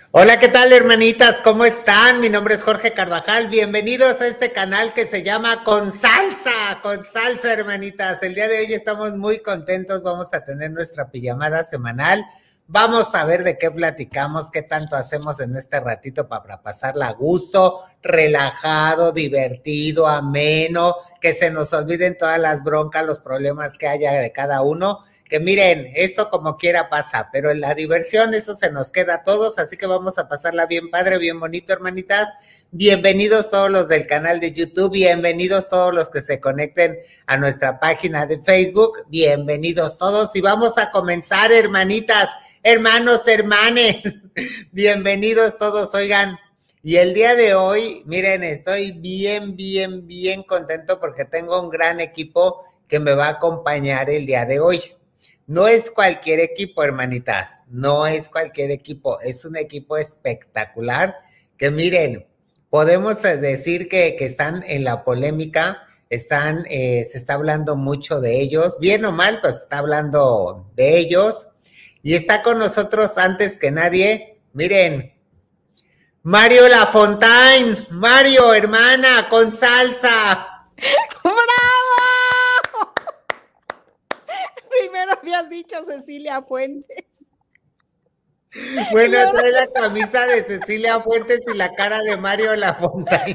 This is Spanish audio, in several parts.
Hola, ¿qué tal, hermanitas? ¿Cómo están? Mi nombre es Jorge Carvajal. Bienvenidos a este canal que se llama Con Salsa, hermanitas. El día de hoy estamos muy contentos. Vamos a tener nuestra pijamada semanal. Vamos a ver de qué platicamos, qué tanto hacemos en este ratito para pasarla a gusto, relajado, divertido, ameno, que se nos olviden todas las broncas, los problemas que haya de cada uno. Que miren, eso como quiera pasa, pero en la diversión eso se nos queda a todos, así que vamos a pasarla bien padre, bien bonito, hermanitas. Bienvenidos todos los del canal de YouTube, bienvenidos todos los que se conecten a nuestra página de Facebook, bienvenidos todos y vamos a comenzar, hermanitas, hermanos, hermanes, bienvenidos todos, oigan. Y el día de hoy, miren, estoy bien contento porque tengo un gran equipo que me va a acompañar el día de hoy. No es cualquier equipo, hermanitas, no es cualquier equipo, es un equipo espectacular que miren, podemos decir que están en la polémica, se está hablando mucho de ellos, bien o mal, pues se está hablando de ellos, y está con nosotros antes que nadie, miren, Mario Lafontaine, Mario, hermana, con salsa. ¡Bravo! Primero habías dicho Cecilia Fuentes. Bueno, trae la camisa de Cecilia Fuentes y la cara de Mario Lafontaine.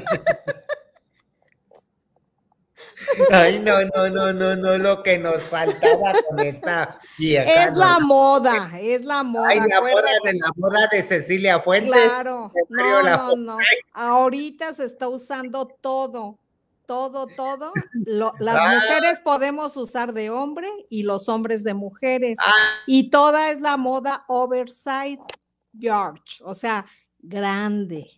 Ay, no, lo que nos faltaba con esta vieja. Es la moda, es la moda. Ay, la moda de Cecilia Fuentes. Claro, no. Ahorita se está usando todo. Las mujeres podemos usar de hombre y los hombres de mujeres. Y toda es la moda oversize George, o sea, grande.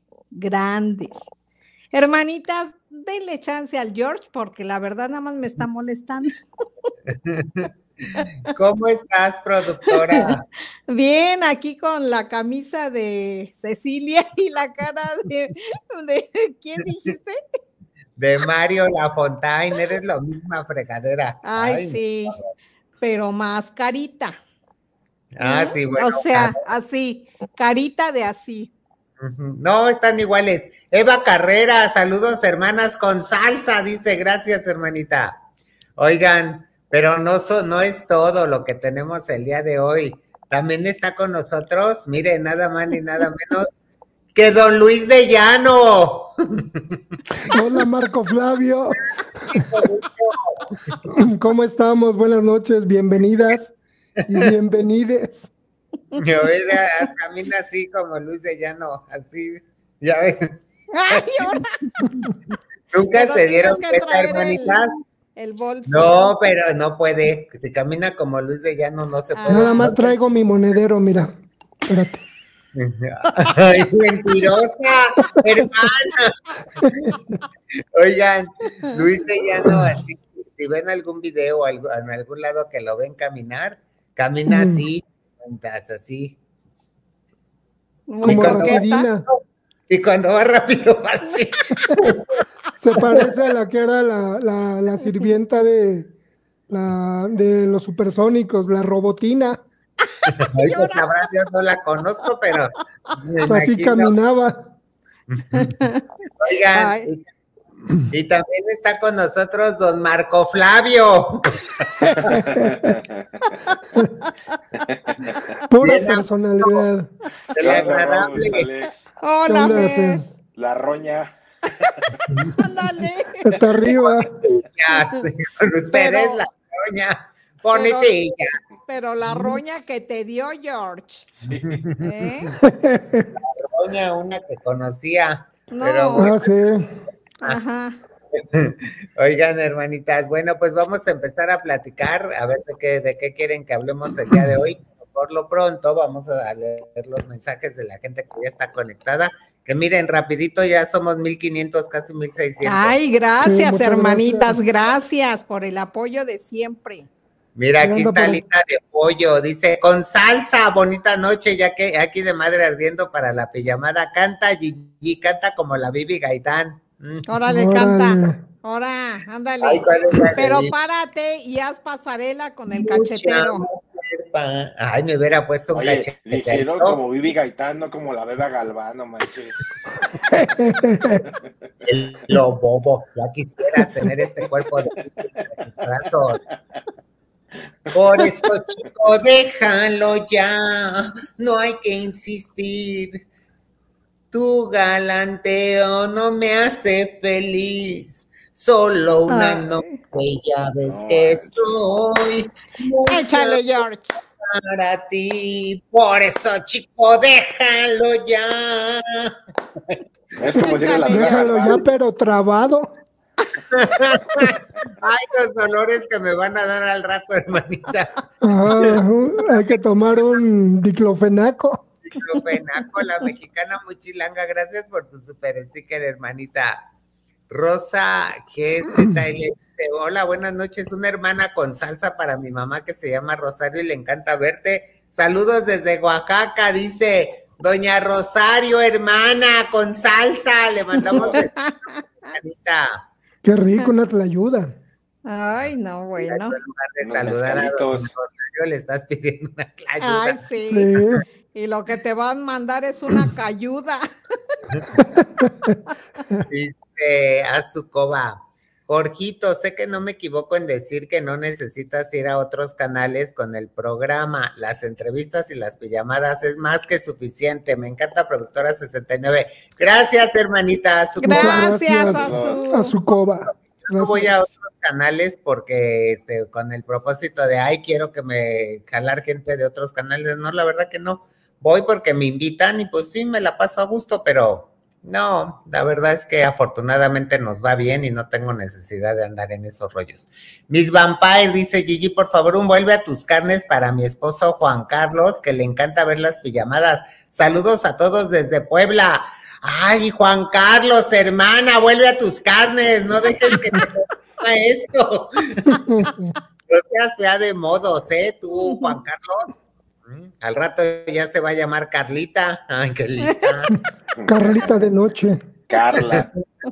Hermanitas, denle chance al George porque la verdad nada más me está molestando. ¿Cómo estás, productora? Bien, aquí con la camisa de Cecilia y la cara de ¿quién dijiste? De Mario Lafontaine, eres la misma fregadera. Ay sí, no. Pero más carita. Sí, bueno. O sea, así, carita de así. No, están iguales. Eva Carrera, saludos hermanas con salsa, dice, gracias hermanita. Oigan, pero no es todo lo que tenemos el día de hoy. También está con nosotros, miren, nada más ni nada menos que don Luis de Llano. Hola Marco Flavio. ¿Cómo estamos? Buenas noches, bienvenidas y bienvenides. Yo camina así como Luis de Llano, así, ya ves. Ay, ahora. Nunca pero se dieron cuenta, hermanitas. El bolso. No, pero no puede. Si camina como Luis de Llano, no se puede. Nada más traigo mi monedero, mira. Espérate. Ay, mentirosa, hermana. Oigan, Luis de Llano, así, si ven algún video o en algún lado que lo ven caminar, camina así. Así. Como rapidina. Y cuando va rápido va así. Se parece a la que era la sirvienta de los supersónicos, la robotina. Ay, pues, sabrá Dios, no la conozco, pero así caminaba. Oigan, y también está con nosotros don Marco Flavio. Pura bien, personalidad. El agradable. Hola, Fes. La roña. Ándale. Está arriba. Con ustedes la roña. Bonitilla. Pero la roña que te dio George. La roña, una que conocía. No. Pero bueno. Sí. Ajá. Oigan, hermanitas, bueno, pues vamos a empezar a platicar, a ver de qué quieren que hablemos el día de hoy. Por lo pronto vamos a leer los mensajes de la gente que ya está conectada, que miren, rapidito ya somos 1,500, casi 1,600. Ay, gracias, sí, hermanitas, gracias por el apoyo de siempre. Mira, aquí está Lita de Pollo, dice, con salsa, bonita noche, ya que aquí de madre ardiendo para la pijamada, canta Gigi, canta como la Bibi Gaitán. Órale, canta. Ahora, ándale. Ay, pero párate y haz pasarela con el cachetero. pa. Ay, me hubiera puesto un cachete. Dijeron como Vivi Gaitán, no como la Beba Galván, no manches. Lo bobo, ya quisieras tener este cuerpo de brazos. Por eso, chico, déjalo ya, no hay que insistir. Tu galanteo no me hace feliz, solo una noche ya ves que soy. Échale, George. Para ti, por eso, chico, déjalo ya. Es como decirle la déjalo ya, pero trabado. Ay, los dolores que me van a dar al rato, hermanita. Hay que tomar un diclofenaco. Diclofenaco, la mexicana muy chilanga. Gracias por tu super sticker, hermanita. Rosa GZL. Hola, buenas noches. Una hermana con salsa para mi mamá que se llama Rosario y le encanta verte. Saludos desde Oaxaca, dice doña Rosario, hermana con salsa. Le mandamos besitos, hermanita. Qué rico, una tlayuda. Ay, no, bueno. En lugar de saludar a don Rosario, le estás pidiendo una tlayuda. Ay, sí. Y lo que te van a mandar es una cayuda. Dice Azucova, Jorgito, sé que no me equivoco en decir que no necesitas ir a otros canales con el programa, las entrevistas y las pijamadas es más que suficiente. Me encanta Productora 69. Gracias, hermanita Azucova. Gracias, Azucova. No voy a otros canales porque con el propósito de, ay, quiero que me jalar gente de otros canales. No, la verdad que no. Voy porque me invitan y pues sí, me la paso a gusto, pero no, la verdad es que afortunadamente nos va bien y no tengo necesidad de andar en esos rollos. Miss Vampire dice, Gigi, por favor, vuelve a tus carnes para mi esposo Juan Carlos, que le encanta ver las pijamadas. Saludos a todos desde Puebla. Ay, Juan Carlos, hermana, vuelve a tus carnes, no dejes que te haga esto. No seas fea de modos, tú, Juan Carlos. Al rato ya se va a llamar Carlita. Ay, qué lista. Carlita de noche. Carla.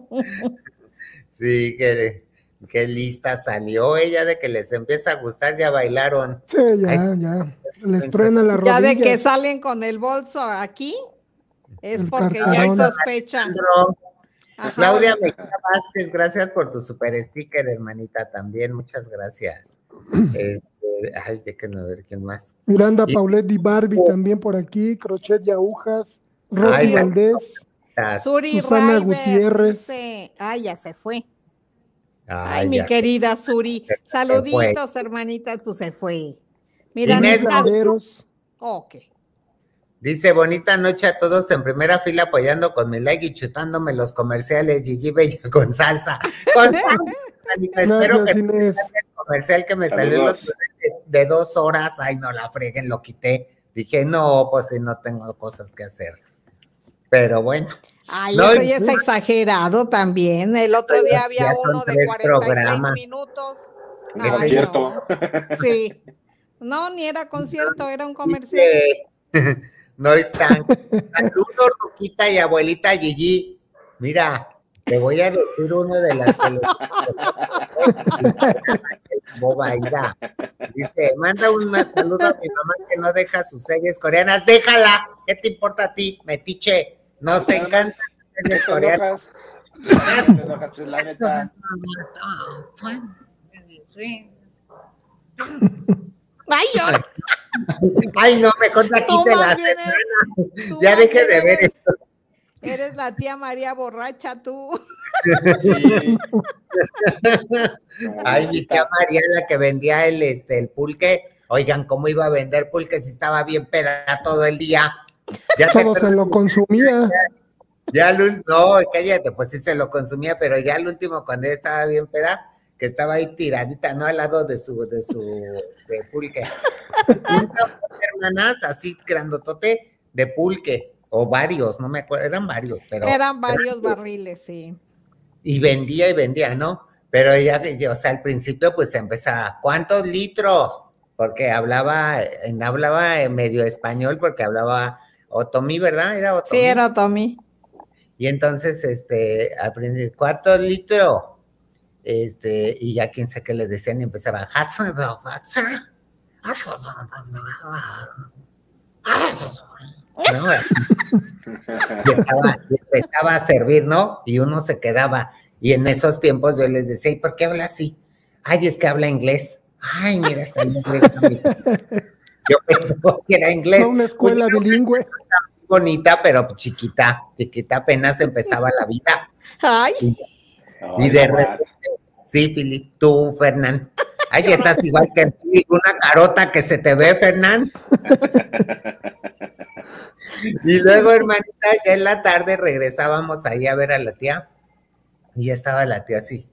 Sí, qué lista salió ella de que les empieza a gustar, ya bailaron. Sí, ya. Les truena la rodilla. Ya de que salen con el bolso aquí, es el porque cartarón. Ya hay sospecha. Claudia Mejía Vázquez, gracias por tu super sticker, hermanita, también, muchas gracias. Ay, déjenme ver quién más. Miranda Paulette y Barbie también por aquí, Crochet y Agujas, Rosy Valdés, Suri Susana Raiber, Gutiérrez. dice, ya se fue. Ay, mi querida Suri. Saluditos, hermanitas, pues se fue. Mira, Inés Landeros. Ok. Dice, bonita noche a todos en primera fila apoyando con mi like y chutándome los comerciales, Gigi Bella con salsa. Con salsa. Espero que el comercial que me salió el otro de 2 horas, ay, no la freguen, lo quité. Dije, no, pues si no tengo cosas que hacer. Pero bueno. Ay, no, eso ya es exagerado también. El otro día había uno de 46 minutos. Concierto. No. Sí. No, ni era concierto, era un comercial. No están. Saludos, Roquita y abuelita Gigi. Mira, te voy a decir uno de las que boba Ida. Dice, manda un saludo a mi mamá que no deja sus series coreanas. Déjala, ¿qué te importa a ti, metiche? Nos encantan las series coreanas. Ay, no, mejor la quite la semana. Ya deje de ver esto. Eres la tía María borracha, tú. Sí. Ay, mi tía María, la que vendía el pulque. Oigan, ¿cómo iba a vender pulque si estaba bien peda todo el día? Ya todo se lo consumía. No, cállate, pues sí se lo consumía, pero ya al último, cuando ella estaba bien peda, que estaba ahí tiradita, ¿no? Al lado de pulque. Hermanas, así grandotote de pulque, o varios, no me acuerdo, eran varios, pero. Eran varios barriles, sí. Y vendía, ¿no? Pero ella, o sea, al principio, pues empezaba, ¿cuántos litros? Porque hablaba en medio español, porque hablaba otomí, ¿verdad? ¿Era otomí? Sí, era otomí. Y entonces, aprendí, ¿cuántos litros? Y ya quién sé qué le decían y empezaba, ¿no? Y empezaba a servir, ¿no? Y uno se quedaba. Y en esos tiempos yo les decía, ¿y por qué habla así? Ay, es que habla inglés. Ay, mira, está en inglés. Yo pensaba que era inglés. Una escuela bilingüe. Bonita, pero chiquita, apenas empezaba la vida. Ay. Y de repente, sí, Filip, tú, Fernán. Ay, estás igual que una carota que se te ve, Fernán. Y luego, hermanita, ya en la tarde regresábamos ahí a ver a la tía. Y ya estaba la tía así.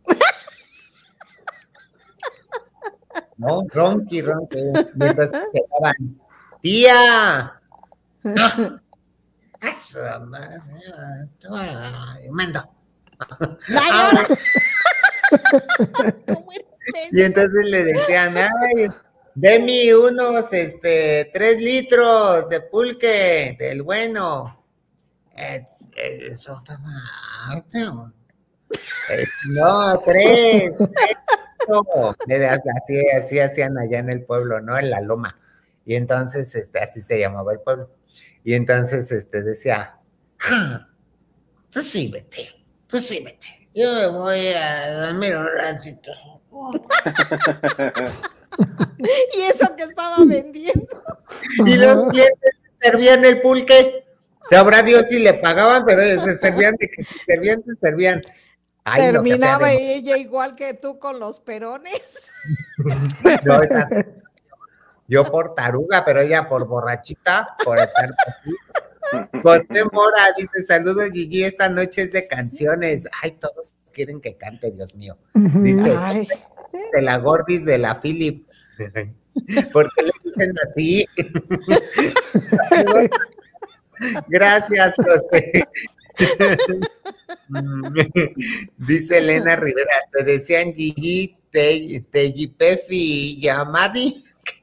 No, ronqui. Y entonces quedaban, tía. Mando. Y entonces le decían, ay, deme unos 3 litros de pulque, del bueno. No, 3. Así hacían allá en el pueblo, ¿no? En la loma. Y entonces, así se llamaba el pueblo. Y entonces, decía, tú sí vete. Yo me voy a dormir un ratito. Y eso que estaba vendiendo. Y los clientes servían el pulque. Sabrá Dios si le pagaban, pero se servían. Ay, terminaba ella igual que tú con los perones. No, yo por taruga, pero ella por borrachita, por estar así. José Mora dice, saludos Gigi, esta noche es de canciones. Ay, todos quieren que cante, Dios mío. Dice, de la Gordis de la Philip. ¿Por qué le dicen así? Gracias, José. Dice Elena Rivera, te decían Gigi, Tejipefi, Yamadi.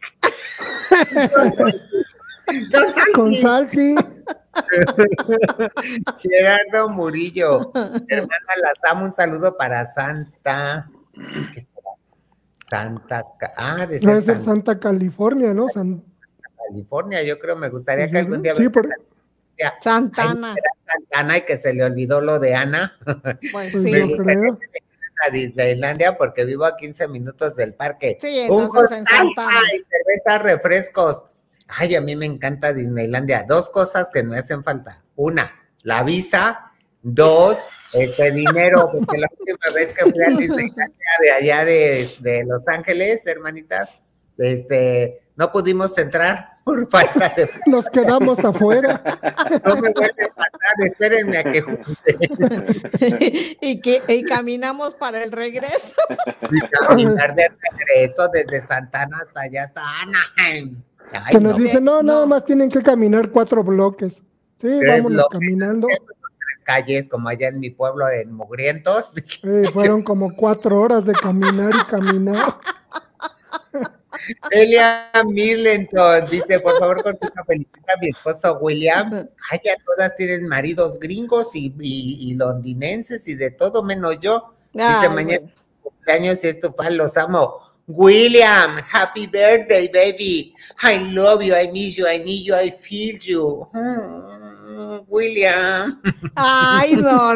Con Salsi. Gerardo Murillo, hermana Lazam, un saludo para Santa. Debe ser Santa California, ¿no? California, yo creo, me gustaría que algún día sí, Santana. Santana y que se le olvidó lo de Ana. Pues sí. Me gustaría que a Disneylandia porque vivo a 15 minutos del parque. Sí, entonces en Santana. Y cerveza, refrescos. Ay, a mí me encanta Disneylandia. 2 cosas que me hacen falta. 1, la visa. 2, dinero, porque la última vez que fui a Disneylandia de allá de Los Ángeles, hermanitas, no pudimos entrar por falta de... Nos quedamos afuera. No me vuelve a pasar, espérenme a que junte. y caminamos para el regreso. Y caminar de regreso desde Santana hasta allá, hasta Anaheim. Ay, que nos dicen, nada más tienen que caminar 4 bloques. Sí, vámonos caminando. 3 calles, como allá en mi pueblo, en Mugrientos. Fueron como 4 horas de caminar y caminar. Elia Millenton dice, por favor, Cortita, felicita a mi esposo William. Ay, ya todas tienen maridos gringos y londinenses y de todo menos yo. Dice, mañana cumpleaños y es tu fan, los amo. William, happy birthday, baby. I love you, I miss you, I need you, I feel you. William. Ay, no.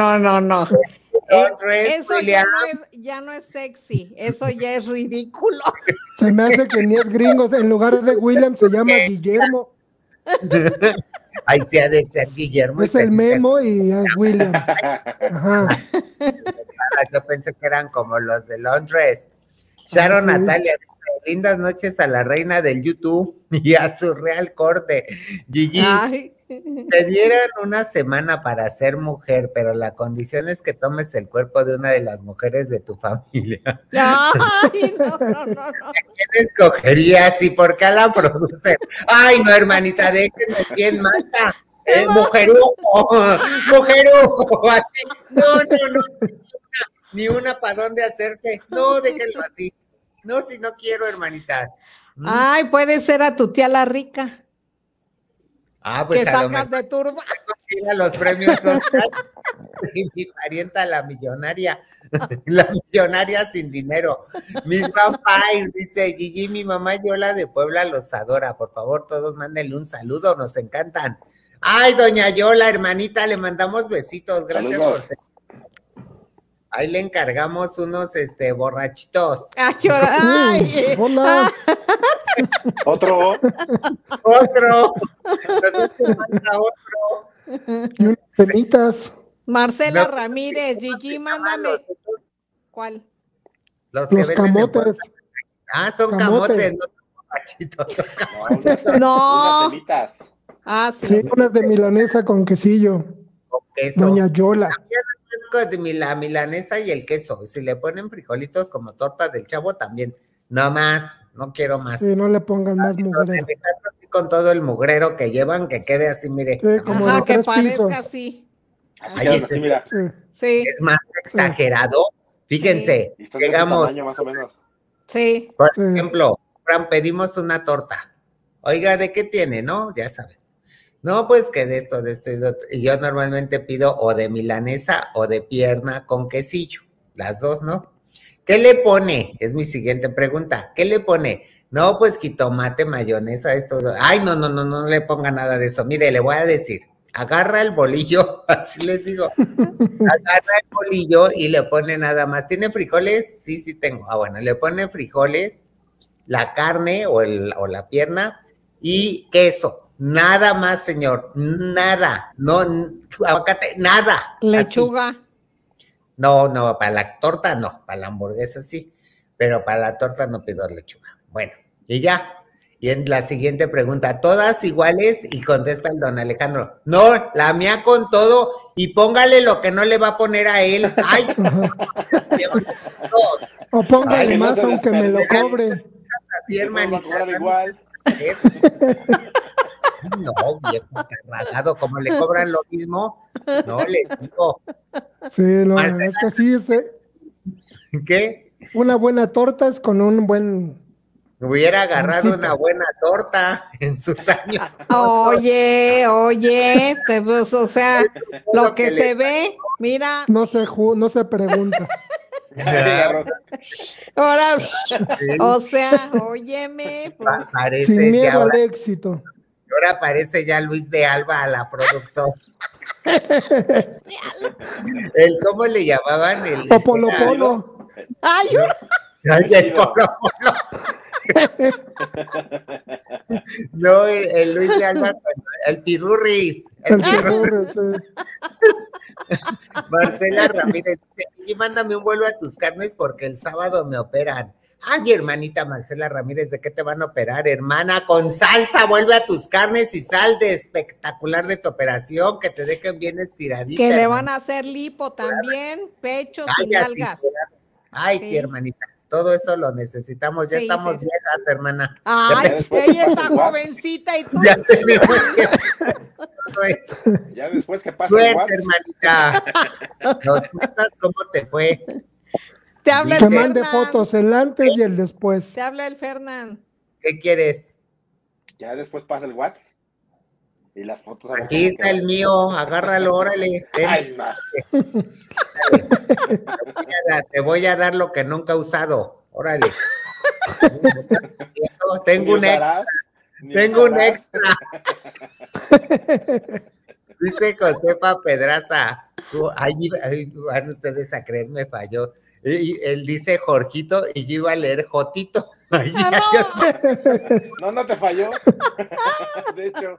Eso ya no es sexy, eso ya es ridículo. Se me hace que ni es gringo, en lugar de William se llama Guillermo. Ahí se ha de ser Guillermo. Es el Memo y es William. Ajá. Yo pensé que eran como los de Londres. Sharon Natalia, lindas noches a la reina del YouTube y a su real corte. Gigi, te dieran una semana para ser mujer, pero la condición es que tomes el cuerpo de una de las mujeres de tu familia. Ay, no. ¿A quién escogerías y por qué la producen? Ay, no, hermanita, déjenme bien mancha. Mujerujo, así. No. Ni una para dónde hacerse. No, déjenlo así. No, si no quiero, hermanita. Ay, puede ser a tu tía la rica. Pues que sacas de turba. A los premios Oscar. Y mi parienta, la millonaria sin dinero. Miss Vampire dice, Gigi, mi mamá Yola de Puebla los adora. Por favor, todos mándenle un saludo, nos encantan. Ay, doña Yola, hermanita, le mandamos besitos. Gracias Saludos. por ser. Ahí le encargamos unos borrachitos. Ay, Hola. Otro. Entonces te manda otro. Y unas penitas. Marcela No, Ramírez, Gigi, mándame. ¿Cuál? Los que Los venden en camotes. son Camote. camotes, no son borrachitos. No. Unas semitas. Ah, Sí, sí. unas de milanesa con quesillo. Con queso. Doña Yola. La milanesa y el queso. Si le ponen frijolitos como torta del Chavo, también. No más, no quiero más. Sí, no le pongan más mugrero. Con todo el mugrero que llevan, que quede así, mire. Sí, como Ajá, de que 3 parezca pisos. así. Así Ay, quedan este así, mira. Sí. Sí, Es más exagerado. Fíjense, Y son de ese llegamos, tamaño, más o menos. sí. por Sí. ejemplo, pedimos una torta. Oiga, ¿de qué tiene, no? Ya saben. No, pues que de esto y de otro. Y yo normalmente pido o de milanesa o de pierna con quesillo. Las dos, ¿no? ¿Qué le pone? Es mi siguiente pregunta. ¿Qué le pone? No, pues jitomate, mayonesa, esto. Ay, no le ponga nada de eso. Mire, le voy a decir. Agarra el bolillo, así les digo. Agarra el bolillo y le pone nada más. ¿Tiene frijoles? Sí, sí tengo. Ah, bueno, le pone frijoles, la carne o la pierna y queso. Nada más, señor. Nada. No, aguacate, nada. Lechuga. Así. No, para la torta no. Para la hamburguesa sí. Pero para la torta no pido lechuga. Bueno, y ya. Y en la siguiente pregunta, ¿todas iguales? Y contesta el don Alejandro, no, la mía con todo, y póngale lo que no le va a poner a él. Ay, O póngale Ay, no más se aunque me lo desperdicien. cobre. así, Que todos van a hermanita. cobrar igual. No, viejo cargado, como le cobran lo mismo, no le digo. Sí, no, Marcela. es que sí, ¿Qué? una buena torta es con un buen... Hubiera agarrado Pancita. una buena torta en sus años. Oye, pues, o sea, lo que se ve, mira, No se pregunta. ahora, o sea, óyeme, pues, Parece Sin que miedo ahora, al éxito. ahora parece ya Luis de Alba a la productora. ¿Cómo le llamaban? O Polo Polo. ay, Ay, el Polo Polo. No, el Luis de Alba, el Pirurris. El Pirurris, sí. Marcela Ramírez dice, y mándame un vuelo a tus carnes porque el sábado me operan. Ay, hermanita Marcela Ramírez, ¿de qué te van a operar, hermana? Con salsa, vuelve a tus carnes y sal de espectacular de tu operación, que te dejen bien estiradita. que le hermanita. van a hacer lipo también, pechos y Ay, así, nalgas. Ay, Sí. sí, hermanita, todo eso lo necesitamos, ya Sí, estamos sí. viejas, hermana. Ay, después ella pasa está el WhatsApp. jovencita y tú. Ya tenemos que... Todo eso. Ya después que pasa el Suerte, WhatsApp. hermanita. Nos cuentas cómo te fue. Te habla Que el mande Fernán. fotos, el antes y el después. Te habla el Fernán. ¿Qué quieres? Ya después pasa el WhatsApp. Y las fotos. a ver Aquí cómo está el quedan. mío, agárralo, órale. Ven. Ay, ma. Te voy a dar lo que nunca he usado. Órale. Tengo Ni un extra. usarás, ni Tengo un usarás. extra. Dice Josefa Pedraza. Ahí van ustedes a creer, me falló. Y él dice Jorgito y yo iba a leer Jotito. Ay, No te falló. De hecho.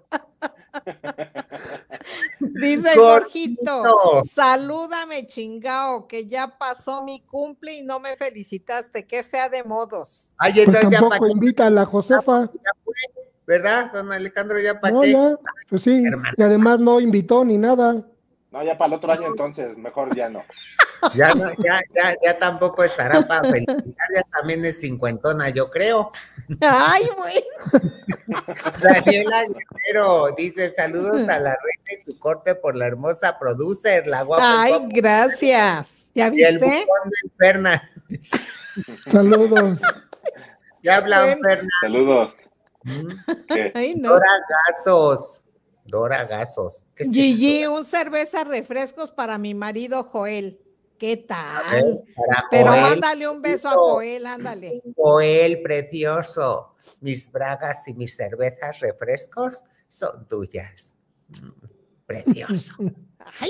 Dice Jorgito. Jorgito, salúdame chingao, que ya pasó mi cumple y no me felicitaste, qué fea de modos. Ay, Pues entonces ya tampoco para invita a la Josefa. ¿verdad, don Alejandro? ¿Ya para No, qué? ya, pues sí. Hermano. Y además no invitó ni nada. No, ya para el otro año entonces, mejor ya no. Ya, no, ya tampoco estará para felicitar, ya también es cincuentona, yo creo. Ay, güey. Daniela Guerrero dice, saludos a la reina y su corte por la hermosa producer, la guapa. Ay, gracias. ¿Ya Y el viste? bufón del Fernan. Saludos. Ya hablan Bueno. Fernan. Saludos. Mm. ¿Qué? Ay, no. Dora Gazos. Dora Gasos. Gigi, un cerveza refrescos para mi marido Joel. ¿Qué tal? Para Pero Joel, mándale un beso a Joel, ándale. Joel, precioso. Mis bragas y mis cervezas refrescos son tuyas. Precioso. Ay,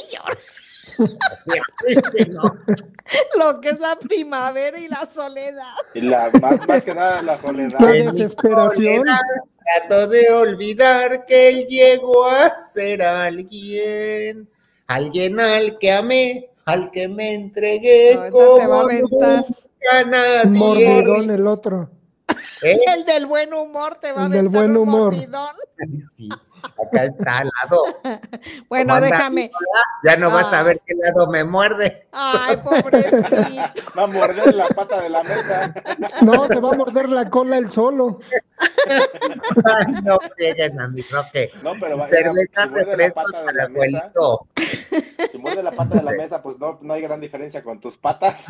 lo que es la primavera y la soledad. Y más que nada la soledad. La desesperación. Trato de olvidar que él llegó a ser alguien al que amé, al que me entregué. Ahorita como te va a aventar. nunca nadie. Mordidón el otro. El del buen humor te va a aventar un mordidón. Sí, acá está al lado. Bueno, Como anda déjame. Nicolás, ya no vas a ver qué lado me muerde. Ay, pobrecito. Va a morder la pata de la mesa. No, se va a morder la cola él solo. Ay, no lleguen a mi Roque. No, pero cerveza, si muerde la refrescos pata de para la el mesa, abuelito. si muerde la pata de la mesa, pues no hay gran diferencia con tus patas.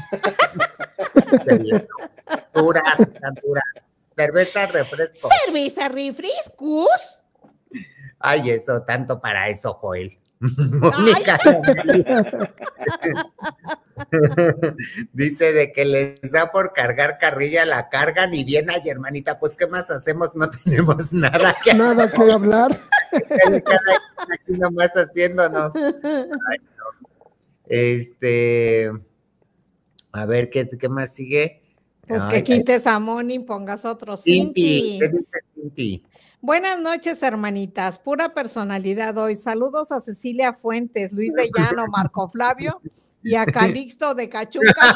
Duras, tan duras. Cerveza, refresco. Cerveza, refrescos. Ay, eso, tanto para eso, Joel. Mónica. Dice de que les da por cargar carrilla, la cargan y bien, ay, hermanita, pues, ¿qué más hacemos? No tenemos nada que Nada que hablar. cada aquí nomás haciéndonos. Ay, no. A ver, ¿qué más sigue? Pues Ay, que quites a Moni y pongas otro. Cinti. ¿Qué dice Cinti? Buenas noches, hermanitas. Pura personalidad hoy. Saludos a Cecilia Fuentes, Luis de Llano, Marco Flavio y a Calixto de Cachuca.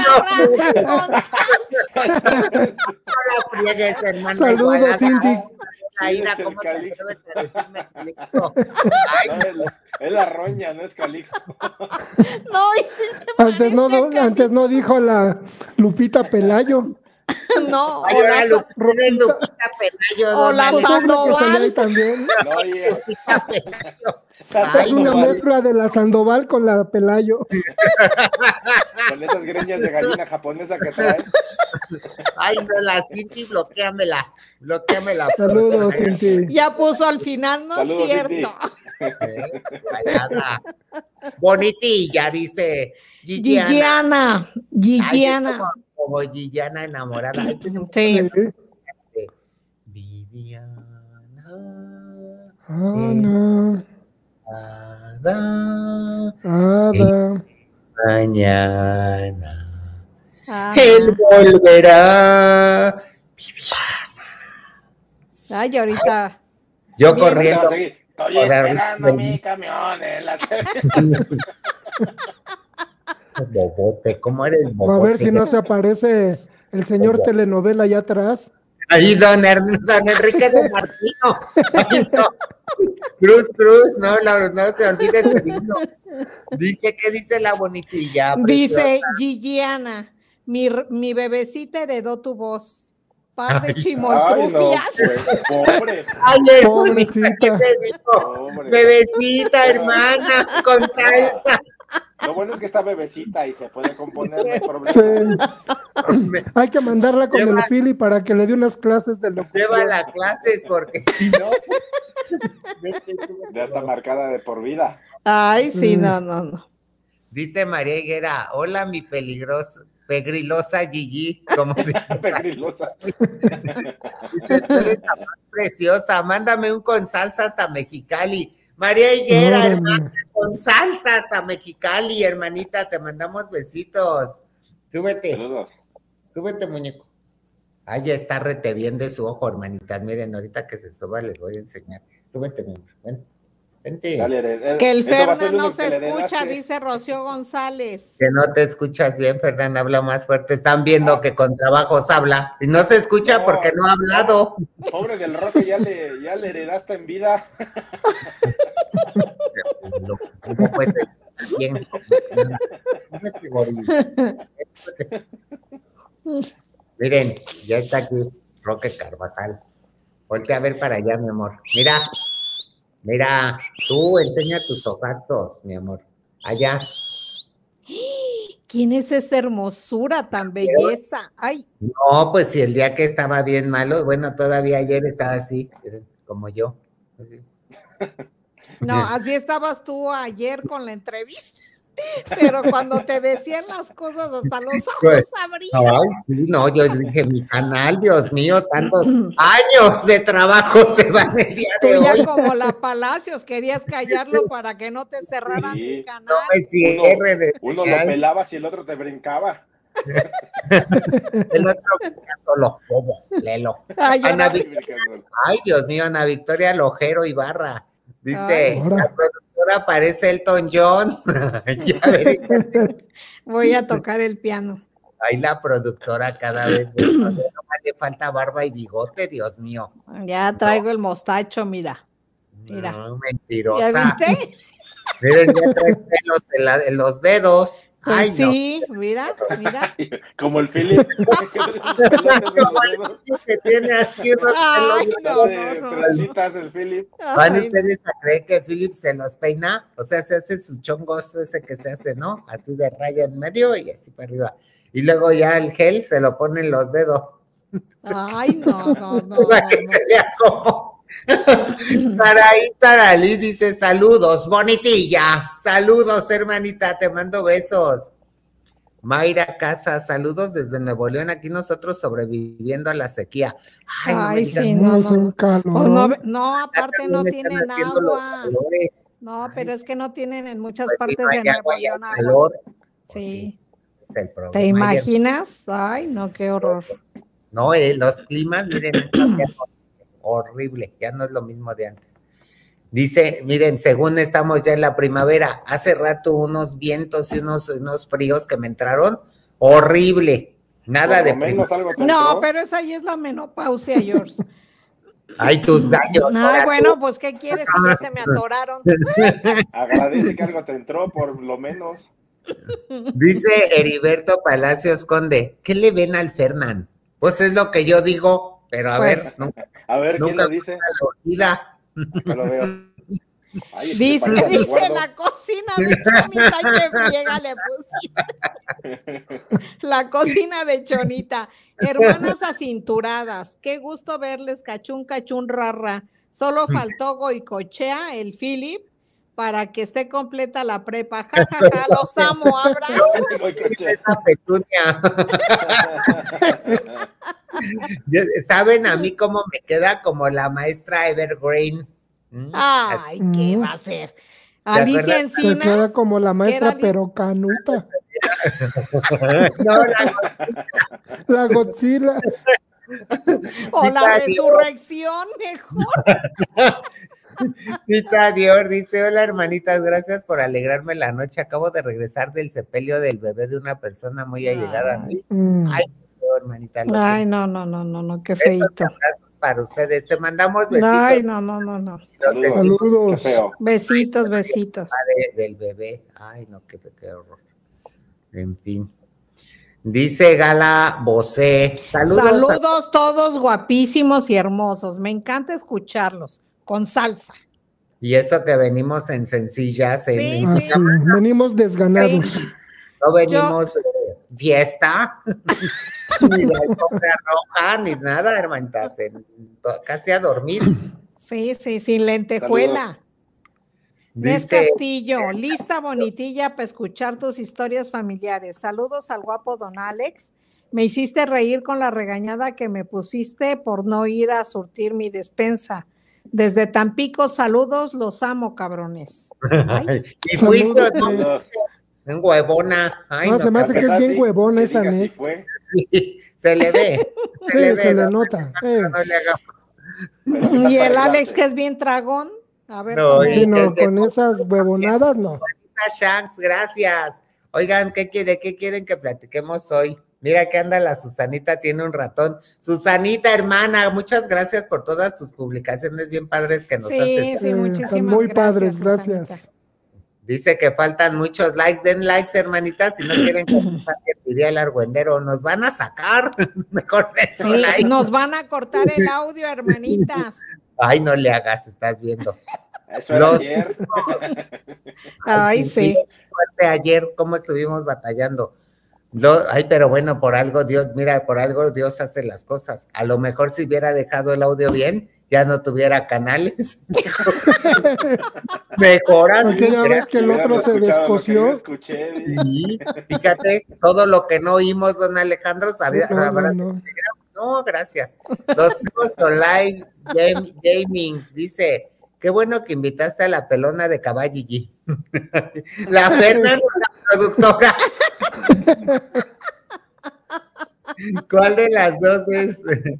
Saludos, Cinti. Aida, ¿cómo te atreves a decirme Calixto? Ay, es la roña, no es Calixto. No, y sí antes no dijo la Lupita Pelayo. No, ay, ahora Lupita Pelayo. O la Sandoval también. No, oye. Lupita Pelayo. Es una mezcla de la Sandoval con la Pelayo. Con esas greñas de gallina japonesa que traes. Ay, no, la Cinti, bloquéamela. Saludos, Cinti. ya puso al final, no Saludos, es cierto. Bonitilla, dice Gigiana. Como Gigiana enamorada. Ay, sí. Viviana. Ana. Ada. Mañana. Él volverá. Ay, ahorita. Yo corriendo. Estoy esperando mi camión en la Bobote, ¿cómo eres bobote? A ver si no se aparece el señor bobote. Telenovela allá atrás. Ahí don Enrique de Martino. Ay, no. Cruz, no se olvide ese libro. Dice, ¿qué dice la bonitilla? Dice Gigiana, mi bebecita heredó tu voz. Par de chimoltrufias. No, pobre. Ay, pobrecita. Bebecita, hermana, con salsa. Lo bueno es que está bebecita y se puede componer, no hay problema. Sí. Hay que mandarla con el Philly para que le dé unas clases de locución. Llévala a clases porque si no... Ya está marcada de por vida. Ay, sí, no. Dice María Higuera, hola mi pegrilosa Gigi. Como pegrilosa. Dice, tú eres la más preciosa, mándame un con salsa hasta Mexicali. María Higuera, hermana, con salsa hasta Mexicali, hermanita, te mandamos besitos. Súbete. Saludos. Súbete, muñeco. Ay, ya está rete bien de su ojo, hermanitas. Miren, ahorita que se suba les voy a enseñar. Súbete, mi amor. Ven. Vente. Dale, que el Fernan no se escucha, dice Rocío González. Que no te escuchas bien, Fernan, habla más fuerte. Están viendo que con trabajos habla. Y no se escucha porque no ha hablado. Pobre del Roque, ya le heredaste en vida. No puede ser bien. Miren, ya está aquí Roque Carvajal. Voltea a ver para allá, mi amor. Mira, tú enseña tus ojazos, mi amor. Allá. ¿Quién es esa hermosura tan belleza? Ay. No, pues si el día que estaba bien malo, bueno, todavía ayer estaba así, como yo. No, así estabas tú ayer con la entrevista. Pero cuando te decían las cosas, hasta los ojos abrían. Ay, sí, no, yo dije, mi canal, Dios mío, tantos años de trabajo se van el día Tú de ya hoy. como la Palacios querías callarlo para que no te cerraran Sí, el canal. No me cierre de uno lo pelabas y el otro te brincaba. el otro lo como, lelo. Ay, Ana ahora- Victoria, ay, Dios mío, Ana Victoria Lojero Ibarra. Dice, Ay. la productora parece Elton John. Ya ves, Voy a tocar el piano. ahí la productora cada vez ves, no le falta barba y bigote, Dios mío. Ya traigo el mostacho, mira. Mira. No, ¿Ya mentirosa. viste? Miren, ya trae pelos en los dedos. Pues Ay, sí, mira, mira. Como el Philip. Que tiene así unos Ay, pelos. no. Trencitas el Philip. ¿Van Ay, ustedes a creer que Philip se los peina? O sea, se hace su chongoso ese que se hace, ¿no? Así de raya en medio y así para arriba. Y luego ya el gel se lo pone en los dedos. Ay, no. Para que se vea como. Saraí Taralí dice, saludos, bonitilla. Saludos, hermanita, te mando besos. Mayra Casas, saludos desde Nuevo León, aquí nosotros sobreviviendo a la sequía. Ay, no me Ay, digas, sí, No, no. es un calor. Pues no, aparte también no están tienen haciendo los agua. calores. No, Ay, pero es que no tienen en muchas Pues sí, partes no de hay Nuevo agua y hay León agua. calor. Sí. Es el problema. ¿Te imaginas? Ay, no, qué horror. No, los climas, miren, han cambiado horrible, ya no es lo mismo de antes. Dice, miren, según estamos ya en la primavera, hace rato unos vientos y unos fríos que me entraron, horrible, nada Por de lo menos algo te No, entró. pero esa ya es la menopausia, George. Ay, tus gallos. Ay, ahora bueno, pues ¿qué quieres si ya se me atoraron? Agradece que algo te entró, por lo menos. Dice Heriberto Palacios Conde, ¿qué le ven al Fernán? Pues es lo que yo digo, pero a Pues, ver, nunca A ver, ¿quién nunca lo dice? la orgida. Acá lo veo. Ay, dice parece Eduardo. la cocina de Chonita, ay, qué friega le pusiste. La cocina de Chonita. Hermanas acinturadas, qué gusto verles, cachún, rara. Solo faltó Goicochea, el Philip, para que esté completa la prepa. Ja, ja, ja, los amo, abrazos. Esa petunia. ¿Saben a mí cómo me queda? Como la maestra Evergreen. Ay, ¿qué va a ser? Alicia Te Encinas. queda como la maestra, era pero canuta. No, La Godzilla. O la Dice, resurrección, mejor. Cita Dior dice, hola hermanitas, gracias por alegrarme la noche. Acabo de regresar del sepelio del bebé de una persona muy allegada a mí. Ay, hermanita. Ay, no, qué feito. Para ustedes, te mandamos besitos. Ay, no. Saludos. Qué feo. Besitos. Padre del bebé. Ay, no, qué horror. En fin. Dice Gala Bosé. Saludos todos guapísimos y hermosos. Me encanta escucharlos con salsa. Y eso que venimos en sencillas. Sí, Ah, sí, venimos desganados. Sí. No venimos de fiesta, ni de alfombra roja, ni nada, hermanitas. Casi a dormir. Sí, sin lentejuela. Nes Castillo, lista bonitilla para escuchar tus historias familiares. Saludos al guapo don Alex. Me hiciste reír con la regañada que me pusiste por no ir a surtir mi despensa. Desde Tampico, saludos, los amo, cabrones. Ay. Y fuiste, ¿no? En huevona. Ay, no, se me hace que es bien huevona esa Nes. Se le ve. Se le nota. No le haga. Y el Alex, que es bien tragón. A ver, con esas huevonadas, no. Shanks, gracias. Oigan, ¿de qué quieren que platiquemos hoy? Mira que anda la Susanita, tiene un ratón. Susanita, hermana, muchas gracias por todas tus publicaciones bien padres que nos haces. Sí, muchísimas muy gracias, padres, Susanita. gracias. Dice que faltan muchos likes, den likes, hermanitas, si no quieren que diría el argüendero, nos van a sacar, mejor de eso. Sí, nos van a cortar el audio, hermanitas. Ay, no le hagas, estás viendo. Eso era ayer. Ay, sí. Ayer, cómo estuvimos batallando. Ay, pero bueno, por algo Dios hace las cosas. A lo mejor si hubiera dejado el audio bien, ya no tuviera canales. Mejor así. Porque ya ves que el otro se descosió. Sí, fíjate, todo lo que no oímos, don Alejandro, sabía. No, gracias. Los Juegos Online Gamings dice, qué bueno que invitaste a la pelona de Caballigi. La Fernanda, la productora. ¿Cuál de las dos es?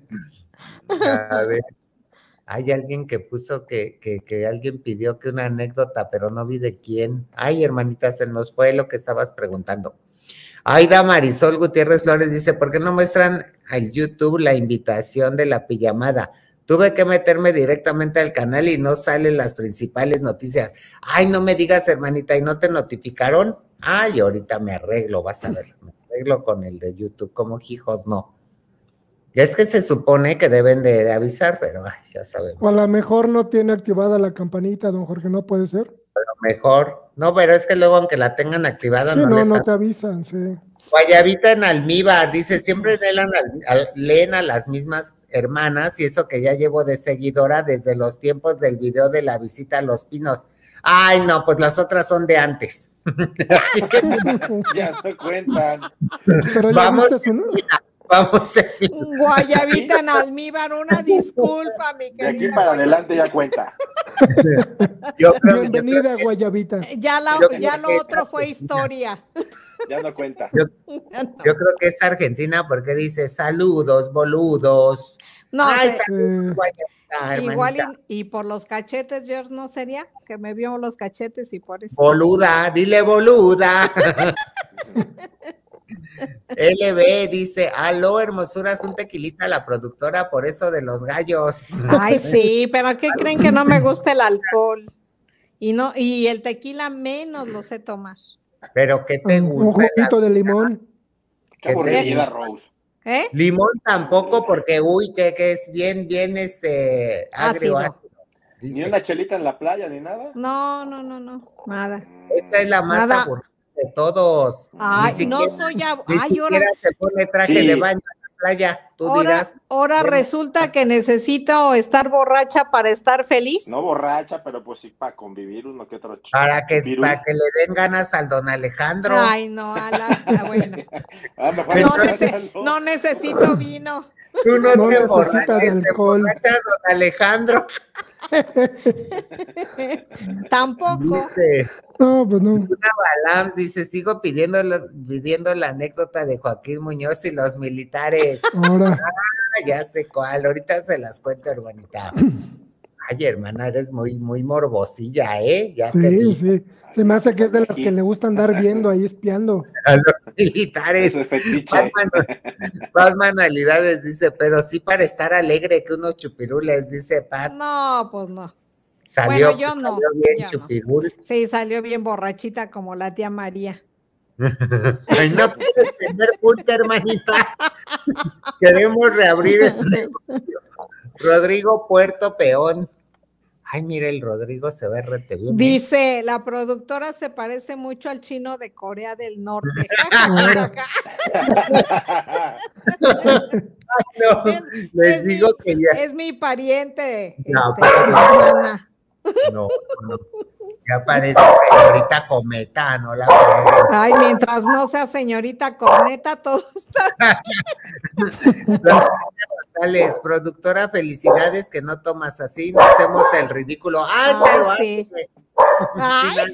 A ver, hay alguien que puso que alguien pidió que una anécdota, pero no vi de quién. Ay, hermanita, se nos fue lo que estabas preguntando. Aida Marisol Gutiérrez Flores dice, ¿por qué no muestran al YouTube la invitación de la pijamada? Tuve que meterme directamente al canal y no salen las principales noticias. Ay, no me digas, hermanita, ¿y no te notificaron? Ay, ahorita me arreglo, vas a ver, me arreglo con el de YouTube, como hijos, no. Es que se supone que deben de avisar, pero ay, ya sabemos. O a lo mejor no tiene activada la campanita, don Jorge, ¿no puede ser? Pero mejor, no, pero es que luego aunque la tengan activada, sí, no te avisan, sí. Guayabita en almíbar, dice, siempre leen a las mismas hermanas, y eso que ya llevo de seguidora desde los tiempos del video de la visita a Los Pinos. Ay, no, pues las otras son de antes. Así que ya se cuentan. Pero ya vamos Guayabita en almíbar, una disculpa, mi querida. De aquí para adelante ya cuenta. Bienvenida, Guayabita. Ya lo otro fue historia. Ya no cuenta. Yo creo que es argentina porque dice saludos, boludos. No, ay, saludos, Guayabita, igual y por los cachetes, George, ¿no sería? Que me vio los cachetes y por eso. Boluda, dile boluda. LB dice, aló, hermosuras, un tequilita a la productora por eso de los gallos. Ay, sí, pero ¿qué creen que no me gusta el alcohol? Y el tequila menos lo sé tomar. Pero ¿qué te gusta? Un juguito de limón. Qué aburrida, Rose. Limón tampoco, porque que es bien, agrio. Ni una chelita en la playa, ni nada. No, nada. Esta es la más aburrida de todos. Ay, no soy Ay, ahora se pone traje de baño en la playa, tú dirás. Ahora resulta que necesito estar borracha para estar feliz. No borracha, pero pues sí para convivir uno que otro. Para que le den ganas al don Alejandro. Ay, no, bueno. No necesito vino. Tú no te borrachas, don Alejandro. Tampoco. Dice, no, pues no. Una Balam dice, sigo pidiendo la anécdota de Joaquín Muñoz y los militares. Ahora. Ya sé cuál, ahorita se las cuento, hermanita. Ay, hermana, eres muy, muy morbosilla, Ya te vi. Sí. Se me hace que es de las que le gusta andar viendo ahí espiando. A los militares. Más manualidades, dice, pero sí para estar alegre que unos chupirules, dice Pat. No, pues no. Salió bien chupirul. No. Sí, salió bien borrachita como la tía María. Ay, no puedes tener punta, hermanita. Queremos reabrir el negocio. Rodrigo Puerto Peón. Ay, mira, el Rodrigo se ve rete bien. Dice, la productora se parece mucho al chino de Corea del Norte. No, les digo que ya. Es mi pariente. No, hermana. No. Ya parece señorita Cometa, no la veo. Ay, mientras no sea señorita Corneta, todo está González, productora, felicidades que no tomas así, no hacemos el ridículo. Sí. Ay.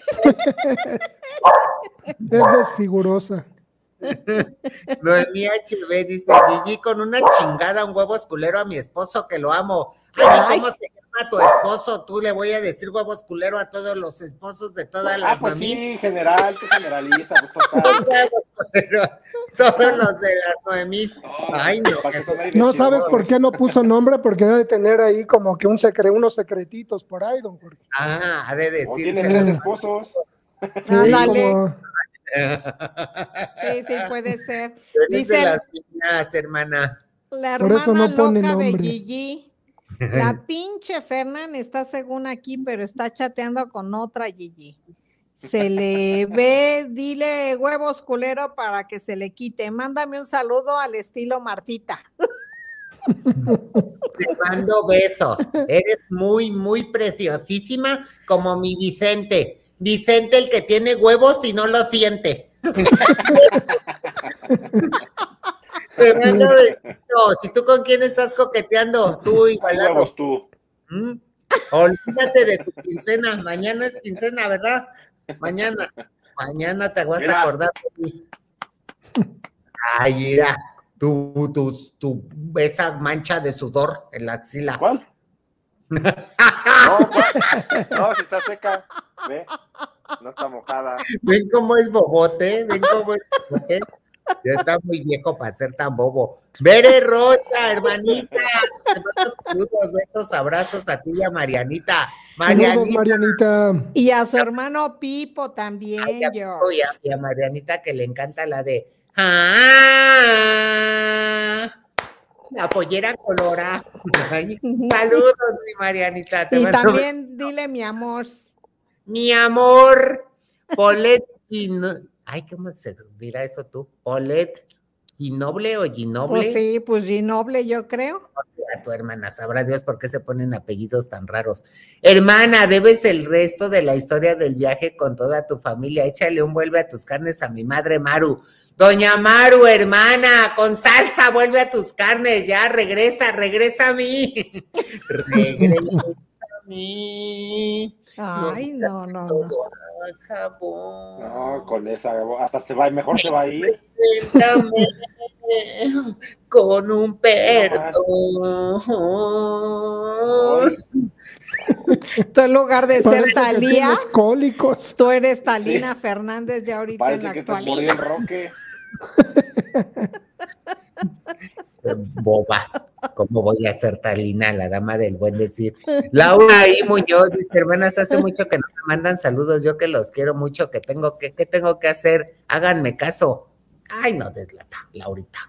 Es desfigurosa. Noemí HB dice, Gigi, con una chingada un huevo esculero a mi esposo que lo amo. Ay, ¿cómo se llama tu esposo? Tú le voy a decir huevo esculero a todos los esposos de todas las pues Noemí. Sí, general, tú generaliza, pues total. Todos los de las Noemís. Ay, no. No sabes por qué no puso nombre, porque debe tener ahí como que unos secretitos por ahí, don Jorge. Ha de decir. Tiene 3 esposos. Ándale. Como... Sí, puede ser. Dice las niñas, hermana. La hermana no pone loca nombre. de Gigi. La pinche Fernán está según aquí, pero está chateando con otra Gigi. Se le ve, dile huevos culero para que se le quite. Mándame un saludo al estilo Martita. Te mando besos. Eres muy, muy preciosísima como mi Vicente. Vicente, el que tiene huevos y no los siente. Te mando besitos. ¿Y tú con quién estás coqueteando? Tú igual. Huevos tú. Olvídate de tu quincena. Mañana es quincena, ¿verdad? Mañana te vas a acordar de mí. Ay, mira, esa mancha de sudor en la axila. ¿Cuál? No, si está seca. Ve, no está mojada. Ven cómo es bobote, Ya está muy viejo para ser tan bobo. Bere Rocha, hermanita, te mando saludos, besos, abrazos a ti y a Marianita. Saludos, Marianita. Y a su hermano Pipo también, George. Y a Marianita, que le encanta la de la pollera colorada. Saludos, mi Marianita. Y también dile mi amor. Mi amor, Polet ay, ¿cómo se dirá eso tú? Polet Ginoble o Ginoble. Pues sí, pues Ginoble, yo creo. A tu hermana, sabrá Dios por qué se ponen apellidos tan raros. Hermana, debes el resto de la historia del viaje con toda tu familia. Échale un vuelve a tus carnes a mi madre Maru. Doña Maru, hermana, con salsa, vuelve a tus carnes, ya, regresa a mí. Regresa a mí. Ay, no. Acabó. No, con esa, hasta se va, mejor se va a ir. Preséntame con un perdón. Tú en lugar de ser Talía, cólicos. Tú eres Talina Fernández ya ahorita. Parece en la que actualidad. te murió el Roque. Boba, ¿cómo voy a ser Talina, la dama del buen decir? Laura y Muñoz dice, hermanas, hace mucho que no me mandan saludos, yo que los quiero mucho, ¿qué tengo que hacer? Háganme caso. Ay, no deslata, Laurita.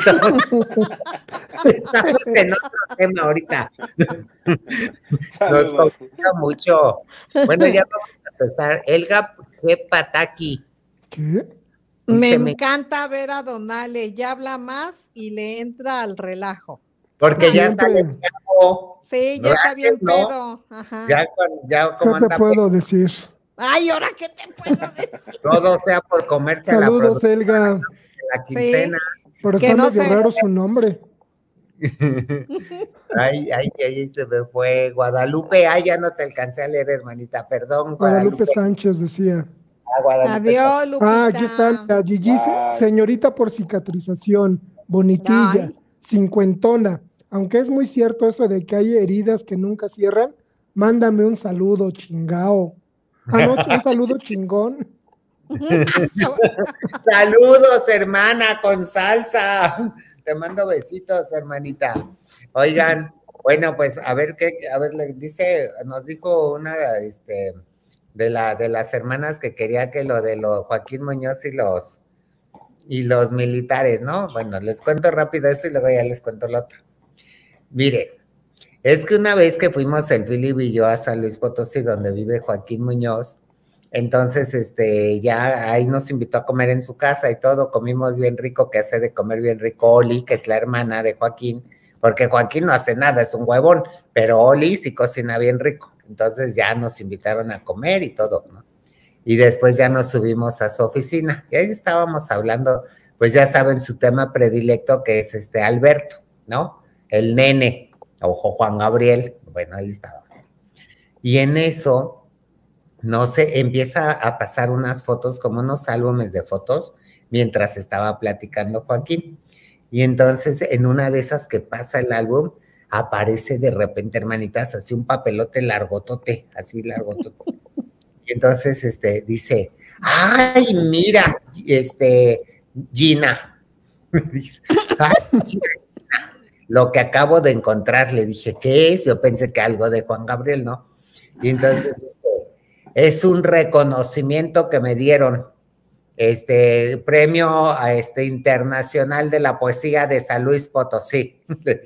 Estamos en otro tema ahorita. Nos complica mucho. Bueno, ya vamos a empezar. Elga G. Pataki. ¿Qué? Me encanta ver a Donale, ya habla más y le entra al relajo. Porque ya está bien. Sí, ya está bien pedo. Ajá. Ya como ¿Qué te puedo decir? Ay, ¿ahora qué te puedo decir? Todo sea por comerse Saludos, Elga. La quincena. Sí, pero está medio raro su nombre. Ay, se me fue. Guadalupe, ya no te alcancé a leer, hermanita, perdón. Guadalupe Sánchez decía. Adiós, Lupita. Aquí está la Gigi, señorita por cicatrización, bonitilla, cincuentona. Aunque es muy cierto eso de que hay heridas que nunca cierran, mándame un saludo, chingao. Anoche un saludo chingón. Saludos, hermana, con salsa. Te mando besitos, hermanita. Oigan, bueno, pues a ver, nos dijo una de las hermanas que quería que lo de Joaquín Muñoz y los militares, ¿no? Bueno, les cuento rápido eso y luego ya les cuento lo otro. Mire, es que una vez que fuimos el Philip y yo a San Luis Potosí, donde vive Joaquín Muñoz, entonces ya ahí nos invitó a comer en su casa y todo, comimos bien rico, que hace de comer bien rico Oli, que es la hermana de Joaquín, porque Joaquín no hace nada, es un huevón, pero Oli sí cocina bien rico. Entonces ya nos invitaron a comer y todo, ¿no? Y después ya nos subimos a su oficina. Y ahí estábamos hablando, pues ya saben, su tema predilecto, que es Alberto, ¿no? El nene, o Juan Gabriel. Bueno, ahí estábamos. Y en eso, no sé, empieza a pasar unas fotos, como unos álbumes de fotos, mientras estaba platicando Joaquín. Y entonces, en una de esas que pasa el álbum, aparece de repente, hermanitas, así un papelote largotote, así largotote. Y entonces dice, ay, mira, Gina. Ay, Gina, lo que acabo de encontrar. Le dije, ¿qué es? Yo pensé que algo de Juan Gabriel, ¿no? Y entonces dice, es un reconocimiento que me dieron, premio internacional de la poesía de San Luis Potosí.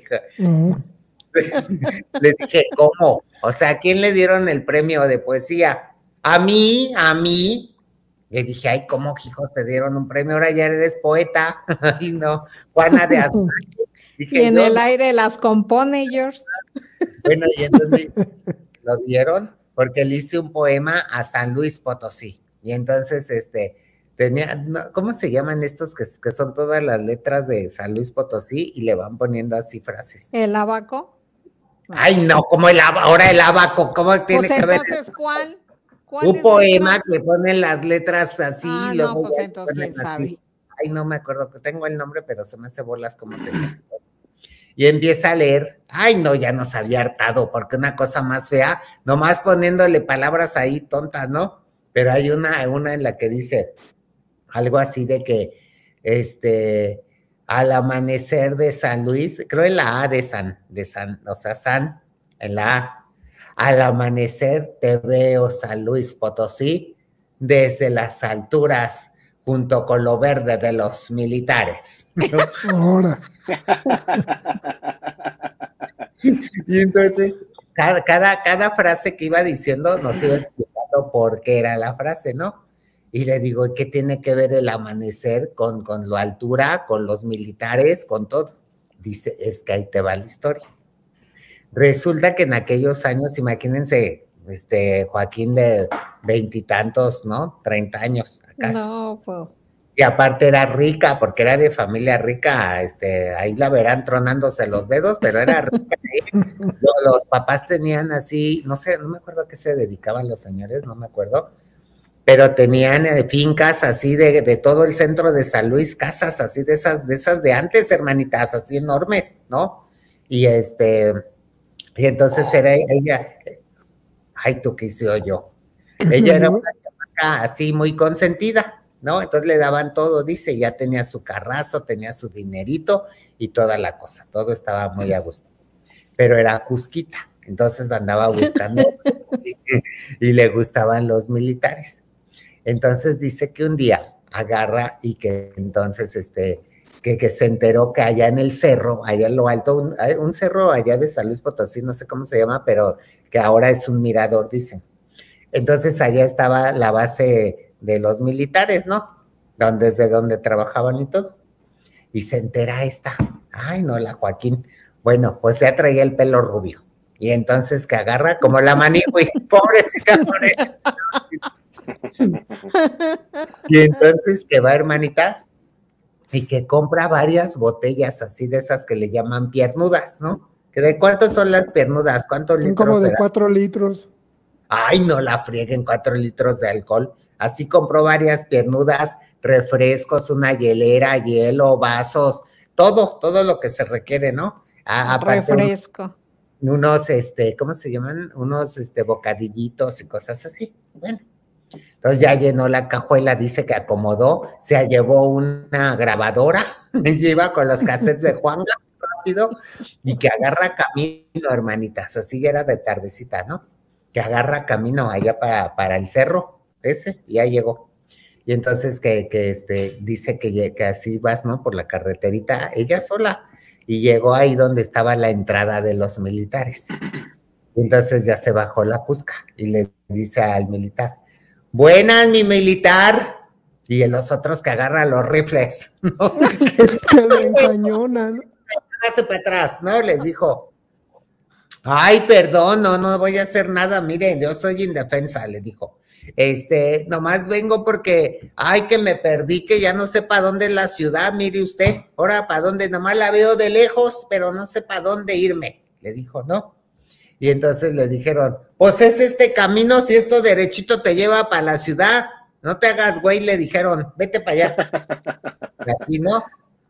Le dije, ¿cómo? O sea, ¿a quién le dieron el premio de poesía? A mí. Le dije, ay, ¿cómo, hijos, te dieron un premio? Ahora ya eres poeta. Ay, no, Juana de Azaña. Y en el aire las compone, George. Bueno, y entonces lo dieron porque le hice un poema a San Luis Potosí. Y entonces, tenía, ¿cómo se llaman estos que son todas las letras de San Luis Potosí y le van poniendo así frases? ¿El abaco? Ay, no, como ahora el abaco, ¿cómo tiene pues que ver? Entonces, ¿cuál un poema letras? Que ponen las letras así. Ah, luego no, pues entonces quién sabe. Ay, no me acuerdo, que tengo el nombre, pero se me hace bolas cómo se llama. Y empieza a leer, ay, no, ya nos había hartado, porque una cosa más fea, nomás poniéndole palabras ahí tontas, ¿no? Pero hay una en la que dice algo así de que, al amanecer de San Luis, creo en la A de San, o sea, San, en la A, al amanecer te veo San Luis Potosí, desde las alturas, junto con lo verde de los militares. Ahora. Y entonces, cada frase que iba diciendo nos iba explicando por qué era la frase, ¿no? Y le digo, ¿qué tiene que ver el amanecer con la altura, con los militares, con todo? Dice, es que ahí te va la historia. Resulta que en aquellos años, imagínense, Joaquín de 20 y tantos, ¿no? 30 años, acaso. No, pues. Y aparte era rica, porque era de familia rica, ahí la verán tronándose los dedos, pero era rica. Los papás tenían así, no sé, no me acuerdo a qué se dedicaban los señores, no me acuerdo, pero tenían fincas así de todo el centro de San Luis, casas así de esas de antes, hermanitas, así enormes, ¿no? Y y entonces era ella, ay, tú qué hice yo. Ella era una chamaca así muy consentida, ¿no? Entonces le daban todo, dice, ya tenía su carrazo, tenía su dinerito y toda la cosa, todo estaba muy a gusto. Pero era cusquita, entonces andaba buscando y le gustaban los militares. Entonces dice que un día agarra y que entonces que se enteró que allá en el cerro, allá en lo alto, un cerro allá de San Luis Potosí, no sé cómo se llama, pero que ahora es un mirador, dicen. Entonces allá estaba la base de los militares, ¿no? Desde donde trabajaban y todo. Y se entera esta, ay no, la Joaquín, bueno, pues ya traía el pelo rubio. Y entonces que agarra como la maniquis, pobrecita por ella. Y entonces que va, hermanitas, y que compra varias botellas así de esas que le llaman piernudas, ¿no? ¿Que de cuántos son las piernudas? ¿Cuántos litros? Como de 4 litros. Ay, no la frieguen, 4 litros de alcohol. Así compró varias piernudas, refrescos, una hielera, hielo, vasos, todo lo que se requiere, ¿no? Aparte refresco. Unos, ¿cómo se llaman? Unos, bocadillitos y cosas así. Bueno. Entonces ya llenó la cajuela, dice que acomodó, se llevó una grabadora, iba con los cassettes de Juan rápido, y que agarra camino, hermanitas, así era de tardecita, ¿no? Que agarra camino allá para el cerro ese, y ya llegó. Y entonces dice que así vas, ¿no? Por la carreterita, ella sola, y llegó ahí donde estaba la entrada de los militares. Y entonces ya se bajó la cusca y le dice al militar, buenas, mi militar. Y los otros que agarran los rifles, ¿no? Que le encañonan. Hágase para atrás, ¿no? Les dijo, ay, perdón, no voy a hacer nada, miren, yo soy indefensa, le dijo. Nomás vengo porque, ay, que me perdí, que ya no sé para dónde es la ciudad, mire usted, ahora para dónde, nomás la veo de lejos, pero no sé para dónde irme, le dijo, ¿no? Y entonces le dijeron, pues es este camino, si esto derechito te lleva para la ciudad, no te hagas güey, le dijeron, vete para allá. Así, ¿no?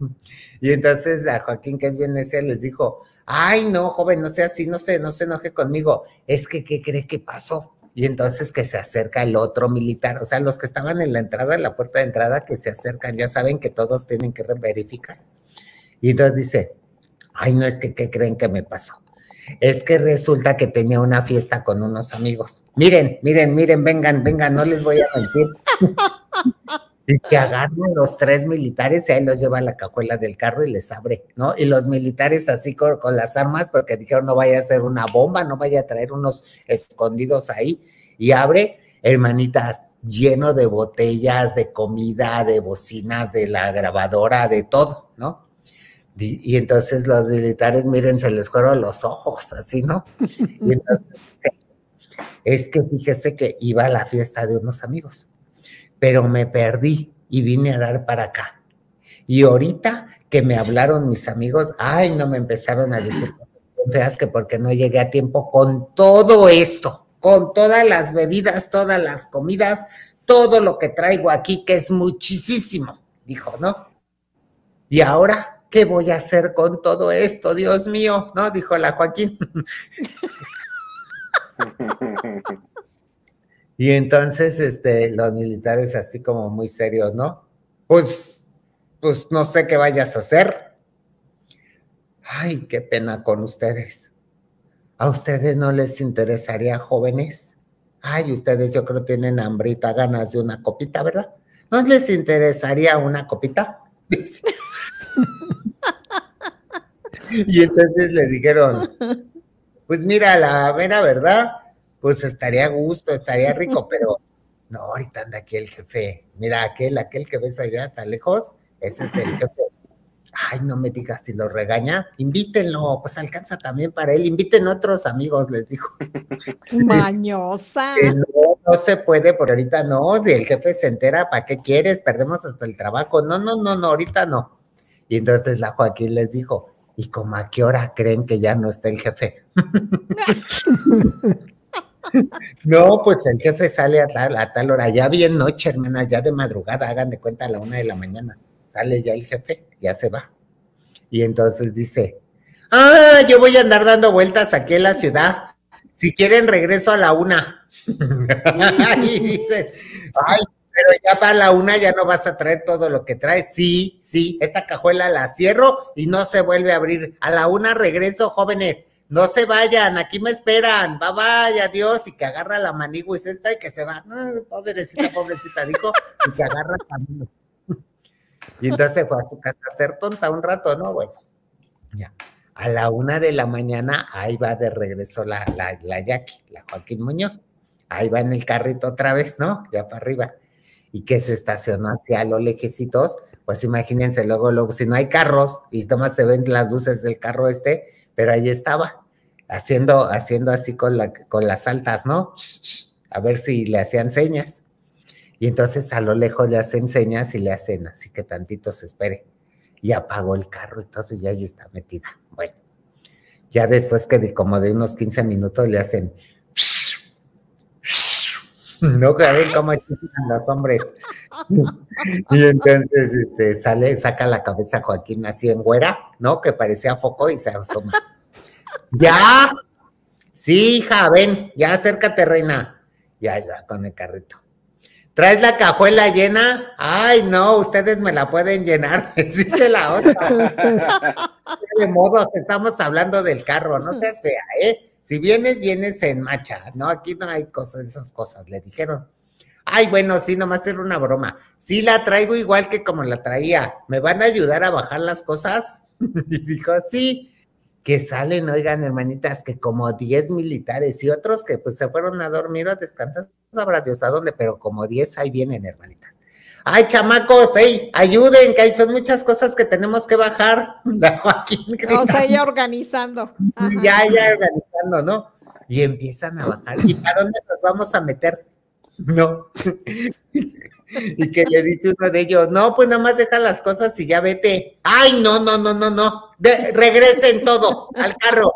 Y entonces a Joaquín, que es bien necio, les dijo, ay, no, joven, no sea así, no se enoje conmigo, es que, ¿qué cree que pasó? Y entonces que se acerca el otro militar, o sea, los que estaban en la entrada, en la puerta de entrada, que se acercan, ya saben que todos tienen que verificar. Y entonces dice, ay, no, es que, ¿qué creen que me pasó? Es que resulta que tenía una fiesta con unos amigos. Miren, vengan, no les voy a mentir. Y que agarran los 3 militares y ahí los lleva a la cajuela del carro y les abre, ¿no? Y los militares así con las armas, porque dijeron no vaya a ser una bomba, no vaya a traer unos escondidos ahí. Y abre, hermanitas, lleno de botellas, de comida, de bocinas, de la grabadora, de todo, ¿no? Y entonces los militares, miren, se les fueron los ojos, así, ¿no? Y entonces es que fíjese que iba a la fiesta de unos amigos, pero me perdí y vine a dar para acá. Y ahorita que me hablaron mis amigos, ay, no, me empezaron a decir feas que porque no llegué a tiempo con todo esto, con todas las bebidas, todas las comidas, todo lo que traigo aquí, que es muchísimo, dijo, ¿no? Y ahora, ¿qué voy a hacer con todo esto? Dios mío, ¿no? Dijo la Joaquín. Y entonces, los militares así como muy serios, ¿no? Pues no sé qué vayas a hacer. Ay, qué pena con ustedes. ¿A ustedes no les interesaría, jóvenes? Ay, ustedes yo creo tienen hambrita, ganas de una copita, ¿verdad? ¿No les interesaría una copita? Y entonces le dijeron, pues mira, la mera verdad, pues estaría a gusto, estaría rico, pero no, ahorita anda aquí el jefe. Mira, aquel que ves allá tan lejos, ese es el jefe. Ay, no me digas si lo regaña, invítenlo, pues alcanza también para él, inviten a otros amigos, les dijo. Mañosa. No se puede, por ahorita no, si el jefe se entera, ¿para qué quieres? Perdemos hasta el trabajo. No, ahorita no. Y entonces la Joaquín les dijo, ¿y como a qué hora creen que ya no está el jefe? No, pues el jefe sale a tal hora, ya bien noche, hermanas, ya de madrugada, hagan de cuenta a la 1 de la mañana. Sale ya el jefe, ya se va. Y entonces dice, yo voy a andar dando vueltas aquí en la ciudad. Si quieren, regreso a la 1. Y dice, ay, pero ya para la 1 ya no vas a traer todo lo que traes. Sí, esta cajuela la cierro y no se vuelve a abrir. A la 1 regreso, jóvenes. No se vayan, aquí me esperan. Bye, adiós. Y que agarra la manigüis esta y que se va. Pobrecita, dijo, y que agarra camino. Y entonces fue a su casa a hacer tonta un rato, ¿no? Bueno, ya. A la 1 de la mañana, ahí va de regreso la Jackie, la Joaquín Muñoz. Ahí va en el carrito otra vez, ¿no? Ya para arriba. Y que se estacionó hacia los lejecitos, pues imagínense, luego, si no hay carros, y nomás se ven las luces del carro pero ahí estaba, haciendo así con las altas, ¿no? A ver si le hacían señas. Y entonces a lo lejos le hacen señas y le hacen así que tantito se espere. Y apagó el carro y todo, y ahí está metida. Bueno, ya después que como de unos 15 minutos le hacen... No creen cómo chiflan los hombres. Y entonces saca la cabeza Joaquín así en güera, ¿no? Que parecía foco y se asoma. ¡Ya! Sí, hija, ven, ya acércate, reina. Ya va con el carrito. ¿Traes la cajuela llena? Ay, no, ustedes me la pueden llenar. Dice la otra. De modo, estamos hablando del carro, no seas fea, ¿eh? Si vienes en macha, ¿no? Aquí no hay esas cosas, le dijeron. Ay, bueno, sí, nomás era una broma. Sí la traigo igual que como la traía. ¿Me van a ayudar a bajar las cosas? Y dijo, sí. Que salen, oigan, hermanitas, que como 10 militares y otros que pues se fueron a dormir o a descansar, sabrá Dios a dónde, pero como 10 ahí vienen, hermanitas. Ay, chamacos, ayuden, que son muchas cosas que tenemos que bajar. La Joaquín gritando. O sea, ya organizando. Ajá. Ya organizando, ¿no? Y empiezan a bajar. ¿Y para dónde nos vamos a meter? No. Y que le dice uno de ellos, no, pues nada más deja las cosas y ya vete. Ay, no. Regresen todo al carro.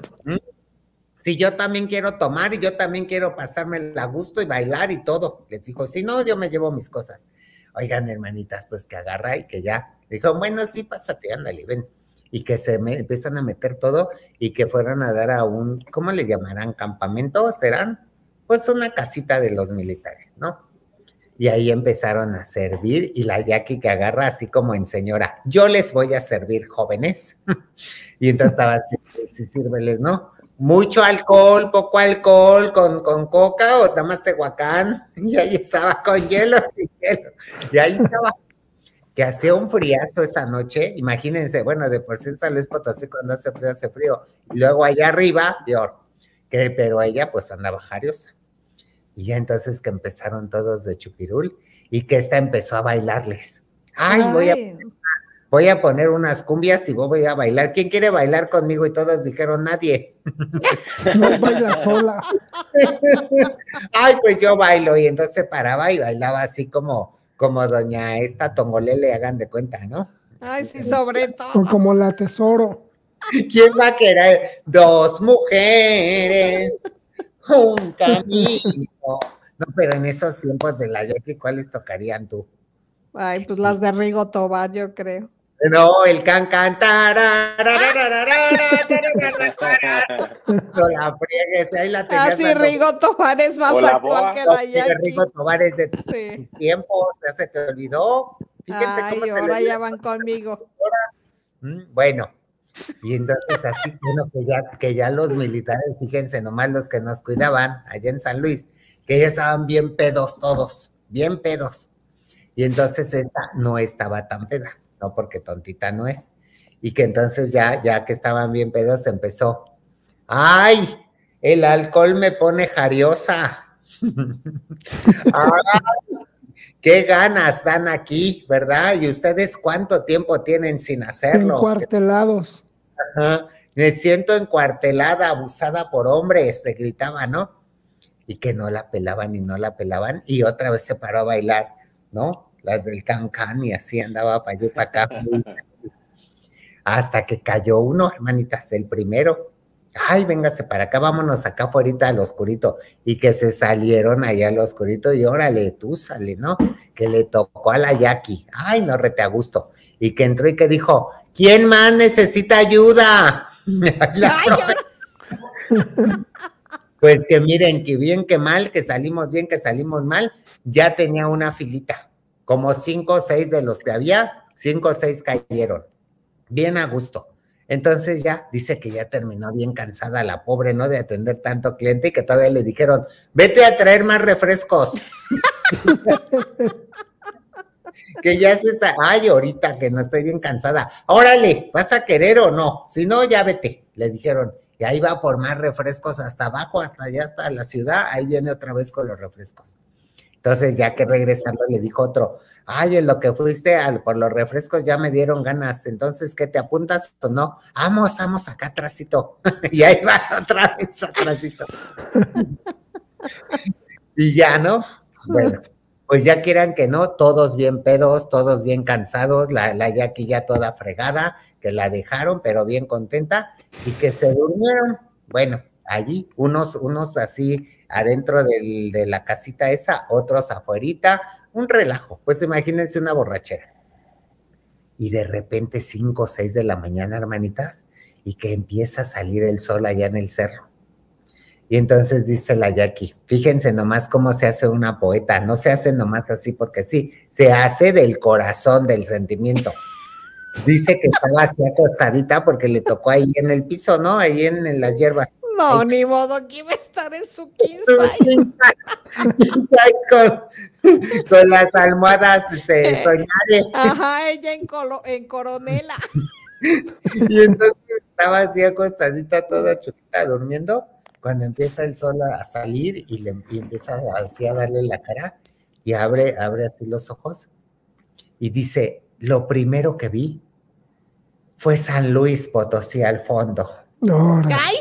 Si yo también quiero tomar y yo también quiero pasarme a gusto y bailar y todo. Les dijo, si no, yo me llevo mis cosas. Oigan, hermanitas, pues que agarra y que ya. Dijo, bueno, sí, pásate, ándale, ven. Y que empiezan a meter todo y que fueron a dar a un, ¿cómo le llamarán? ¿Campamento? ¿Serán? Pues una casita de los militares, ¿no? Y ahí empezaron a servir y la Jackie que agarra así como en señora, yo les voy a servir, jóvenes. Y entonces estaba así, sí, sírveles, ¿no? Mucho alcohol, poco alcohol, con coca o nada más Tehuacán. Y ahí estaba con hielo, sin hielo. Y ahí estaba. Que hacía un friazo esa noche, imagínense, bueno, de por sí en San Luis Potosí cuando hace frío. Y luego allá arriba, peor. Pero ella pues andaba jariosa. Y ya entonces que empezaron todos de chupirul y que esta empezó a bailarles. Ay, voy a poner unas cumbias y voy a bailar. ¿Quién quiere bailar conmigo? Y todos dijeron, nadie. No baila sola. Ay, pues yo bailo. Y entonces se paraba y bailaba así como doña esta Tongolele, hagan de cuenta, ¿no? Ay, sí, sobre todo. Como la Tesoro. ¿Quién va a querer? Dos mujeres, un camino. No, pero en esos tiempos de la Jackie, ¿cuáles tocarían tú? Ay, pues las de Rigo Tobar, yo creo. No, el can cantar. No la friegues, ahí la tenías. Ah, sí, Rigo Tobar es más actual que la Jackie. Rigo Tobar es de tus tiempos, ya se te olvidó. Fíjense cómo se ahora ya van conmigo. Bueno, y entonces así, bueno, que ya los militares, fíjense nomás los que nos cuidaban allá en San Luis, que ya estaban bien pedos todos, bien pedos. Y entonces esta no estaba tan peda, no, porque tontita no es. Y que entonces ya que estaban bien pedos, empezó, ¡ay! El alcohol me pone jariosa. ¡Ay! ¡Qué ganas dan aquí, ¿verdad? ¿Y ustedes cuánto tiempo tienen sin hacerlo? Encuartelados. Ajá. Me siento encuartelada, abusada por hombres, le gritaba, ¿no? Y que no la pelaban y no la pelaban, y otra vez se paró a bailar, ¿no? Las del can y así andaba para allá y para acá. Hasta que cayó uno, hermanitas, el primero. Ay, véngase para acá, vámonos acá afuera al oscurito. Y que se salieron allá al oscurito y órale, tú sale, ¿no? Que le tocó a la Jackie. Ay, no, rete a gusto. Y que entró y que dijo, ¿quién más necesita ayuda? Pues que miren, que bien, que mal, que salimos bien, que salimos mal. Ya tenía una filita. Como 5 o 6 de los que había, 5 o 6 cayeron. Bien a gusto. Entonces ya dice que ya terminó bien cansada la pobre, ¿no? De atender tanto cliente y que todavía le dijeron, vete a traer más refrescos. Que ya se está, ay, ahorita que no estoy bien cansada. Órale, ¿vas a querer o no? Si no, ya vete, le dijeron. Y ahí va por más refrescos hasta abajo, hasta allá, hasta la ciudad. Ahí viene otra vez con los refrescos. Entonces, ya que regresando le dijo otro, ay, en lo que fuiste por los refrescos ya me dieron ganas, entonces, ¿qué te apuntas o no? Vamos acá atrásito. Y ahí va otra vez atrásito. Y ya, ¿no? Bueno, pues ya quieran que no, todos bien pedos, todos bien cansados, la Jackie ya toda fregada, que la dejaron, pero bien contenta, y que se durmieron. Bueno, allí, unos así adentro de la casita esa, otros afuerita, un relajo, pues imagínense una borrachera. Y de repente 5 o 6 de la mañana, hermanitas, y que empieza a salir el sol allá en el cerro. Y entonces dice la Jackie, fíjense nomás cómo se hace una poeta, no se hace nomás así porque sí, se hace del corazón, del sentimiento. Dice que estaba así acostadita porque le tocó ahí en el piso, ¿no? Ahí en las hierbas. No, ahí, ni modo que iba a estar en su 15. Con las almohadas soñares. Ajá, ella en Coronela. Y entonces estaba así acostadita, toda chulita, durmiendo, cuando empieza el sol a salir y empieza así a darle la cara y abre así los ojos y dice, lo primero que vi fue San Luis Potosí al fondo. ¡Ay!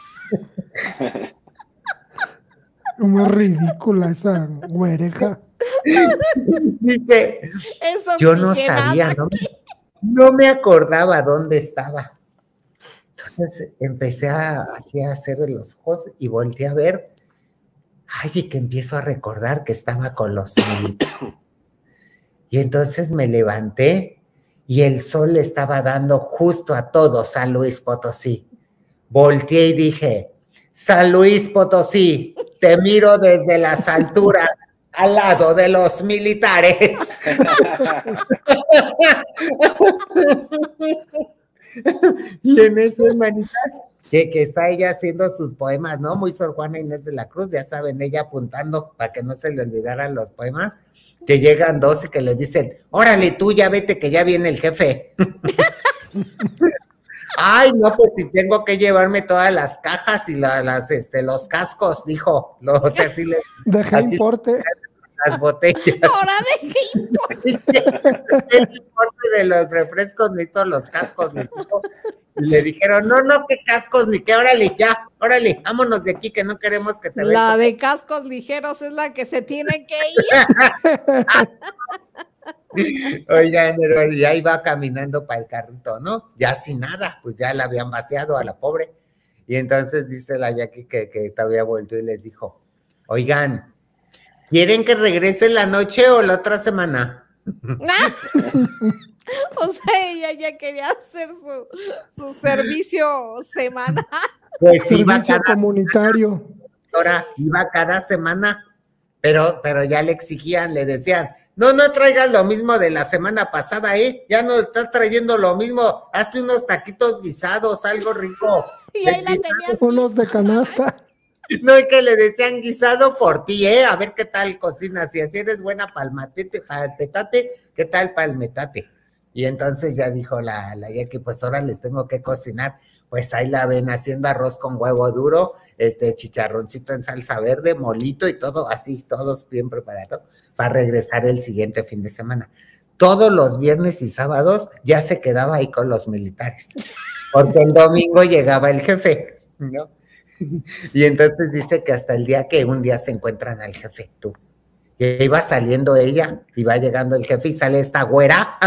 Muy ridícula esa güereja. Dice, yo no sabía, no me acordaba dónde estaba. Entonces empecé así a hacer los ojos y volteé a ver. Ay, y que empiezo a recordar que estaba con los militares. Y entonces me levanté y el sol le estaba dando justo a todo San Luis Potosí. Volteé y dije, San Luis Potosí, te miro desde las alturas al lado de los militares. Y en eso, hermanitas, que está ella haciendo sus poemas, ¿no? Muy Sor Juana Inés de la Cruz, ya saben, ella apuntando para que no se le olvidaran los poemas, que llegan 2 y que le dicen, órale tú, ya vete que ya viene el jefe. Ay, no, pues si tengo que llevarme todas las cajas y los cascos, dijo. O sea, así deja importe. las botellas. ¿Ahora de qué importa? El importe de los refrescos, ni todos los cascos, ni todo. Y le dijeron, no, qué cascos, ni qué, órale, ya, órale, vámonos de aquí, que no queremos que te veas. La de cascos ligeros es la que se tiene que ir. Oigan, ya iba caminando para el carrito, ¿no? Ya sin nada, pues ya la habían vaciado a la pobre. Y entonces dice la Jackie que te había vuelto y les dijo, oigan, ¿quieren que regrese la noche o la otra semana? O sea, ella ya quería hacer su servicio semanal. Pues iba Servicio comunitario. Ahora iba cada semana, pero ya le exigían, le decían, no traigas lo mismo de la semana pasada, ya no estás trayendo lo mismo, hazte unos taquitos guisados, algo rico. Y ahí la tenías. Unos de canasta. No, y que le decían guisado por ti, a ver qué tal cocinas, y así eres buena para el petate, ¿qué tal para el metate? Y entonces ya dijo la Jackie, pues ahora les tengo que cocinar, pues ahí la ven haciendo arroz con huevo duro, chicharroncito en salsa verde, molito y todo, así, todos bien preparados, para regresar el siguiente fin de semana. Todos los viernes y sábados ya se quedaba ahí con los militares, porque el domingo llegaba el jefe, ¿no? Y entonces dice que hasta el día que un día se encuentran al jefe, tú. Que iba saliendo ella, y va llegando el jefe y sale esta güera.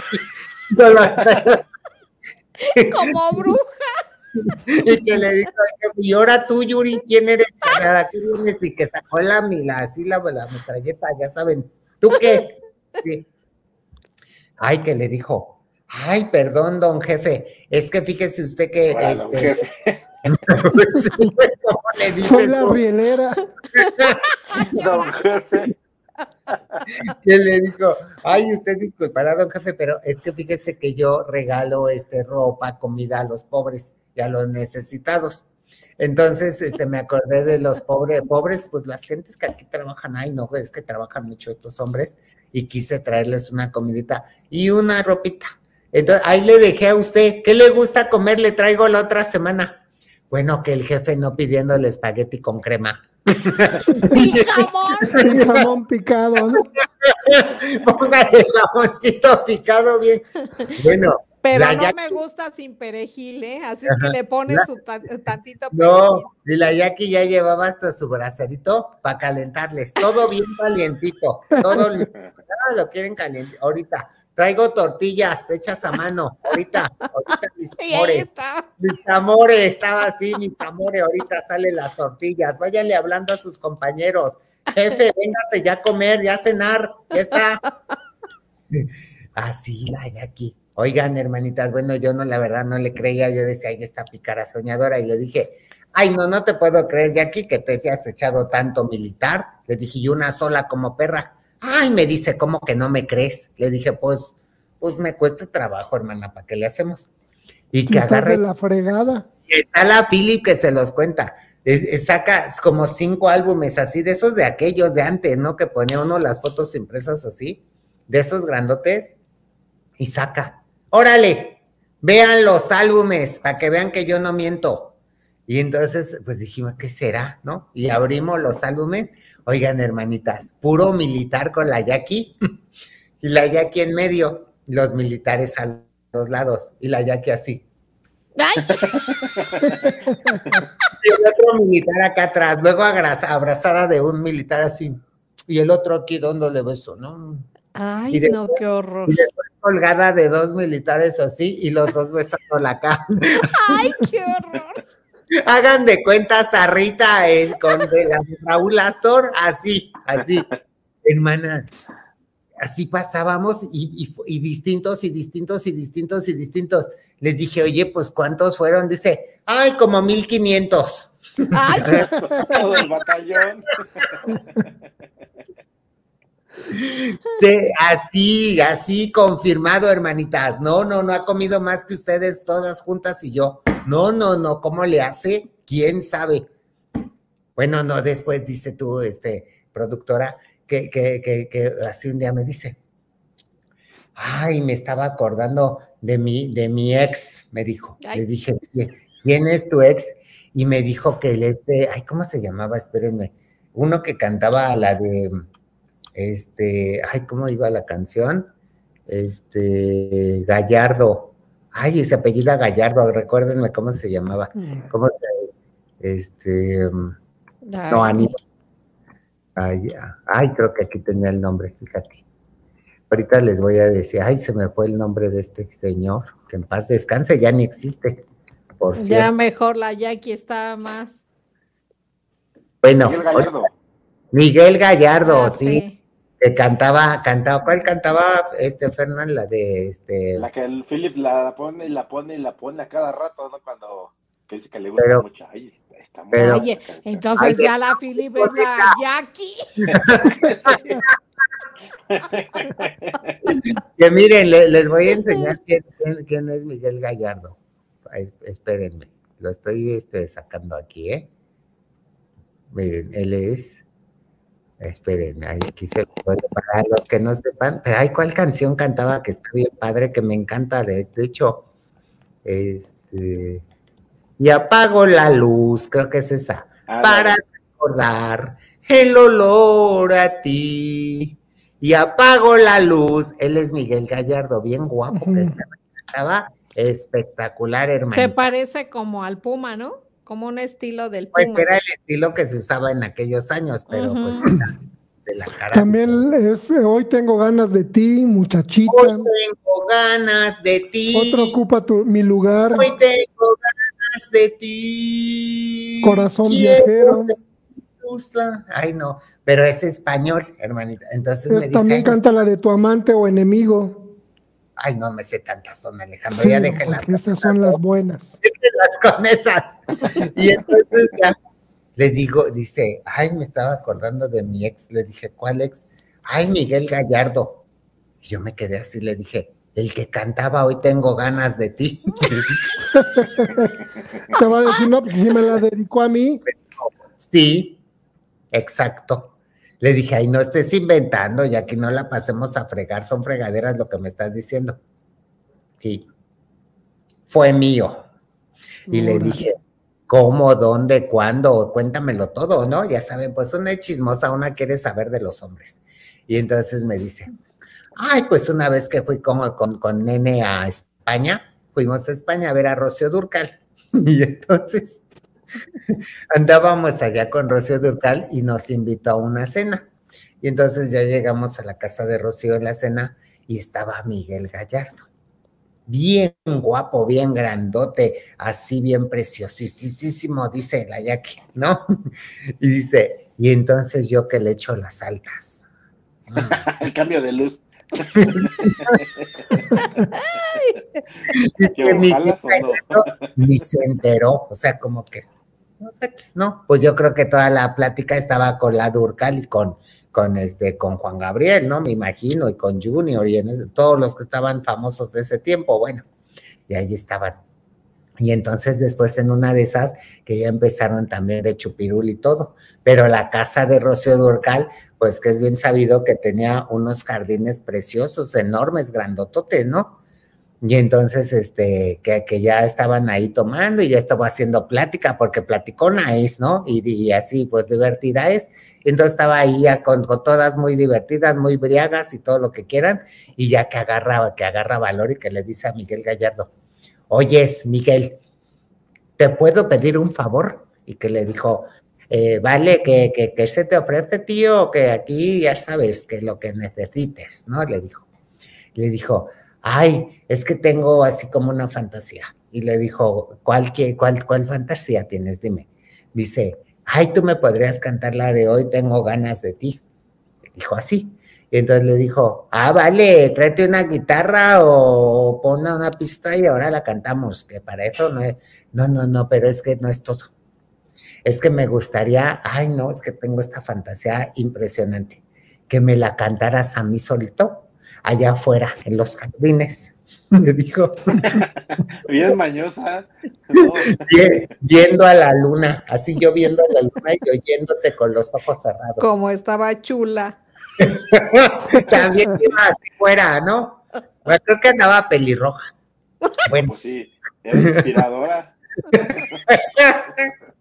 Como bruja. Y que le dijo al jefe, y ahora tú, Yuri, ¿quién eres? ¿A qué vienes? Y que sacó la metralleta, ya saben. ¿Tú qué? Sí. Ay, que le dijo, ay, perdón, don jefe, es que fíjese usted que Don jefe. ¿Cómo le dices? Soy la rielera. Don jefe. Que le dijo, ay, usted disculpará, don jefe, pero es que fíjese que yo regalo ropa, comida a los pobres y a los necesitados. Entonces, me acordé de los pobres, pues las gentes que aquí trabajan, ay, no, es que trabajan mucho estos hombres, y quise traerles una comidita y una ropita. Entonces, ahí le dejé a usted, ¿qué le gusta comer? Le traigo la otra semana. Bueno, que el jefe no pidiendo el espagueti con crema. Y jamón. Y jamón picado, ¿no? Póngale el jamoncito picado bien. Bueno. Pero no me gusta sin perejil, así es que le pones su tantito perejil. No, y la Jackie ya llevaba hasta su bracerito para calentarles, todo bien calientito, todo lo quieren caliente. Ahorita, traigo tortillas hechas a mano, ahorita mis amores. Mis amores, estaba así, mis amores, ahorita salen las tortillas, váyanle hablando a sus compañeros. Jefe, véngase ya a comer, ya a cenar, ya está. Así la Jackie. Oigan, hermanitas, bueno, yo no, la verdad, no le creía, yo decía, ahí está pícara soñadora, y le dije, ay, no te puedo creer, Jackie, que te hayas echado tanto militar. Le dije, y una sola como perra. Ay, me dice, ¿cómo que no me crees? Le dije, pues me cuesta trabajo, hermana, ¿para qué le hacemos? Y que agarre la fregada. Y está la Pili que se los cuenta. Saca como 5 álbumes así, de esos de aquellos de antes, ¿no? Que ponía uno las fotos impresas así, de esos grandotes, y saca. Órale, vean los álbumes para que vean que yo no miento. Y entonces, pues dijimos, ¿qué será? ¿No? Y abrimos los álbumes. Oigan, hermanitas, puro militar con la Jackie, y la Jackie en medio, los militares a los lados, y la Jackie así. ¡Ay! Y el otro militar acá atrás, luego abrazada de un militar así, y el otro aquí dándole beso, ¿no? Ay, después, no, qué horror. Y después colgada de 2 militares así, y los dos besando la cara. Ay, qué horror. Hagan de cuenta Sarrita con de la Raúl Astor, así, hermana. Así pasábamos, y distintos. Les dije, oye, pues, ¿cuántos fueron? Dice, ay, como 1,500. Ay, todo el batallón. Sí, así confirmado, hermanitas. No ha comido más que ustedes todas juntas y yo. No, ¿cómo le hace? ¿Quién sabe? Bueno, no, después dice tú, productora, que así un día me dice, ay, me estaba acordando de mi ex, me dijo. Ay. Le dije, ¿quién es tu ex? Y me dijo que ay, ¿cómo se llamaba? Espérenme. Uno que cantaba la de Ay, ¿cómo iba la canción? Gallardo. Ay, ese apellida Gallardo, recuérdenme cómo se llamaba. ¿Cómo se, no, Aníbal. Ay, creo que aquí tenía el nombre, fíjate. Ahorita les voy a decir, ay, se me fue el nombre de este señor, que en paz descanse, ya ni existe. Por ya cierto. mejor la Jackie está más. Bueno, Miguel Gallardo. Miguel Gallardo, sí. Que cantaba, ¿cuál cantaba Fernán? La de La que el Philip la pone a cada rato, ¿no? Cuando que dice que le gusta mucho. Ay, está muy Oye, entonces ya la Philip es la Jackie. Que miren, les voy a enseñar quién es Miguel Gallardo. Ay, espérenme, lo estoy sacando aquí, Miren, él es. Espérenme, aquí se lo puede para los que no sepan. Pero hay cuál canción cantaba que está bien padre, que me encanta, de hecho, y apago la luz, creo que es esa, para recordar el olor a ti. Y apago la luz, él es Miguel Gallardo, bien guapo que estaba espectacular, hermano. Se parece como al Puma, ¿no? Como un estilo del Puma. Pues era el estilo que se usaba en aquellos años, pero pues de la cara. También hoy tengo ganas de ti, muchachita. Hoy tengo ganas de ti. Otro ocupa mi lugar. Hoy tengo ganas de ti. Corazón viajero. Ay, no, pero es español, hermanita. Entonces me dice. También canta la de tu amante o enemigo. Ay, no me sé tantas, son Alejandro. Sí, ya déjenlas. Esas son las buenas. Déjenlas con esas. Y entonces ya le digo, dice, ay, me estaba acordando de mi ex. Le dije, ¿cuál ex? Ay, Miguel Gallardo. Y yo me quedé así, le dije, el que cantaba Hoy tengo ganas de ti. Te va a decir, no, porque si me la dedicó a mí. Sí, exacto. Le dije, ay, no estés inventando, ya que no la pasemos a fregar, son fregaderas lo que me estás diciendo. Sí, fue mío. Y le dije, ¿cómo, dónde, cuándo? Cuéntamelo todo, ¿no? Ya saben, pues una es chismosa, una quiere saber de los hombres. Y entonces me dice, ay, pues una vez que fui con Nene a España, fuimos a España a ver a Rocío Dúrcal. Y entonces andábamos allá con Rocío Dúrcal y nos invitó a una cena. Y entonces ya llegamos a la casa de Rocío en la cena y estaba Miguel Gallardo. Bien guapo, bien grandote, así bien preciosísimo, dice la Jackie, ¿no? Y dice, y entonces yo que le echo las altas. El cambio de luz. Ni se enteró, o sea, como que, no sé qué, no, pues yo creo que toda la plática estaba con la Dúrcal y con Juan Gabriel, ¿no? Me imagino, y con Junior, y todos los que estaban famosos de ese tiempo, bueno, y ahí estaban. Y entonces después en una de esas, que ya empezaron también de chupirul y todo, pero la casa de Rocío Dúrcal, pues que es bien sabido que tenía unos jardines preciosos, enormes, grandototes, ¿no? Y entonces, que ya estaban ahí tomando y ya estaba haciendo plática, porque platicona es, ¿no? Y así, pues divertida es. Entonces estaba ahí ya con todas muy divertidas, muy briagas y todo lo que quieran, y ya que agarra valor y que le dice a Miguel Gallardo, oyes, Miguel, ¿te puedo pedir un favor? Y que le dijo, vale, que se te ofrece, tío, que aquí ya sabes que lo que necesites, ¿no? Le dijo, ay, es que tengo así como una fantasía. Y le dijo, ¿cuál fantasía tienes? Dime. Dice, ay, tú me podrías cantar la de Hoy tengo ganas de ti. Dijo así. Y entonces le dijo, vale, tráete una guitarra o pon una pista y ahora la cantamos, que para eso no, pero es que no es todo. Es que me gustaría, ay, no, es que tengo esta fantasía impresionante, que me la cantaras a mí solito, allá afuera, en los jardines, me dijo. Bien mañosa. No. Viendo a la luna, así yo viendo a la luna y oyéndote con los ojos cerrados. Como estaba chula. También iba así fuera, ¿no? Bueno, creo que andaba pelirroja. Bueno. Pues sí, era inspiradora.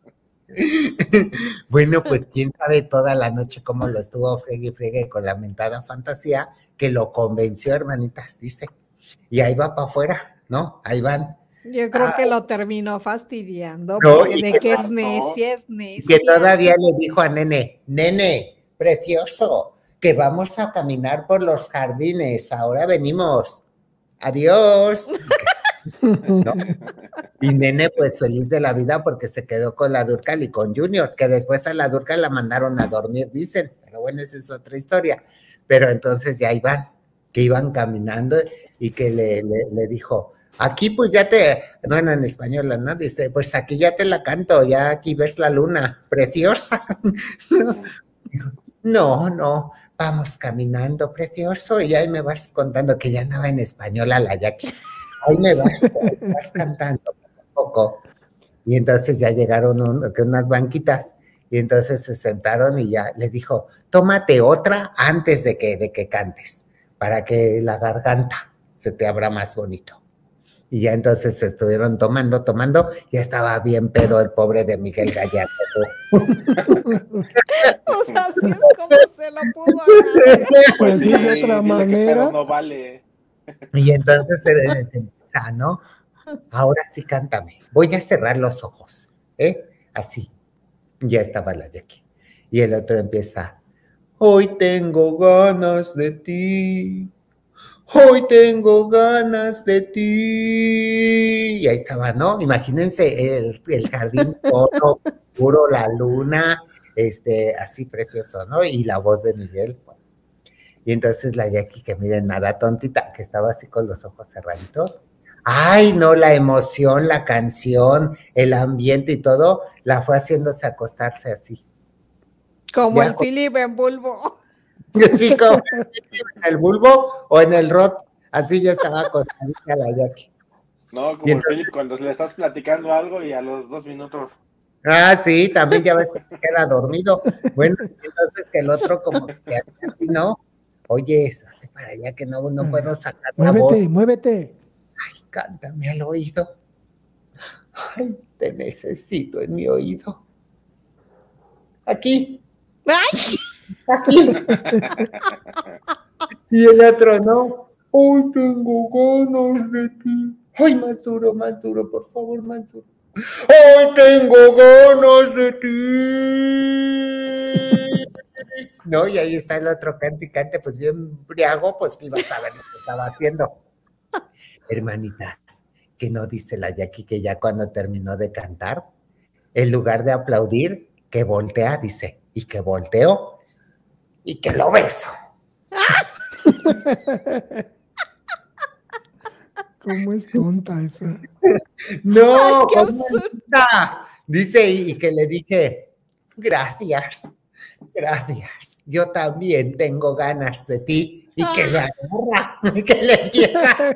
Bueno, pues quién sabe toda la noche cómo lo estuvo friegue y friegue con la mentada fantasía, que lo convenció, hermanitas, dice. Y ahí va para afuera, ¿no? Ahí van. Yo creo que lo terminó fastidiando, No, porque y de que que es no. necia, es Que necia. todavía le dijo a Nene, Nene, precioso, que vamos a caminar por los jardines, ahora venimos, adiós. ¿No? Y Nene, pues feliz de la vida porque se quedó con la Durcal y con Junior, que después a la Durcal la mandaron a dormir, dicen, pero bueno, esa es otra historia. Pero entonces ya iban, que iban caminando y que le dijo, aquí pues ya bueno, en español, ¿no? Dice, pues aquí ya te la canto, ya aquí ves la luna, preciosa. No, vamos caminando, precioso, y ahí me vas contando que ya andaba en español a la Jackie. Ahí me vas cantando poco. Y entonces ya llegaron unas banquitas, y entonces se sentaron y ya le dijo, tómate otra antes de que cantes, para que la garganta se te abra más bonito. Y ya entonces se estuvieron tomando, ya estaba bien pedo el pobre de Miguel Gallardo. O sea, así es como se lo pudo agarrar. Pues sí, de otra dile que manera. pedo no vale. Y entonces empieza, ¿no? Ahora sí cántame, voy a cerrar los ojos, así, ya estaba la Jackie. Y el otro empieza, hoy tengo ganas de ti, hoy tengo ganas de ti. Y ahí estaba, ¿no? Imagínense el jardín todo puro, la luna, así precioso, ¿no? Y la voz de Miguel. Y entonces la Jackie, que miren, nada tontita, que estaba así con los ojos cerraditos. Ay, no, la emoción, la canción, el ambiente y todo, la fue haciéndose acostarse así. Como Ya el Philip en Bulbo. Así como en el bulbo o en el rot, así ya estaba acostadita la Jackie. No, como entonces, el Philip cuando le estás platicando algo y a los 2 minutos. Ah, sí, también ya ves que se queda dormido. Bueno, entonces que el otro como que así, ¿no? Oye, salte para allá que no puedo sacar la voz. Muévete. Ay, cántame al oído. Ay, te necesito en mi oído. Aquí. ¡Ay! Aquí. Y el otro, no. Ay, tengo ganas de ti. Ay, más duro, por favor, más duro. Ay, tengo ganas de ti. No, y ahí está el otro cante, pues bien briago, pues que iba a saber lo que estaba haciendo. Hermanitas, que no dice la Jackie que ya cuando terminó de cantar, en lugar de aplaudir, que voltea, dice, y que volteo, y que lo beso. ¿Cómo es tonta esa? No, ¿cómo está? Dice, y que le dije, gracias, yo también tengo ganas de ti, y que le agarra, que le empieza.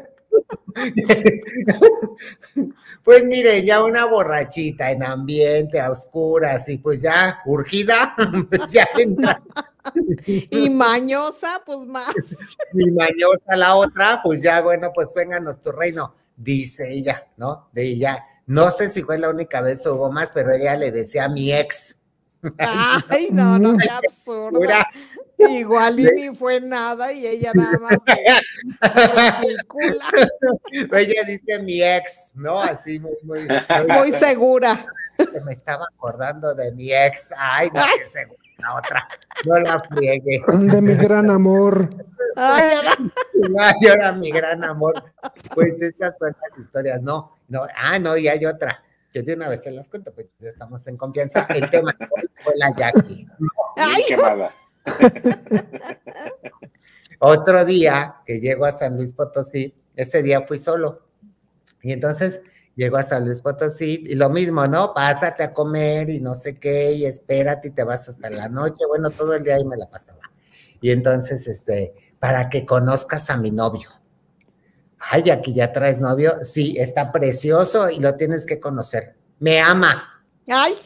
Pues mire, ya una borrachita en ambiente, a oscuras, y pues ya urgida, pues ya entra. Y mañosa, pues más. Y mañosa la otra, pues ya, bueno, pues vénganos tu reino, dice ella, ¿no? De ella, no sé si fue la única vez o hubo más, pero ella le decía a mi ex. Ay, no, qué absurdo. Igual y ni fue nada y ella nada más ridícula. Ella dice mi ex, ¿no? Así muy segura. Me estaba acordando de mi ex. Ay, no, que segura la otra. No la friegue. De mi gran amor. Ay, era mi gran amor. Pues esas son las historias. No, y hay otra. Yo de una vez se las cuento, pues ya estamos en confianza. El tema fue la Jackie. Ay, quemada. Otro día que llego a San Luis Potosí, ese día fui solo. Y entonces llego a San Luis Potosí y lo mismo, ¿no? Pásate a comer y no sé qué, y espérate y te vas hasta la noche. Bueno, todo el día ahí me la pasaba. Y entonces, para que conozcas a mi novio. Ay, aquí ya traes novio. Sí, está precioso y lo tienes que conocer. Me ama. Ay.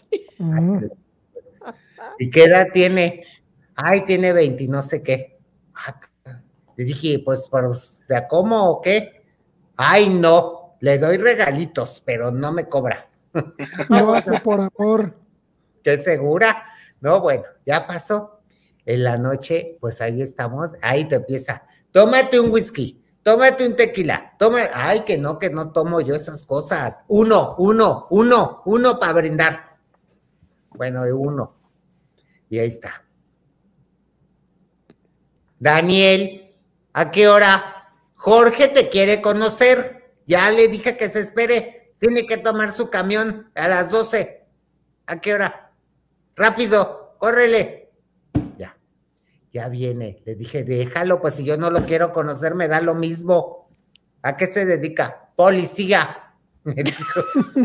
¿Y qué edad tiene? Ay, tiene 20 no sé qué. Le dije, pues, ¿de a cómo o qué? Ay, no, le doy regalitos, pero no me cobra. Lo hace por amor. ¿Qué segura? No, bueno, ya pasó. En la noche, pues ahí estamos, ahí te empieza, tómate un whisky, tómate un tequila, ay, que no tomo yo esas cosas. Uno para brindar. Bueno, uno. Y ahí está. Daniel, ¿a qué hora? Jorge te quiere conocer. Ya le dije que se espere. Tiene que tomar su camión a las 12. ¿A qué hora? Rápido, córrele. Ya viene. Le dije, déjalo, pues si yo no lo quiero conocer, me da lo mismo. ¿A qué se dedica? Policía. Me dijo.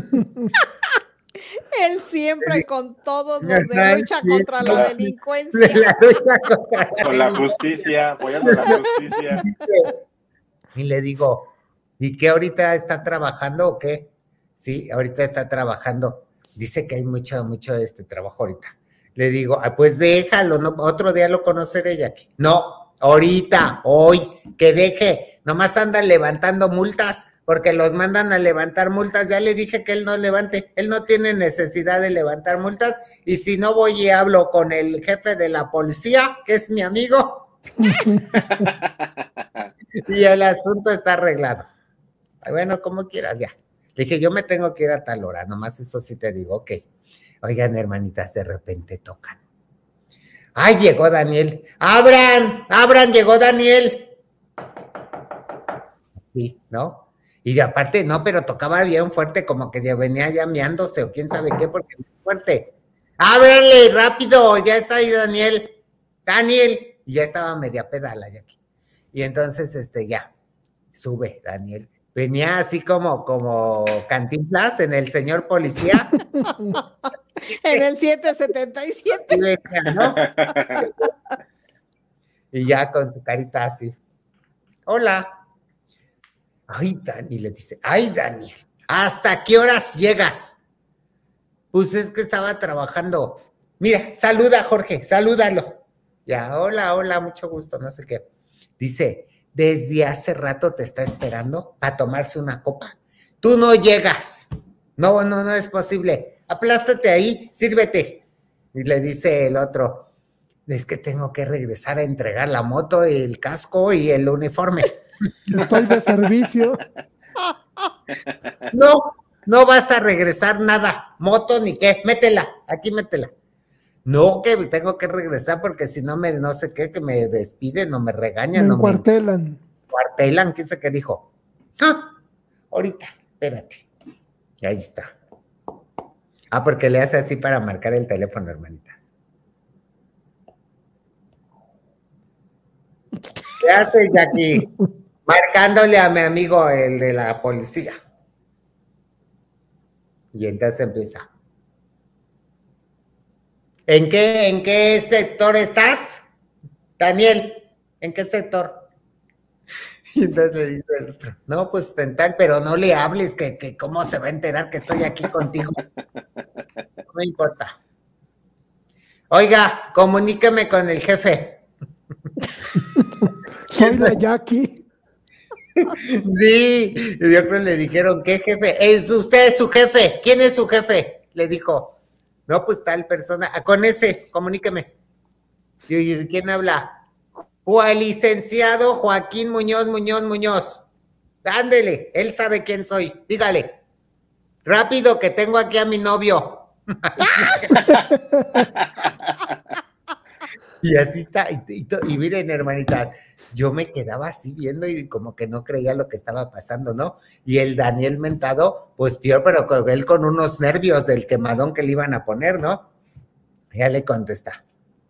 Él siempre con todos los de lucha contra la delincuencia. Con la justicia, apoyando la justicia. Y le digo, ¿y qué ahorita está trabajando o qué? Sí, ahorita está trabajando. Dice que hay mucho trabajo ahorita. Le digo, pues déjalo, no, otro día lo conoceré, Jackie. No, ahorita, hoy, que deje. Nomás andan levantando multas, porque los mandan a levantar multas. Ya le dije que él no levante, él no tiene necesidad de levantar multas. Y si no voy y hablo con el jefe de la policía, que es mi amigo, y el asunto está arreglado. Bueno, como quieras, ya. Le dije, yo me tengo que ir a tal hora, nomás eso sí te digo, ok. Oigan, hermanitas, de repente tocan. ¡Ay, llegó Daniel! ¡Abran! ¡Llegó Daniel! Sí, ¿no? Y de aparte, no, pero tocaba bien fuerte, como que ya venía llameándose o quién sabe qué, porque es fuerte. ¡Ábranle, rápido! Ya está ahí Daniel. ¡Daniel! Y ya estaba media pedala ya aquí. Y entonces, ya, sube Daniel. Venía así como Cantinflas en El Señor Policía. En el 777. ¿No? Y ya con su carita así. Hola. Ay, Dani, le dice, ay, Daniel, ¿hasta qué horas llegas? Pues es que estaba trabajando. Mira, saluda, Jorge, salúdalo. Ya, hola, mucho gusto, no sé qué. Dice, desde hace rato te está esperando para tomarse una copa. Tú no llegas. No es posible. Aplástate ahí, sírvete. Y le dice el otro, es que tengo que regresar a entregar la moto, el casco y el uniforme. Estoy de servicio. No vas a regresar nada, moto ni qué, métela, aquí métela. No, que tengo que regresar porque si no no sé qué, que me despiden o me regañan. Me encuartelan. Cuartelan, ¿quién sé qué dijo? Ahorita, espérate. Y ahí está. Porque le hace así para marcar el teléfono, hermanitas. ¿Qué haces, Jackie? Marcándole a mi amigo, el de la policía. Y entonces empieza. ¿En qué sector estás? Daniel, ¿en qué sector? Y entonces le dice el otro, no, pues en tal, pero no le hables, que cómo se va a enterar que estoy aquí contigo. No me importa. Oiga, comuníqueme con el jefe. Soy la Jackie. Sí, y después le dijeron, ¿qué jefe? Usted es su jefe. ¿Quién es su jefe? Le dijo, no, pues tal persona, con ese, comuníqueme. Y ¿quién habla? El licenciado Joaquín Muñoz. Ándele, él sabe quién soy, dígale. Rápido, que tengo aquí a mi novio. Y así está, y miren, hermanitas, yo me quedaba así viendo y como que no creía lo que estaba pasando, ¿no? Y el Daniel mentado, pues peor, pero él con unos nervios del quemadón que le iban a poner, ¿no? Ya le contesta.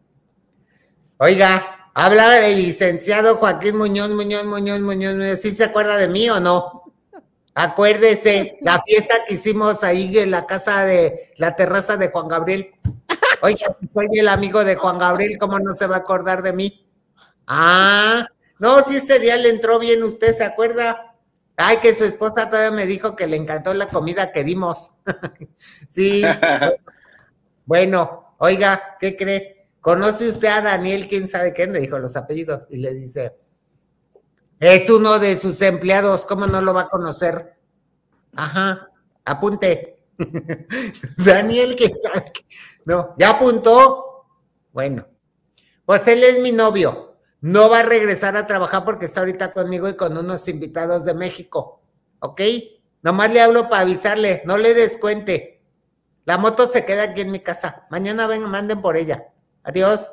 Oiga, habla el licenciado Joaquín Muñoz, ¿sí se acuerda de mí o no? Acuérdese, la fiesta que hicimos ahí en la casa la terraza de Juan Gabriel. Oiga, soy el amigo de Juan Gabriel, ¿cómo no se va a acordar de mí? No, si ese día le entró bien usted, ¿se acuerda? Ay, que su esposa todavía me dijo que le encantó la comida que dimos. Sí. Bueno, oiga, ¿qué cree? ¿Conoce usted a Daniel? ¿Quién sabe qué? Me dijo los apellidos y le dice, es uno de sus empleados, ¿cómo no lo va a conocer? Ajá, apunte. Daniel, ¿quién sabe qué? No, ¿ya apuntó? Bueno, pues él es mi novio. No va a regresar a trabajar porque está ahorita conmigo y con unos invitados de México. ¿Ok? Nomás le hablo para avisarle, no le descuente. La moto se queda aquí en mi casa. Mañana vengan, manden por ella. Adiós.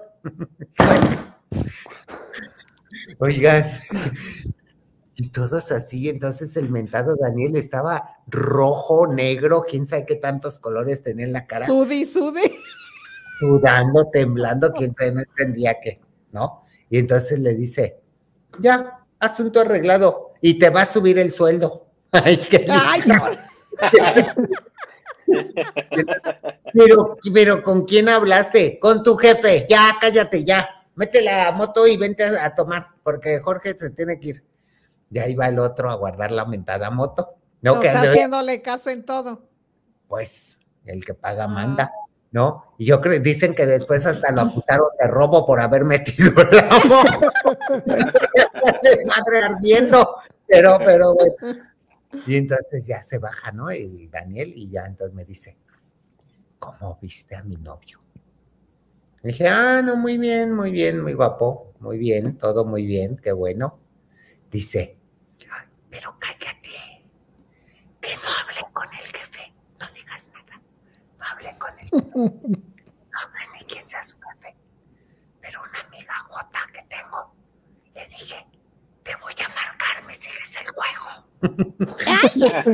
Oigan, y todos así, entonces el mentado Daniel estaba rojo, negro, quién sabe qué tantos colores tenía en la cara. Sude. Sudando, temblando, quién sabe, no entendía qué, ¿no? Y entonces le dice, ya, asunto arreglado, y te va a subir el sueldo. Ay, pero ¿con quién hablaste? Con tu jefe, ya, cállate, ya, mete la moto y vente a tomar, porque Jorge se tiene que ir. Ya iba el otro a guardar la mentada moto. No, o sea, haciéndole caso en todo. Pues, el que paga manda, ¿no? Y yo creo, dicen que después hasta lo acusaron de robo por haber metido la moto. Madre ardiendo, pero bueno. Y entonces ya se baja, ¿no? El Daniel, y ya entonces me dice, ¿cómo viste a mi novio? Le dije, no, muy bien, muy guapo, muy bien, todo muy bien, qué bueno. Dice, pero cállate, que no hable con el jefe, no digas nada, no hable con él. No sé ni quién sea su jefe, pero una amiga Jota que tengo, le dije, te voy a marcar, me sigues el juego.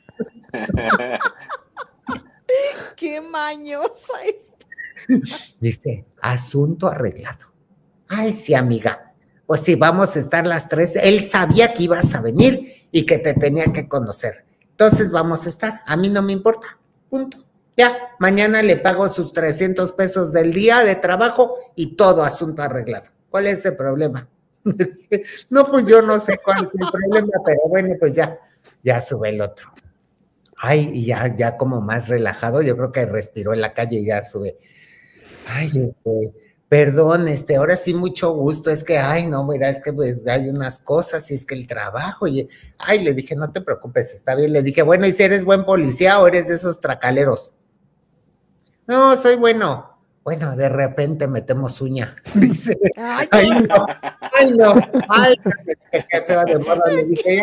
¡Qué mañosa es! Dice, asunto arreglado. Ay, sí, amiga. Pues sí, vamos a estar las 3. Él sabía que ibas a venir y que te tenía que conocer. Entonces vamos a estar. A mí no me importa. Punto. Ya, mañana le pago sus 300 pesos del día de trabajo y todo asunto arreglado. ¿Cuál es el problema? No, pues yo no sé cuál es el problema, pero bueno, pues ya sube el otro. Ay, y ya como más relajado, yo creo que respiró en la calle y ya sube. Ay, perdón, ahora sí mucho gusto, es que, ay, no, mira, es que pues hay unas cosas y es que el trabajo, y, ay, le dije, no te preocupes, está bien, le dije, bueno, ¿y si eres buen policía o eres de esos tracaleros? No, soy bueno. Bueno, de repente metemos uña, dice, ay, no, qué feo de modo, le dije,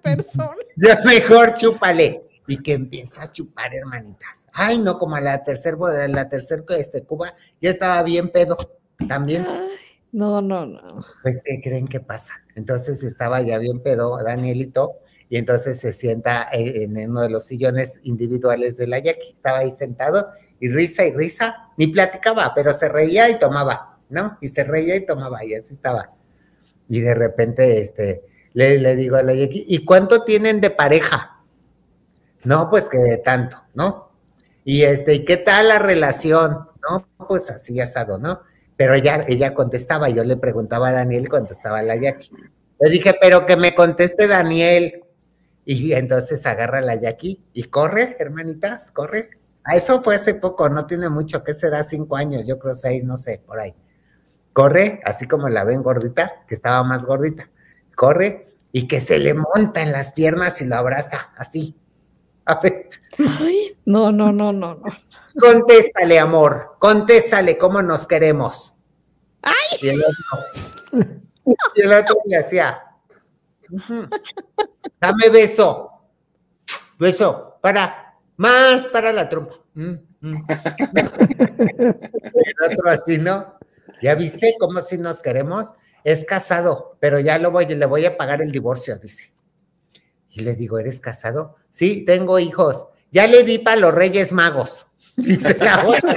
ya mejor chúpale. Y que empieza a chupar, hermanitas. Ay, no, como a la tercer Cuba, ya estaba bien pedo, también. No. Pues, ¿qué creen que pasa? Entonces estaba ya bien pedo Danielito, y entonces se sienta en uno de los sillones individuales de la Jackie, estaba ahí sentado, y risa, ni platicaba, pero se reía y tomaba, ¿no? Y se reía y tomaba, y así estaba. Y de repente, le digo a la Jackie, ¿y cuánto tienen de pareja? No, pues que tanto, ¿no? Y ¿y qué tal la relación? No, pues así asado, ¿no? Pero ella contestaba, yo le preguntaba a Daniel, contestaba a la Jackie. Le dije, pero que me conteste Daniel. Y entonces agarra la Jackie y corre, hermanitas, corre. A eso fue hace poco, no tiene mucho, ¿qué será? 5 años, yo creo 6, no sé, por ahí. Corre, así como la ven gordita, que estaba más gordita. Corre y que se le monta en las piernas y lo abraza, así. A ver. Ay, no. Contéstale, amor, contéstale cómo nos queremos. ¡Ay! Y el otro le hacía, dame beso, más para la trompa. El otro así, ¿no? ¿Ya viste cómo si nos queremos? Es casado, pero ya le voy a pagar el divorcio, dice. Y le digo, ¿eres casado? Sí, tengo hijos. Ya le di para los Reyes Magos. Dice la otra.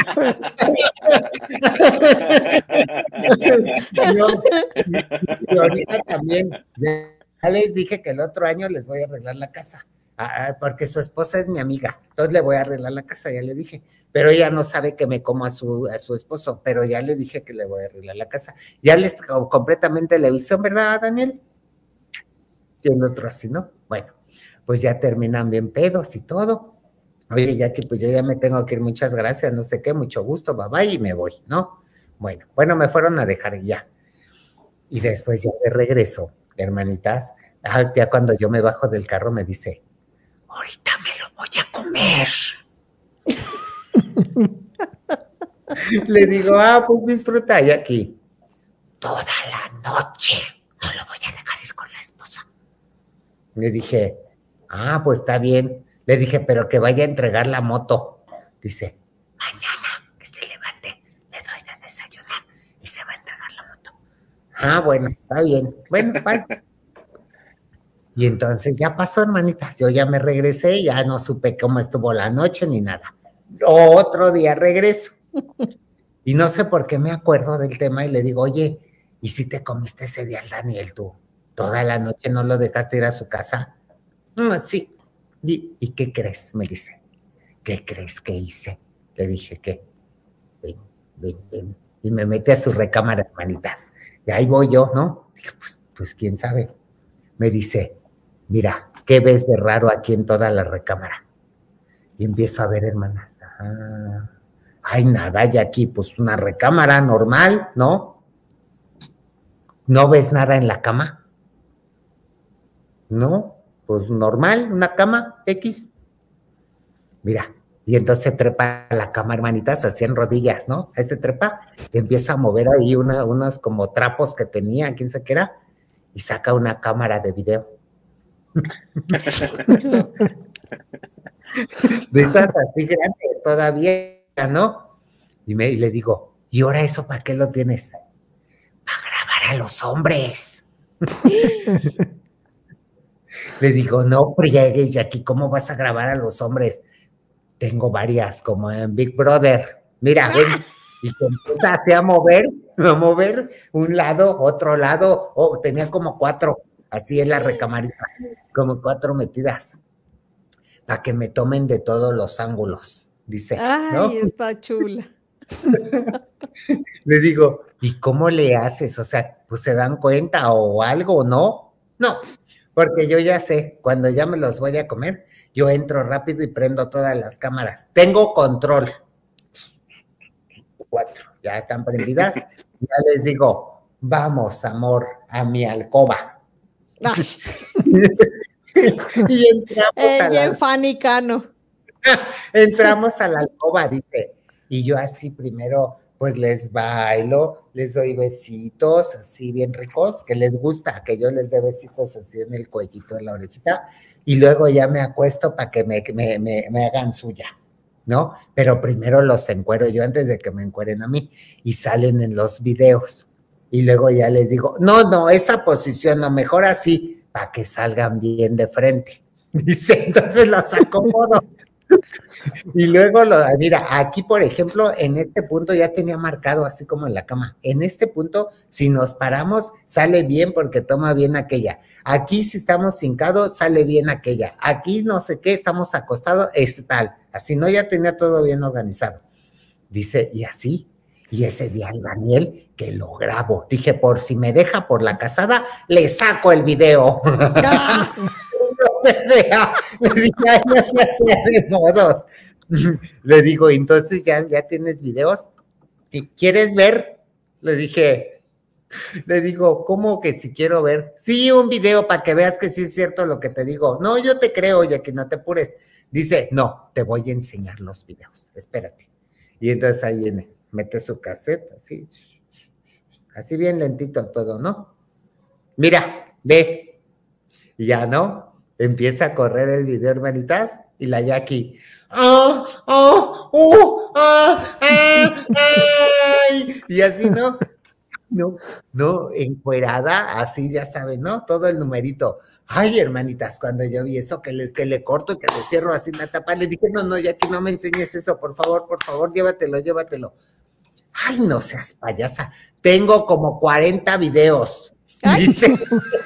Y ahorita también, ya les dije que el otro año les voy a arreglar la casa. Porque su esposa es mi amiga. Entonces le voy a arreglar la casa, ya le dije. Pero ella no sabe que me como a su esposo, pero ya le dije que le voy a arreglar la casa. Ya les completamente la visión, ¿verdad, Daniel? Y el otro así, ¿no? Bueno, pues ya terminan bien pedos y todo. Oye, Jackie, pues yo ya me tengo que ir, muchas gracias, no sé qué, mucho gusto, bye bye, y me voy, ¿no? Bueno, me fueron a dejar ya. Y después ya de regreso, hermanitas, ya cuando yo me bajo del carro me dice, ahorita me lo voy a comer. Le digo, pues disfruta. Y aquí, toda la noche, no lo voy a dejar ir con la esposa. Le dije, pues está bien. Le dije, pero que vaya a entregar la moto. Dice, mañana que se levante, le doy de desayunar y se va a entregar la moto. Bueno, está bien. Bueno, vale. Y entonces ya pasó, hermanitas. Yo ya me regresé, ya no supe cómo estuvo la noche ni nada. Otro día regreso. Y no sé por qué me acuerdo del tema y le digo, oye, ¿y si te comiste ese día al Daniel tú? ¿Toda la noche no lo dejaste ir a su casa? Sí. ¿Y qué crees? Me dice. ¿Qué crees que hice? Le dije, ¿qué? Ven. Y me mete a su recámara, hermanitas. Y ahí voy yo, ¿no? Dije, pues quién sabe. Me dice, mira, ¿qué ves de raro aquí en toda la recámara? Y empiezo a ver, hermanas. Ay, nada, y aquí, pues una recámara normal, ¿no? ¿No ves nada en la cama? No, pues normal, una cama X. Mira, y entonces trepa a la cama, hermanitas, así en rodillas, ¿no? Trepa, y empieza a mover ahí unos como trapos que tenía, quién sabe qué era, y saca una cámara de video. De esas así grandes todavía, ¿no? Y le digo, ¿y ahora eso para qué lo tienes? Para grabar a los hombres. Le digo, no friegues, Jackie, ¿cómo vas a grabar a los hombres? Tengo varias, como en Big Brother. Mira, ven, y se empieza así a mover un lado, otro lado, tenía como 4, así en la recamarita, como 4 metidas, para que me tomen de todos los ángulos, dice, ¿no? Ay, está chula. Le digo, ¿y cómo le haces? O sea, pues se dan cuenta o algo, ¿no? No, porque yo ya sé, cuando ya me los voy a comer, yo entro rápido y prendo todas las cámaras. Tengo control. 4, ya están prendidas. Ya les digo, vamos, amor, a mi alcoba. Y entramos a la alcoba, dice. Y yo así primero, pues les bailo, les doy besitos así bien ricos, que les gusta que yo les dé besitos así en el cuellito, en la orejita, y luego ya me acuesto para que me hagan suya, ¿no? Pero primero los encuero yo antes de que me encueren a mí, y salen en los videos. Y luego ya les digo, no, esa posición, no, mejor así, para que salgan bien de frente. Dice, entonces los acomodo. Y luego, mira, aquí por ejemplo, en este punto ya tenía marcado así como en la cama. En este punto, si nos paramos, sale bien porque toma bien aquella. Aquí si estamos hincados, sale bien aquella. Aquí no sé qué, estamos acostados, es tal. Así no, ya tenía todo bien organizado. Dice, y así, y ese día el Daniel, que lo grabo. Dije, por si me deja por la casada, le saco el video. Le dije, ay, no seas de modos. Le digo, entonces ya tienes videos. ¿Y quieres ver? Le digo, ¿cómo que si quiero ver? Sí, un video para que veas que sí es cierto lo que te digo. No, yo te creo, ya que no te apures. Dice, no, te voy a enseñar los videos, espérate. Y entonces ahí viene, mete su caseta, así bien lentito todo, ¿no? Mira, ve. Y ya, ¿no? Empieza a correr el video, hermanitas, y la Jackie, y así, no, encuerada, así, ya saben, ¿no? Todo el numerito. Ay, hermanitas, cuando yo vi eso, que le corto y que le cierro así la tapa, le dije, no, Jackie, no me enseñes eso, por favor, llévatelo. Ay, no seas payasa, tengo como 40 videos. Dice,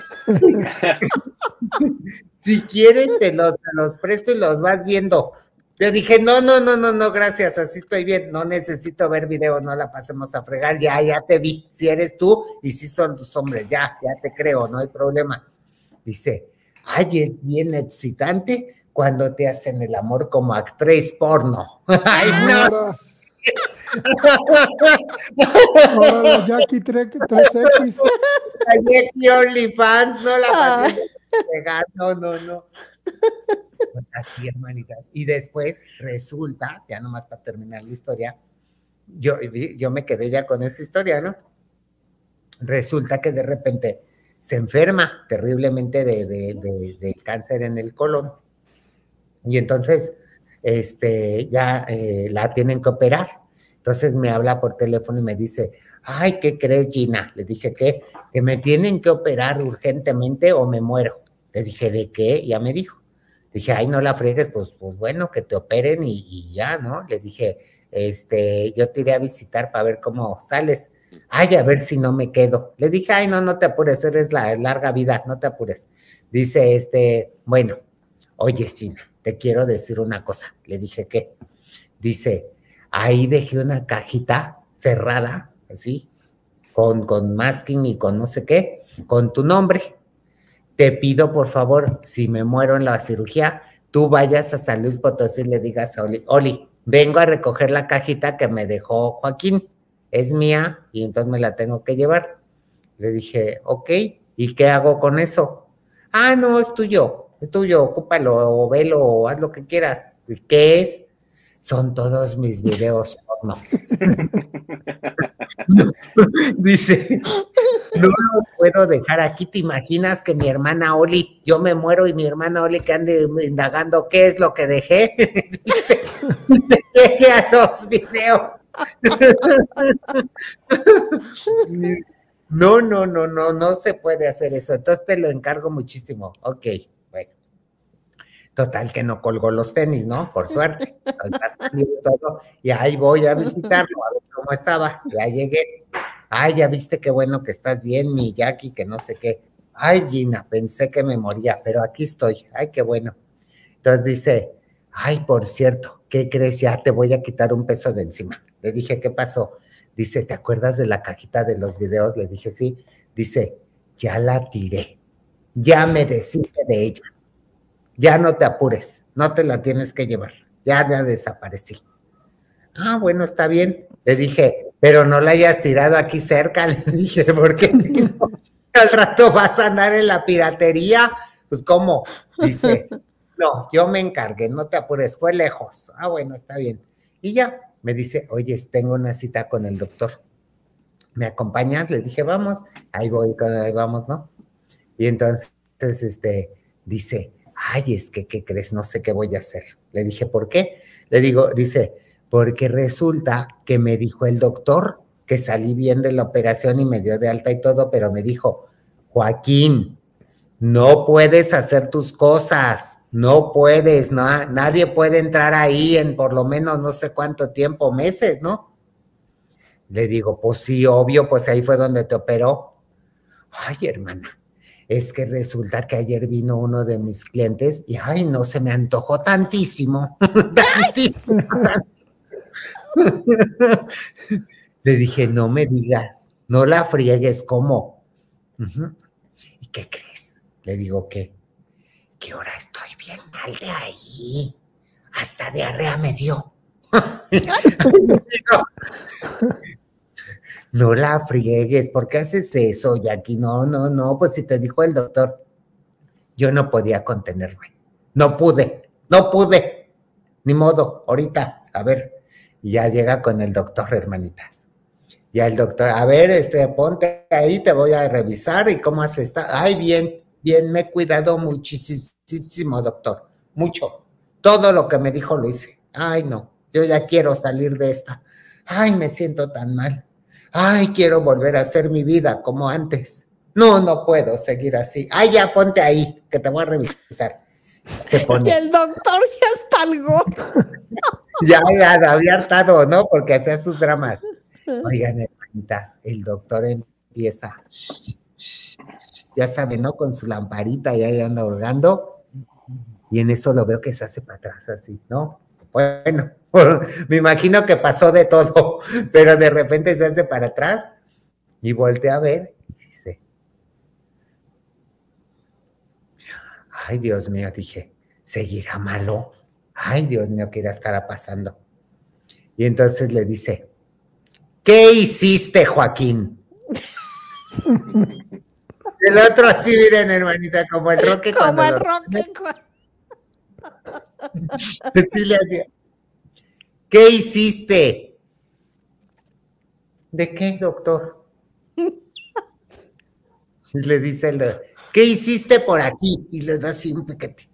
si quieres te los presto y los vas viendo. Yo dije, no, gracias, así estoy bien, no necesito ver videos, no la pasemos a fregar, ya te vi, si eres tú y si son tus hombres, ya te creo, no hay problema. Dice, ay, es bien excitante cuando te hacen el amor como actriz porno. Ay, no. Ahora Jackie 3X. Jackie OnlyFans, no la pasemos a fregar, no. Así, hermanita. Y después resulta, ya nomás para terminar la historia, yo me quedé ya con esa historia, ¿no? Resulta que de repente se enferma terriblemente del cáncer en el colon. Y entonces, ya la tienen que operar. Entonces me habla por teléfono y me dice, ay, ¿qué crees, Gina? Le dije, ¿qué? Que me tienen que operar urgentemente o me muero. Le dije, ¿de qué? Ya me dijo. Dije, ay, no la friegues, pues bueno, que te operen y ya, ¿no? Le dije, yo te iré a visitar para ver cómo sales. Ay, a ver si no me quedo. Le dije, ay, no te apures, eres la larga vida, no te apures. Dice, bueno, oye, Gina, te quiero decir una cosa. Le dije, ¿qué? Dice, ahí dejé una cajita cerrada, así, con masking y con no sé qué, con tu nombre. Te pido, por favor, si me muero en la cirugía, tú vayas a San Luis Potosí y le digas a Oli, vengo a recoger la cajita que me dejó Joaquín, es mía y entonces me la tengo que llevar. Le dije, ok, ¿y qué hago con eso? Ah, no, es tuyo, ocúpalo o velo o haz lo que quieras. ¿Y qué es? Son todos mis videos porno. Dice, no lo puedo dejar aquí. ¿Te imaginas que mi hermana Oli, yo me muero y mi hermana Oli que ande indagando qué es lo que dejé? Dice, dejé a 2 videos. No se puede hacer eso. Entonces te lo encargo muchísimo. Ok, bueno. Total que no colgó los tenis, ¿no? Por suerte. Todo, y ahí voy a visitarlo, a ver cómo estaba. Ya llegué. Ay, ya viste qué bueno que estás bien, mi Jackie, que no sé qué. Ay, Gina, pensé que me moría, pero aquí estoy. Ay, qué bueno. Entonces dice, ay, por cierto, ¿qué crees? Ya te voy a quitar un peso de encima. Le dije, ¿qué pasó? Dice, ¿te acuerdas de la cajita de los videos? Le dije, sí. Dice, ya la tiré. Ya me deshice de ella. Ya no te apures, no te la tienes que llevar, ya desaparecí. Ah, bueno, está bien. Le dije, pero no la hayas tirado aquí cerca, le dije, porque no, al rato vas a andar en la piratería. Pues, ¿cómo? Dice, no, yo me encargué, no te apures, fue lejos. Ah, bueno, está bien. Y ya, me dice, oye, tengo una cita con el doctor. ¿Me acompañas? Le dije, vamos. Ahí voy, ahí vamos, ¿no? Y entonces, dice, ay, es que, ¿qué crees? No sé qué voy a hacer. Le dije, ¿por qué? Le digo, dice, porque resulta que me dijo el doctor que salí bien de la operación y me dio de alta y todo, pero me dijo, Joaquín, no puedes hacer tus cosas, no puedes, nadie puede entrar ahí en por lo menos no sé cuánto tiempo, meses, ¿no? Le digo, pues sí, obvio, pues ahí fue donde te operó. Ay, hermana, es que resulta que ayer vino uno de mis clientes y, ay, no, se me antojó tantísimo. Tantísimo. Le dije, no me digas, no la friegues, ¿cómo? ¿Y qué crees? Le digo, ¿qué? Que ahora estoy bien mal de ahí. Hasta diarrea me dio. No la friegues, ¿por qué haces eso, Jackie? No, pues si te dijo el doctor, yo no podía contenerme, no pude, ni modo, ahorita, a ver, y ya llega con el doctor, hermanitas, ya el doctor, a ver, ponte ahí, te voy a revisar, y cómo has estado, ay, bien, me he cuidado muchísimo, doctor, mucho, todo lo que me dijo lo hice, ay, no, yo ya quiero salir de esta, ay, me siento tan mal, ay, quiero volver a hacer mi vida como antes. No puedo seguir así. Ay, ya, ponte ahí, que te voy a revisar. Y el doctor ya está algo. Ya había hartado, ¿no? Porque hacía sus dramas. Oigan, hermanitas, el doctor empieza, ya sabe, ¿no? Con su lamparita, ya anda hurgando, y en eso lo veo que se hace para atrás así, ¿no? Bueno, me imagino que pasó de todo, pero de repente se hace para atrás y voltea a ver y dice, ay, Dios mío, dije, ¿seguirá malo? Ay, Dios mío, ¿qué estará pasando? Y entonces le dice, ¿qué hiciste, Joaquín? El otro así, miren, hermanita, como el Roque. Como el Roque. Sí le hacía. ¿Qué hiciste? ¿De qué, doctor? Y le dice el doctor, ¿qué hiciste por aquí? Y le da así un piquete.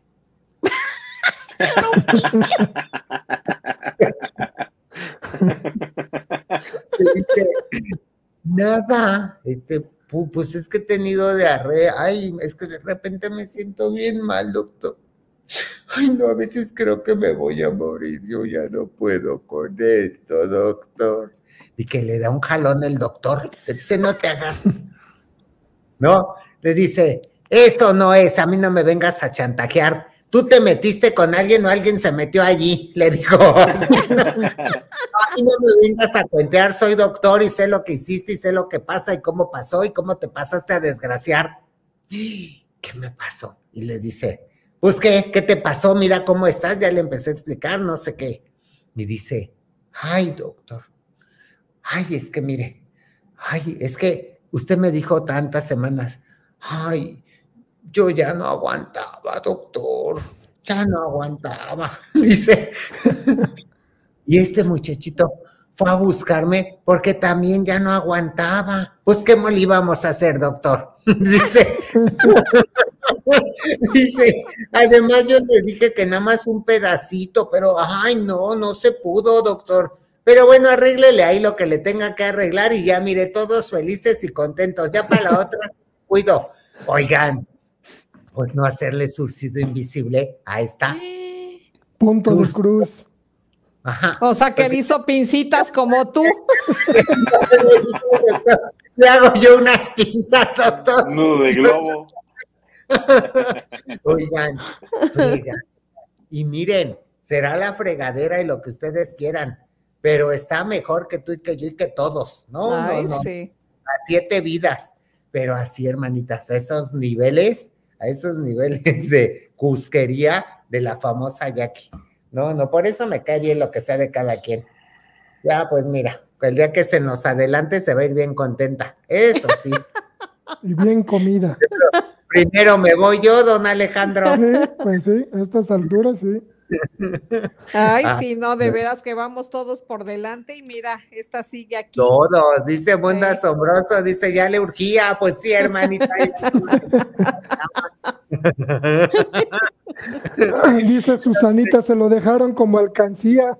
Le dice, nada, pues es que he tenido diarrea. Ay, es que de repente me siento bien mal, doctor. Ay, no, a veces creo que me voy a morir. Yo ya no puedo con esto, doctor. Y que le da un jalón el doctor. Le dice, no te hagas. No, le dice, eso no es, a mí no me vengas a chantajear. Tú te metiste con alguien o alguien se metió allí, le dijo. A mí no me vengas a cuentear, soy doctor y sé lo que hiciste y sé lo que pasa y cómo pasó y cómo te pasaste a desgraciar. ¿Qué me pasó? Y le dice, pues ¿qué te pasó? Mira cómo estás, ya le empecé a explicar, no sé qué. Y dice, ay, doctor, ay, es que mire, ay, es que usted me dijo tantas semanas, ay, yo ya no aguantaba, doctor, ya no aguantaba, dice. Y este muchachito fue a buscarme porque también ya no aguantaba. Pues, ¿qué le íbamos a hacer, doctor? Dice, dice, además yo le dije que nada más un pedacito, pero, ay, no se pudo, doctor. Pero bueno, arréglele ahí lo que le tenga que arreglar y ya, mire, todos felices y contentos. Ya para la otra, cuido. Oigan, pues no hacerle surcido invisible a esta. Punto de cruz. Ajá. O sea, que le hizo pincitas como tú. Le hago yo unas pinzas, doctor. Nudo de globo. Oigan. Y miren, será la fregadera y lo que ustedes quieran, pero está mejor que tú y que yo y que todos. No. Sí. A 7 vidas. Pero así, hermanitas, a esos niveles de cusquería de la famosa Jackie. No, por eso me cae bien lo que sea de cada quien. Ya, pues mira, el día que se nos adelante se va a ir bien contenta. Eso sí. Y bien comida. Primero me voy yo, don Alejandro. Sí, pues sí, a estas alturas sí. Ay, sí, no, de veras que vamos todos por delante y mira, esta sigue aquí. Todos, dice Mundo Asombroso, dice, ya le urgía, pues sí, hermanita. Dice Susanita, se lo dejaron como alcancía.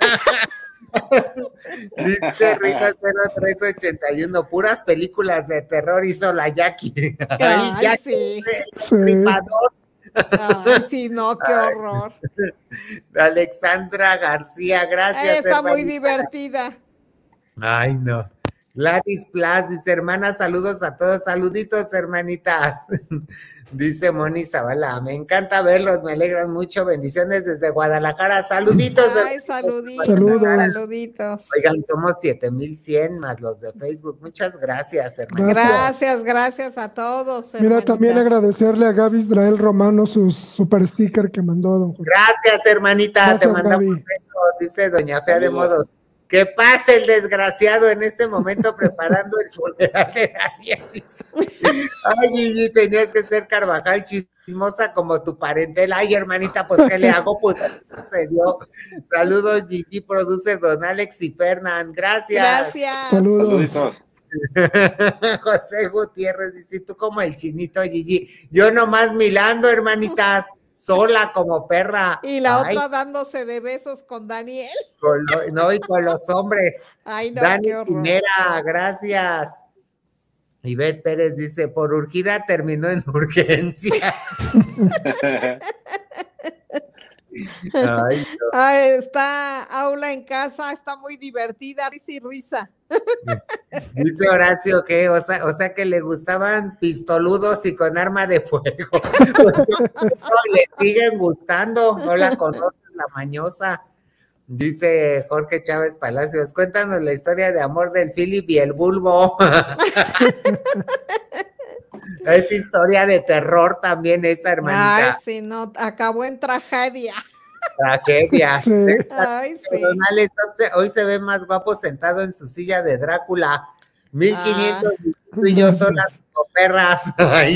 Dice Rita 0381, puras películas de terror hizo la Jackie. Ay, Jackie, sí. Ay, sí, no, qué horror. Alexandra García, gracias. Está hermanita. Muy divertida. Ay, no. Gladys Plas dice, hermana, saludos a todos, saluditos, hermanitas. Dice Moni Zavala, me encanta verlos, me alegran mucho, bendiciones desde Guadalajara, saluditos. Ay, saluditos. Oigan, somos 7,100 más los de Facebook, muchas gracias, hermanitas. Gracias a todos, hermanitas. Mira, también agradecerle a Gaby Israel Romano su super sticker que mandó, don Jorge. Gracias, hermanita, gracias, te mandamos eso, dice Doña Fea de Modos. Que pase el desgraciado en este momento preparando el funeral de Daniel. Ay, Gigi, tenías que ser Carvajal chismosa como tu parentela. Ay, hermanita, pues, ¿qué le hago? Pues, se dio. Saludos, Gigi, produce don Alex y Fernán. Gracias. Saludos. José Gutiérrez dice, tú como el chinito, Gigi. Yo nomás milando, hermanitas. Sola como perra. Y la otra dándose de besos con Daniel. Y con los hombres. Ay, no, Dani qué horror. Primera, gracias. Ivette Pérez dice, por urgida terminó en urgencias. Ay, no. Está Aula en casa, está muy divertida, risa y risa. Dice Horacio que, o sea que le gustaban pistoludos y con arma de fuego. Le siguen gustando, no la conoces, la mañosa. Dice Jorge Chávez Palacios, cuéntanos la historia de amor del Philip y el Bulbo. Es historia de terror también esa, hermanita. Ay, sí, no, acabó en tragedia. Tragedia. Sí. Ay, sí. Hoy se ve más guapo sentado en su silla de Drácula. 1500 y yo son las perras. Ahí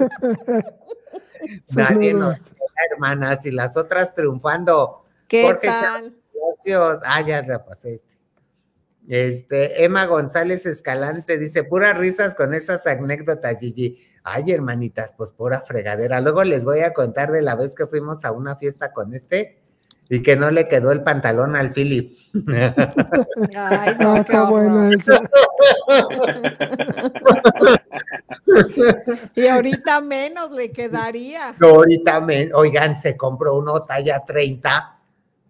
nadie nos queda, hermanas, y las otras triunfando. ¿Qué Jorge tal? Gracias. Ya la pasé. Emma González Escalante dice, puras risas con esas anécdotas, Gigi. Ay, hermanitas, pues pura fregadera. Luego les voy a contar de la vez que fuimos a una fiesta con y que no le quedó el pantalón al Philip. Ay, no, qué bueno eso. Y ahorita menos le quedaría. No, ahorita oigan, se compró uno talla 30,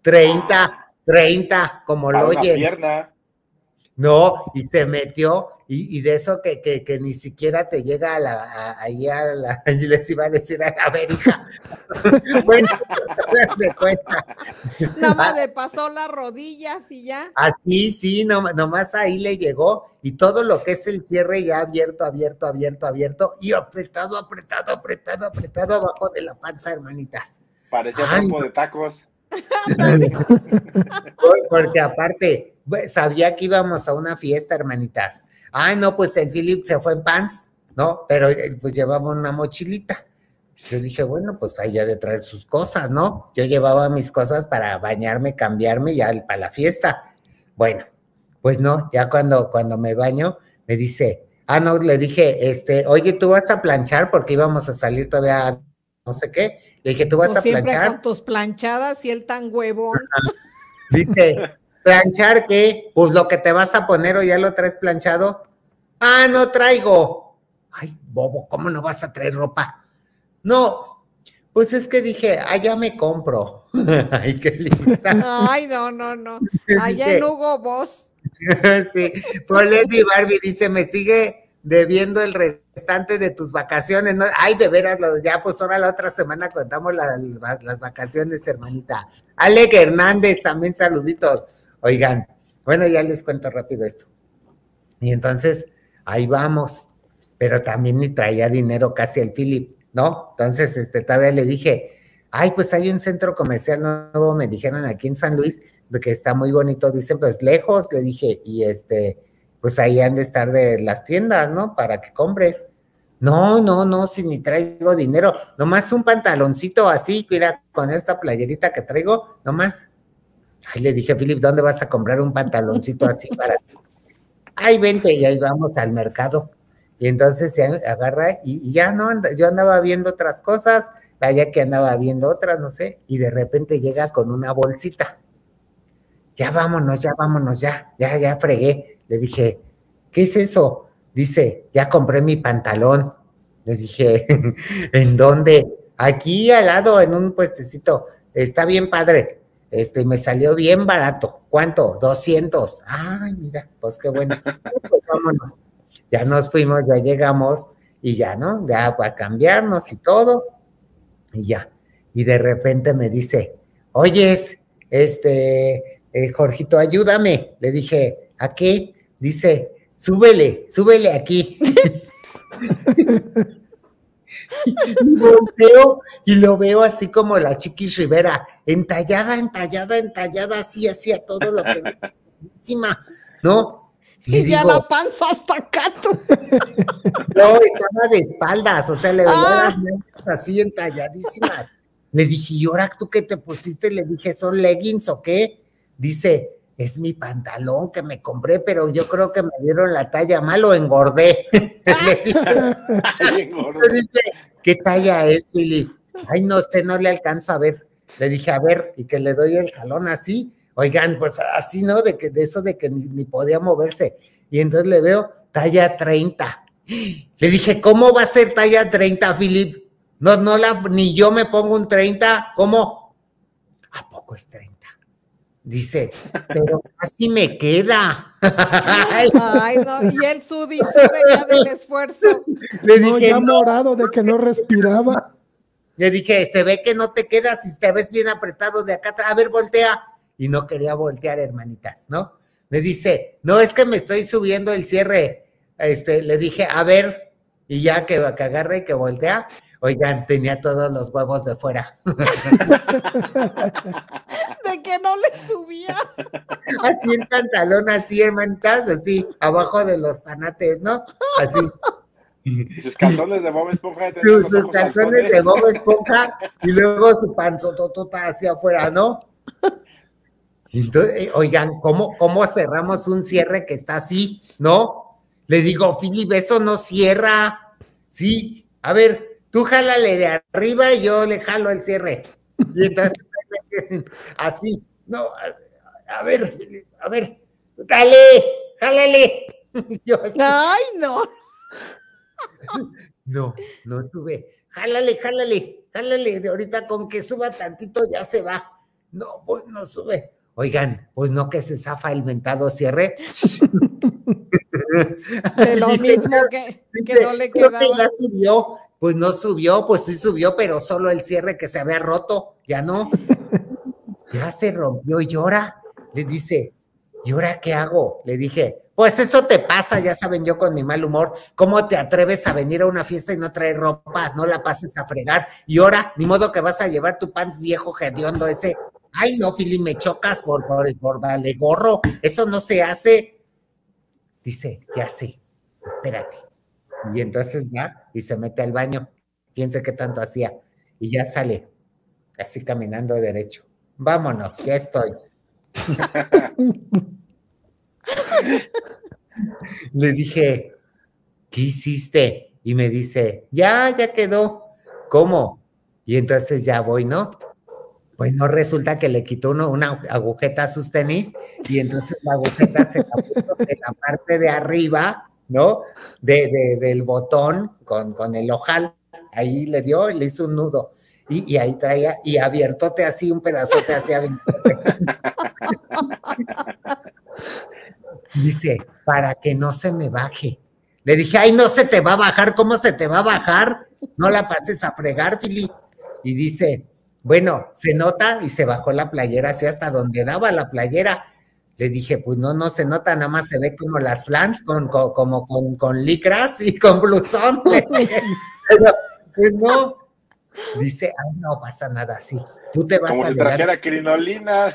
como lo oyen. Pierna. No, y se metió, y de eso que ni siquiera te llega ahí les iba a decir a la verija. Bueno, de cuenta. Nada más le pasó las rodillas y ya. Así, sí, nomás ahí le llegó, y todo lo que es el cierre ya abierto, y apretado abajo de la panza, hermanitas. Parecía trompo de tacos. Porque aparte, sabía que íbamos a una fiesta, hermanitas. Ay, no, pues el Philip se fue en pants, ¿no? Pero pues llevaba una mochilita. Yo dije, bueno, pues ahí ya de traer sus cosas, ¿no? Yo llevaba mis cosas para bañarme, cambiarme ya para la fiesta. Bueno, pues no, ya cuando me baño, me dice, no, le dije, oye, ¿tú vas a planchar? Porque íbamos a salir todavía no sé qué. Le dije, ¿tú vas a planchar? Siempre con tus planchadas y él tan huevón. Dice, ¿planchar qué? Pues lo que te vas a poner, o ya lo traes planchado. No traigo. Ay, bobo, ¿cómo no vas a traer ropa? No, pues es que dije, ya me compro. Ay, qué linda. Ay, no. Allá en Hugo Boss. Sí, Polly Barbie dice, me sigue debiendo el restante de tus vacaciones, ¿no? Ay, de veras, ya pues ahora la otra semana contamos las vacaciones, hermanita. Alec Hernández, también saluditos. Oigan, bueno, ya les cuento rápido esto. Y entonces, ahí vamos, pero también ni traía dinero casi el Philip, ¿no? Entonces, todavía le dije, ay, pues hay un centro comercial nuevo, me dijeron aquí en San Luis, que está muy bonito, dicen, pues lejos, le dije, y pues ahí han de estar de las tiendas, ¿no? Para que compres. No, si ni traigo dinero, nomás un pantaloncito así, mira, con esta playerita que traigo, nomás. Ay, le dije, Philip, ¿dónde vas a comprar un pantaloncito así para ti? Ay, vente, y ahí vamos al mercado. Y entonces se agarra, y ya no, yo andaba viendo otras cosas, allá que andaba viendo otras, no sé, y de repente llega con una bolsita. Ya vámonos, ya fregué. Le dije, ¿qué es eso? Dice, ya compré mi pantalón. Le dije, ¿en dónde? Aquí al lado, en un puestecito. Está bien padre. Me salió bien barato. ¿Cuánto? 200. Ay, mira, pues qué bueno. Pues vámonos. Ya nos fuimos, ya llegamos, y ya, ¿no? Ya para cambiarnos y todo. Y ya. Y de repente me dice, oyes, Jorgito, ayúdame. Le dije, ¿a qué? Dice, súbele aquí. Y volteo y lo veo así como la Chiquis Rivera, entallada, así, hacía todo lo que encima, ¿no? Le digo, ya la panza hasta acá, tú. No, estaba de espaldas, o sea, le veía las manos así entalladísimas. Le dije, ¿y ahora tú qué te pusiste? Le dije, ¿son leggings o qué? Dice, es mi pantalón que me compré, pero yo creo que me dieron la talla mal o engordé. Le dije, ¿qué talla es, Philip? Ay, no sé, no le alcanzo a ver. Le dije, a ver, y que le doy el jalón así. Oigan, pues así, ¿no? De eso de que ni podía moverse. Y entonces le veo talla 30. Le dije, ¿cómo va a ser talla 30, Philip? Ni yo me pongo un 30. ¿Cómo? ¿A poco es 30? Dice, pero casi me queda. Ay, no, y él sude ya del esfuerzo. Le dije, ya morado de que no respiraba. Le dije, se ve que no te quedas y te ves bien apretado de acá atrás. A ver, voltea. Y no quería voltear, hermanitas, ¿no? Me dice, no, es que me estoy subiendo el cierre. Le dije, a ver, y ya que agarre y que voltea. Oigan, tenía todos los huevos de fuera. De que no le subía. Así el pantalón, así, hermanitas, así, abajo de los tanates, ¿no? Así. Sus calzones de Bob Esponja. Sus calzones de Bob Esponja y luego su panzototota hacia afuera, ¿no? Entonces, oigan, ¿cómo cerramos un cierre que está así, no? Le digo, Philip, eso no cierra. Sí, a ver, tú jálale de arriba y yo le jalo el cierre. Y entonces, así, no, a ver, dale, jálale. Yo, ay, no. No sube. Jálale, de ahorita con que suba tantito ya se va. No, pues no sube. Oigan, pues no que se zafa el mentado cierre. De lo mismo que no le quedaba. Que ya subió. Pues no subió, pues sí subió, pero solo el cierre que se había roto, ya no. Ya se rompió y llora. Le dice, ¿y ahora qué hago? Le dije, pues eso te pasa, ya saben yo con mi mal humor. ¿Cómo te atreves a venir a una fiesta y no traer ropa? No la pases a fregar. Y ahora, ni modo que vas a llevar tu pants viejo hediondo ese. Ay, no, Fili, me chocas por vale gorro. Eso no se hace. Dice, ya sé, espérate. Y entonces va y se mete al baño. Quién sé qué tanto hacía. Y ya sale, así caminando derecho. Vámonos, ya estoy. Le dije, ¿qué hiciste? Y me dice, ya quedó. ¿Cómo? Y entonces ya voy, ¿no? Pues no, resulta que le quitó una agujeta a sus tenis y entonces la agujeta se la puso de la parte de arriba, ¿no? Del botón con el ojal. Ahí le dio y le hizo un nudo. Y ahí traía, y abiertote así, un pedazote así abiertote. Dice, para que no se me baje. Le dije, ay, no se te va a bajar, ¿cómo se te va a bajar? No la pases a fregar, Fili. Y dice, bueno, se nota, y se bajó la playera así hasta donde daba la playera. Le dije, pues no se nota, nada más se ve como las flans con licras y con blusón. Pero, pues no. Dice, ay, no pasa nada así. Tú te vas como a si trajera crinolina.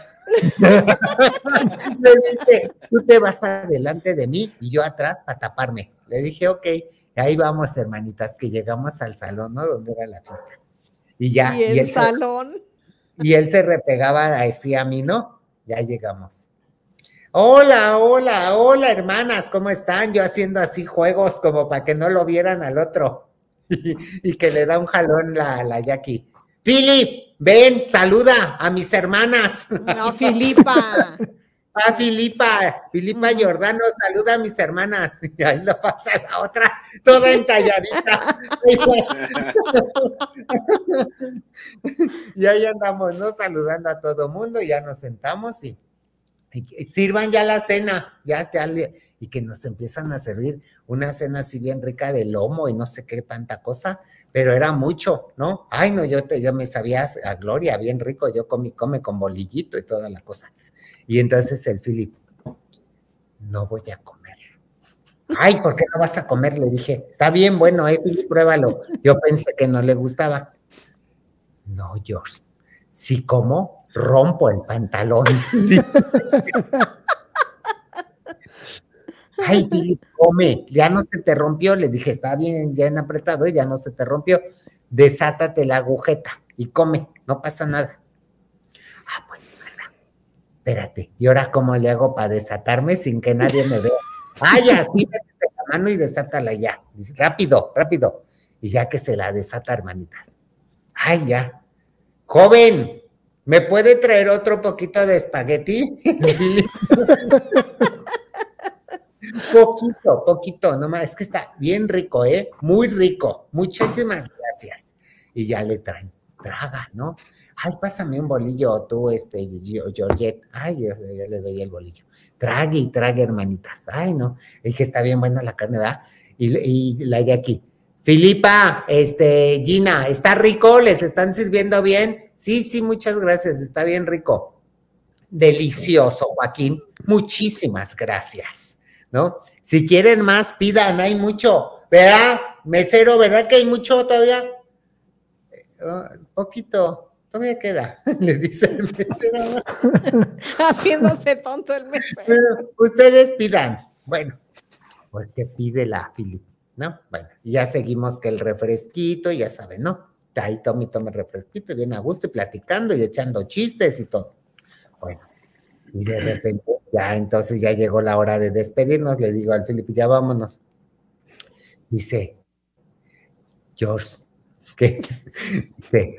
Le dije, tú te vas adelante de mí y yo atrás para taparme. Le dije, ok, ahí vamos, hermanitas, que llegamos al salón, ¿no? Donde era la fiesta. Y ya. ¿Y el salón? Y él se repegaba así a mí, ¿no? Ya llegamos. Hola, hermanas, ¿cómo están? Yo haciendo así juegos como para que no lo vieran al otro. Y que le da un jalón la Jackie. Philip, ven, saluda a mis hermanas. No, Filipa. Filipa Giordano, saluda a mis hermanas. Y ahí lo pasa la otra, toda entalladita. Y ahí andamos, ¿no? Saludando a todo mundo, ya nos sentamos y sirvan ya la cena, y que nos empiezan a servir una cena así bien rica de lomo y no sé qué tanta cosa, pero era mucho, ¿no? Ay, no, yo me sabía a gloria, bien rico, yo come con bolillito y toda la cosa. Y entonces el Philip, no voy a comer. Ay, ¿por qué no vas a comer? Le dije, está bien, bueno, Philip, pruébalo. Yo pensé que no le gustaba. No, George, si como, rompo el pantalón. Ay, Philip, come, ya no se te rompió. Le dije, está bien apretado, ya no se te rompió. Desátate la agujeta y come, no pasa nada. Ah, bueno, ¿verdad? Espérate, ¿y ahora cómo le hago para desatarme sin que nadie me vea? Ay, así, métete la mano y desátala ya. Dice, rápido. Y ya que se la desata, hermanitas. Ay, ya. Joven, ¿me puede traer otro poquito de espagueti? Poquito, nomás, es que está bien rico, muy rico, muchísimas gracias. Y ya le traen, traga, ¿no? Ay, pásame un bolillo tú, Georgette. Ay, yo le doy el bolillo. Trague, hermanitas. Ay, no, es que está bien buena la carne, ¿verdad? Y la de aquí. Filipa, Gina, ¿está rico? ¿Les están sirviendo bien? Sí, muchas gracias, está bien rico. Delicioso, Joaquín. Muchísimas gracias, ¿no? Si quieren más, pidan, hay mucho, ¿verdad? Mesero, ¿verdad que hay mucho todavía? Poquito, todavía queda, le dice el mesero. Haciéndose tonto el mesero. Pero ustedes pidan. Bueno, pues que pide la Philip, ¿no? Bueno, y ya seguimos que el refresquito, ya saben, ¿no? Ahí tome refresquito y bien a gusto y platicando y echando chistes y todo. Bueno, Y de repente, ya entonces ya llegó la hora de despedirnos, le digo al Philip, ya vámonos. Dice, George, ¿qué? Dice,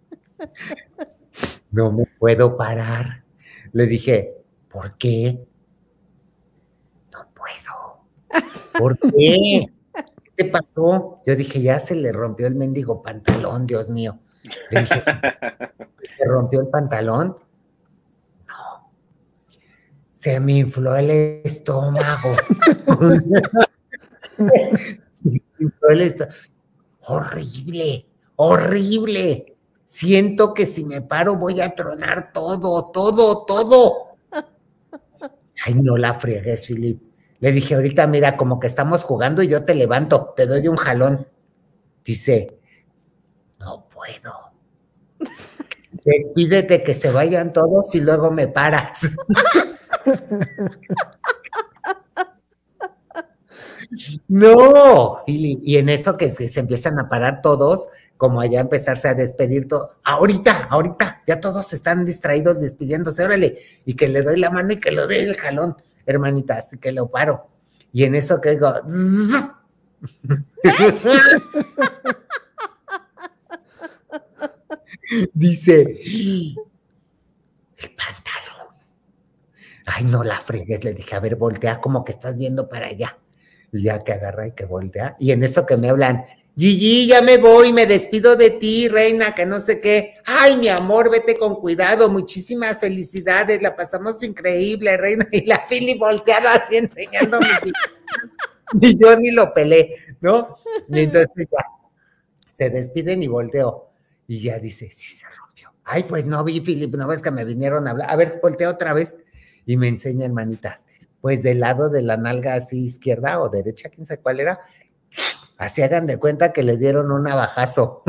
no me puedo parar. Le dije, ¿por qué? No puedo. ¿Por qué? ¿Qué te pasó? Yo dije, ya se le rompió el mendigo pantalón, Dios mío. Le dije, ¿se rompió el pantalón? No. Se me infló el estómago. Se me infló el estómago. Horrible, horrible. Siento que si me paro voy a tronar todo, todo, todo. Ay, no la friegues, Philip. Le dije, ahorita mira, como que estamos jugando y yo te levanto, te doy un jalón. Dice, no puedo. Despídete que se vayan todos y luego me paras. No, Philip, y en eso que se empiezan a parar todos, como allá empezarse a despedir todo, ahorita, ya todos están distraídos despidiéndose, órale, y que le doy la mano y que le doy el jalón, hermanitas, que lo paro, y en eso que digo, dice, el pantalón, ay, no la fregues, le dije, a ver, voltea, como que estás viendo para allá. Y ya que agarra y que voltea, y en eso que me hablan, Gigi, ya me voy, me despido de ti, reina, que no sé qué, ay, mi amor, vete con cuidado, muchísimas felicidades, la pasamos increíble, reina, y la Philly volteada así enseñando mi y yo ni lo pelé, ¿no? Y entonces ya, se despiden y volteo, y ya dice, sí se rompió, ay, pues no vi, Philip, no ves que me vinieron a hablar, a ver, volteo otra vez, y me enseña, hermanitas, pues del lado de la nalga así izquierda o derecha, quién sabe cuál era, así hagan de cuenta que le dieron un navajazo.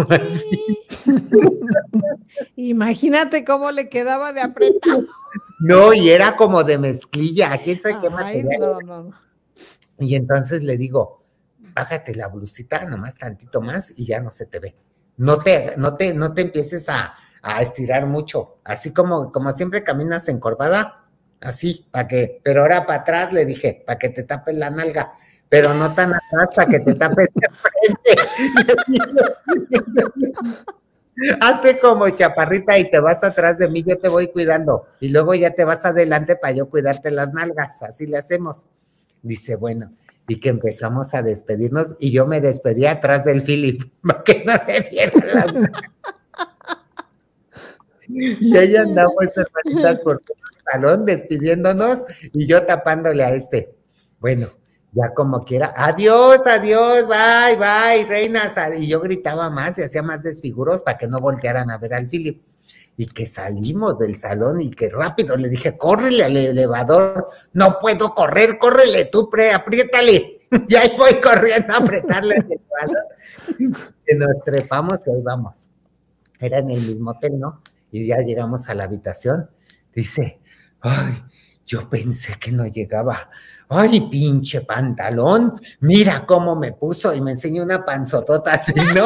Imagínate cómo le quedaba de apretado. No, y era como de mezclilla, quién sabe qué material. No. Y entonces le digo, bájate la blusita, nomás tantito más y ya no se te ve. No te empieces a estirar mucho, así como siempre caminas encorvada. Así, pero ahora para atrás le dije, para que te tapes la nalga, pero no tan atrás para que te tapes de frente. Hazte como chaparrita y te vas atrás de mí, yo te voy cuidando, y luego ya te vas adelante para yo cuidarte las nalgas, así le hacemos. Dice, bueno, y que empezamos a despedirnos, y yo me despedí atrás del Philip, para que no le vieran las nalgas. Y ahí andamos, hermanitas, por salón despidiéndonos y yo tapándole a este. Bueno, ya como quiera, adiós, bye, reinas. Y yo gritaba más y hacía más desfiguros para que no voltearan a ver al Philip. Y que salimos del salón y que rápido le dije, córrele al elevador. No puedo correr, córrele tú, apriétale. Y ahí voy corriendo a apretarle el elevador. Que nos trepamos y ahí vamos. Era en el mismo hotel, ¿no? Y ya llegamos a la habitación. Dice, ay, yo pensé que no llegaba. Ay, pinche pantalón, mira cómo me puso, y me enseñó una panzotota así, ¿no?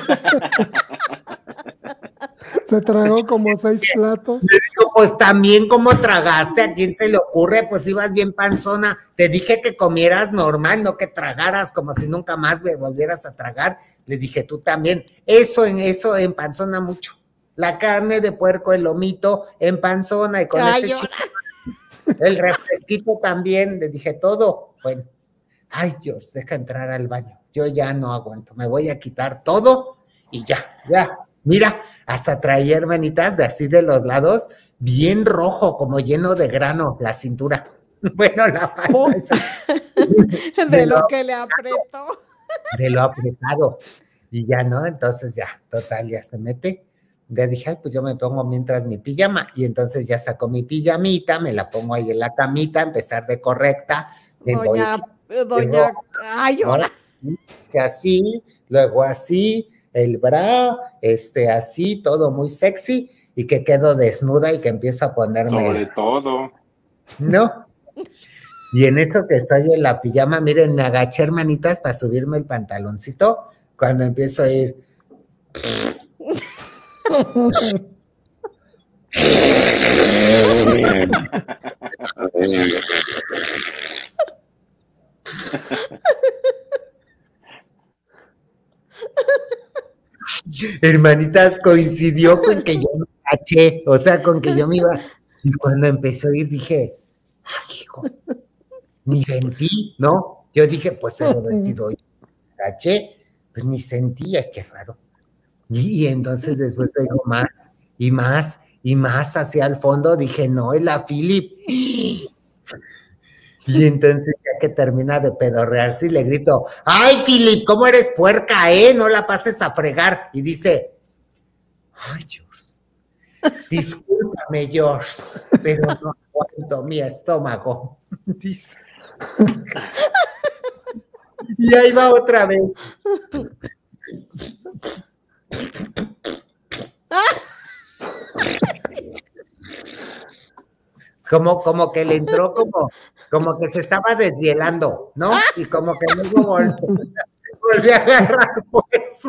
Se tragó como 6 platos. Le digo, pues también como tragaste, ¿a quién se le ocurre? Pues ibas bien panzona. Te dije que comieras normal, no que tragaras como si nunca más me volvieras a tragar. Le dije, tú también. Eso empanzona mucho. La carne de puerco, el lomito, empanzona, y con ese chico, el refresquito también, le dije todo. Bueno, ay Dios, deja entrar al baño, yo ya no aguanto, me voy a quitar todo y ya, mira, hasta traía, hermanitas, de así de los lados, bien rojo, como lleno de grano, la cintura. Bueno, la panza esa. De lo que le apretó. De lo apretado. Y ya, ¿no? Entonces ya, total, ya se mete. Ya dije, ay, pues yo me pongo mientras mi pijama, y entonces ya saco mi pijamita, me la pongo ahí en la camita, empezar de correcta. Doña, ay, ahora. Que así, luego así, el bra, así, todo muy sexy, y que quedo desnuda y que empiezo a ponerme. Sobre todo. ¿No? Y en eso que estoy en la pijama, miren, me agaché, hermanitas, para subirme el pantaloncito, cuando empiezo a ir. Hermanitas, coincidió con que yo me caché, o sea, con que yo me iba, y cuando empezó a ir dije, ay, hijo, ni sentí, ¿no? Yo dije, pues se lo decido yo, caché, pues ni sentí, ay, qué raro. Y entonces después oigo más, y más, y más hacia el fondo, dije, no, es la Philip. Y entonces ya que termina de pedorrearse y le grito, ay, Philip, ¿cómo eres puerca, no la pases a fregar. Y dice, ay, George, discúlpame, George, pero no aguanto mi estómago. Dice. Y ahí va otra vez. Como que le entró como que se estaba desvielando, ¿no? Y como que luego volvió a agarrar fuerza.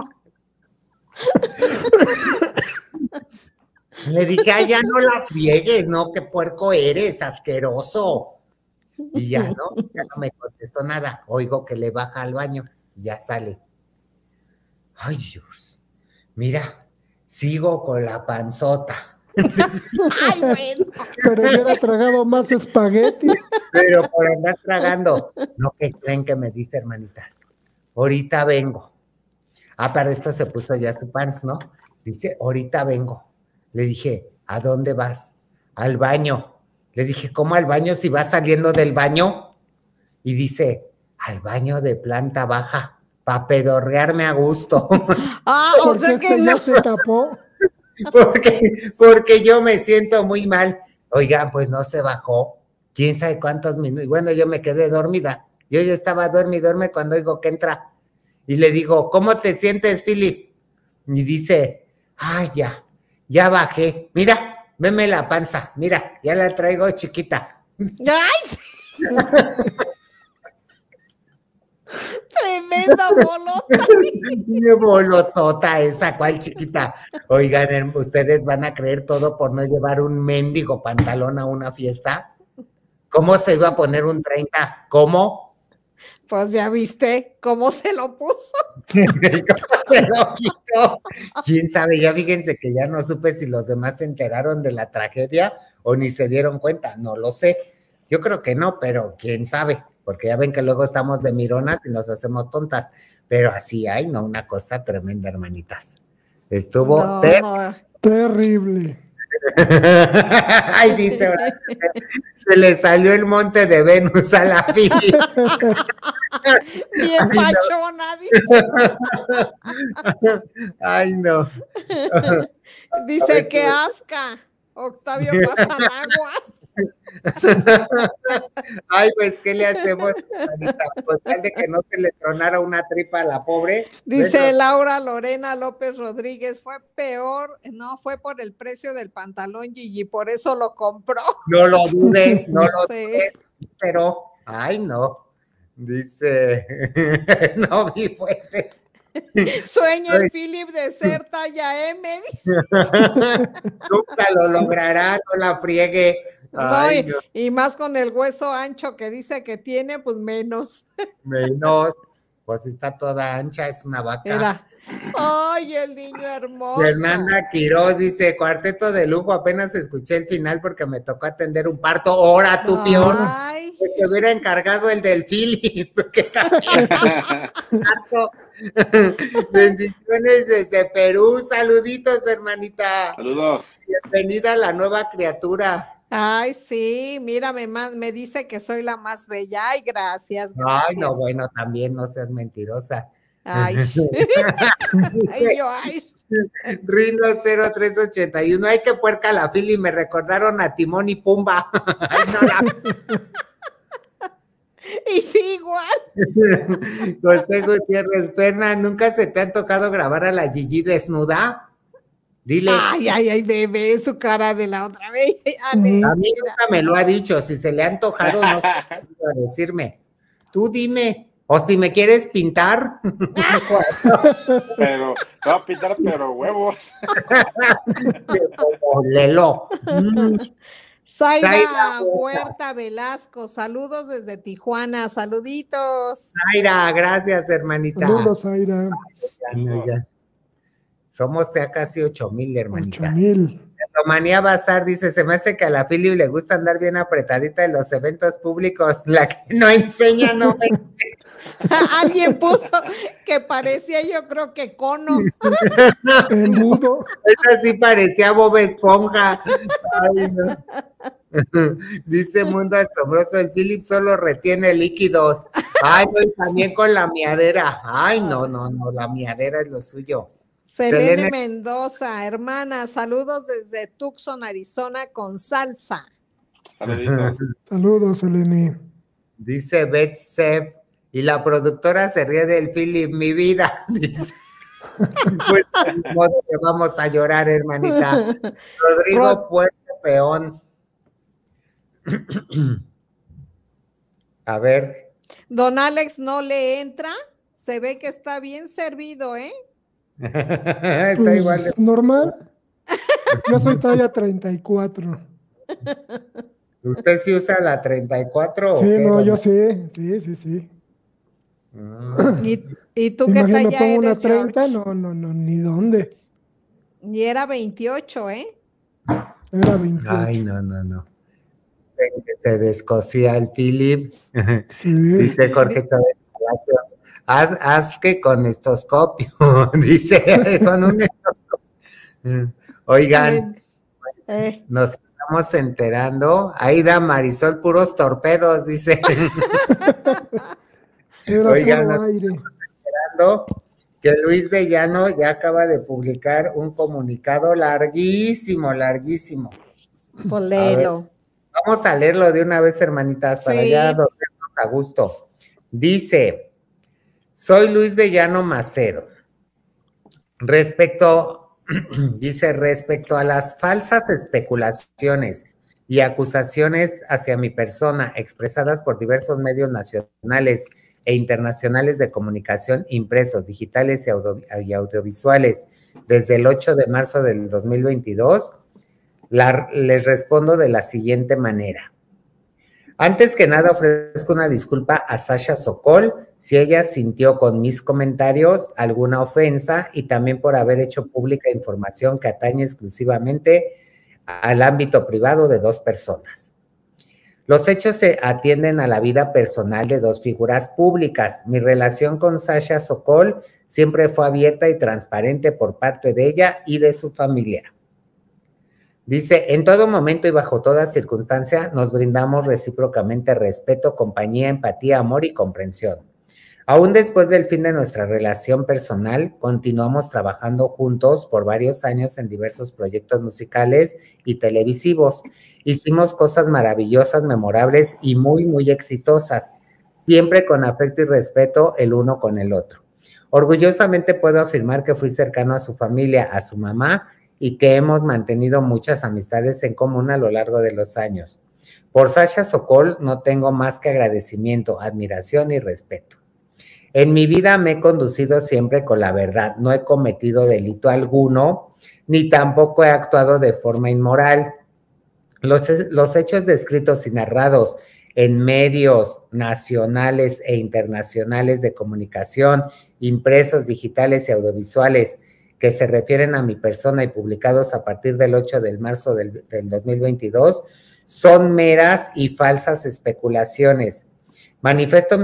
Le dije, ay, ya no la friegues, ¿no? Qué puerco eres, asqueroso. Y ya no me contestó nada. Oigo que le baja al baño y ya sale. Ay, Dios, mira, sigo con la panzota. Ay, bueno. Pero hubiera tragado más espagueti. Pero por andar tragando, no, que creen que me dice, hermanitas, ahorita vengo. Para esto se puso ya su pants, ¿no? Dice, ahorita vengo. Le dije, ¿a dónde vas? Al baño. Le dije, ¿cómo al baño si vas saliendo del baño? Y dice, al baño de planta baja, para pedorrearme a gusto. O sea que no se tapó. Porque yo me siento muy mal. Oigan, pues no se bajó. ¿Quién sabe cuántos minutos? Bueno, yo me quedé dormida. Yo ya estaba duerme cuando oigo que entra. Y le digo, ¿cómo te sientes, Philip? Y dice, ay, ya bajé. Mira, veme la panza. Mira, ya la traigo chiquita. ¡Ay! Tremenda bolota. Qué bolotota esa, ¿cuál chiquita? Oigan, ¿ustedes van a creer todo por no llevar un mendigo pantalón a una fiesta? ¿Cómo se iba a poner un 30? ¿Cómo? Pues ya viste cómo se lo puso. ¿Cómo se lo quitó? ¿Quién sabe? Ya fíjense que ya no supe si los demás se enteraron de la tragedia o ni se dieron cuenta, no lo sé. Yo creo que no, pero quién sabe, porque ya ven que luego estamos de mironas y nos hacemos tontas, pero así hay, ¿no? Una cosa tremenda, hermanitas. Estuvo terrible. Ay, dice Horacio, se le salió el monte de Venus a la Philip. Bien pachona, dice. Ay, no. Dice que asca. Octavio Pasanaguas. Ay, pues, ¿qué le hacemos, Anita? Pues tal de que no se le tronara una tripa a la pobre. Dice bueno. Laura Lorena López Rodríguez, fue peor, no, fue por el precio del pantalón, Gigi, por eso lo compró. No lo dudes, no lo dudes, pero, ay, no. Dice, no vi fuentes. Sueña el Philip de ser talla M, dice. Nunca lo logrará, no la friegue. Ay, no, y más con el hueso ancho que dice que tiene, pues menos. Menos, pues está toda ancha, es una vaca. Era. Ay, el niño hermoso. Fernanda Quiroz dice, cuarteto de lujo, apenas escuché el final porque me tocó atender un parto. ¡Hora, tu peor! Que te hubiera encargado el del Philip. Bendiciones desde Perú, saluditos, hermanita. Saludos. Bienvenida a la nueva criatura. Ay, sí, mira, me dice que soy la más bella. Ay, gracias. Ay, no, bueno, también no seas mentirosa. Ay. Ay. Rino 0381. Ay, qué puerca la Philly, me recordaron a Timón y Pumba. Ay, no, y sí, igual. José Gutiérrez, Perna, ¿nunca se te ha tocado grabar a la Gigi desnuda? Dile. Ay, bebé, su cara de la otra vez. Ale, a mí nunca me lo ha dicho, si se le ha antojado, no sé qué decirme. Tú dime, o si me quieres pintar. Pero, te va a pintar, pero huevos. Lelo. Zaira Huerta Velasco, saludos desde Tijuana, saluditos. Zaira, gracias, hermanita. Saludos, Zaira. Ya. Somos ya casi 8,000, hermanitas. 8,000. Romanía Bazar dice, se me hace que a la Philip le gusta andar bien apretadita en los eventos públicos, la que no enseña no vende. Alguien puso que parecía, yo creo que cono. Embudo. Esa sí parecía Bob Esponja. Ay, no. Dice Mundo Asombroso, el Philip solo retiene líquidos. Ay, no, y también con la miadera. Ay, no, la miadera es lo suyo. Selene Mendoza, hermana, saludos desde Tucson, Arizona, con salsa. Saludos, Selene. Dice Beth Seb, y la productora se ríe del Philip, mi vida. Dice. Pues, de modo que vamos a llorar, hermanita. Rodrigo Puerto Peón. A ver. Don Alex no le entra, se ve que está bien servido, ¿eh? Está Pues, igual de... normal. Yo soy talla 34. ¿Usted sí usa la 34 Sí, o qué? no, yo sé. Sí. ¿Y tú qué Imagino, talla pongo una eres, 30, George? no, ni dónde. Y era 28, ¿eh? Era 28. Ay, no. Se descosía el Philip. Sí. Dice Jorge Chávez Palacios, haz que con estoscopio, dice, con un estoscopio. Oigan, nos estamos enterando, ahí da Marisol puros torpedos, dice. Era Oigan, puro nos aire. estamos enterando que Luis de Llano ya acaba de publicar un comunicado larguísimo. Pues léelo. Vamos a leerlo de una vez, hermanitas, para ya dormirnos a gusto. Dice, soy Luis de Llano Macedo. Respecto a las falsas especulaciones y acusaciones hacia mi persona expresadas por diversos medios nacionales e internacionales de comunicación impresos, digitales y audiovisuales desde el 8 de marzo del 2022, les respondo de la siguiente manera. Antes que nada, ofrezco una disculpa a Sasha Sokol si ella sintió con mis comentarios alguna ofensa y también por haber hecho pública información que atañe exclusivamente al ámbito privado de dos personas. Los hechos se atienden a la vida personal de dos figuras públicas. Mi relación con Sasha Sokol siempre fue abierta y transparente por parte de ella y de su familia. Dice, en todo momento y bajo toda circunstancia nos brindamos recíprocamente respeto, compañía, empatía, amor y comprensión. Aún después del fin de nuestra relación personal, continuamos trabajando juntos por varios años en diversos proyectos musicales y televisivos. Hicimos cosas maravillosas, memorables y muy exitosas, siempre con afecto y respeto el uno con el otro. Orgullosamente puedo afirmar que fui cercano a su familia, a su mamá, y que hemos mantenido muchas amistades en común a lo largo de los años. Por Sasha Sokol no tengo más que agradecimiento, admiración y respeto. En mi vida me he conducido siempre con la verdad, no he cometido delito alguno, ni tampoco he actuado de forma inmoral. Los hechos descritos y narrados en medios nacionales e internacionales de comunicación, impresos, digitales y audiovisuales, que se refieren a mi persona y publicados a partir del 8 de marzo del 2022, son meras y falsas especulaciones. Manifiesto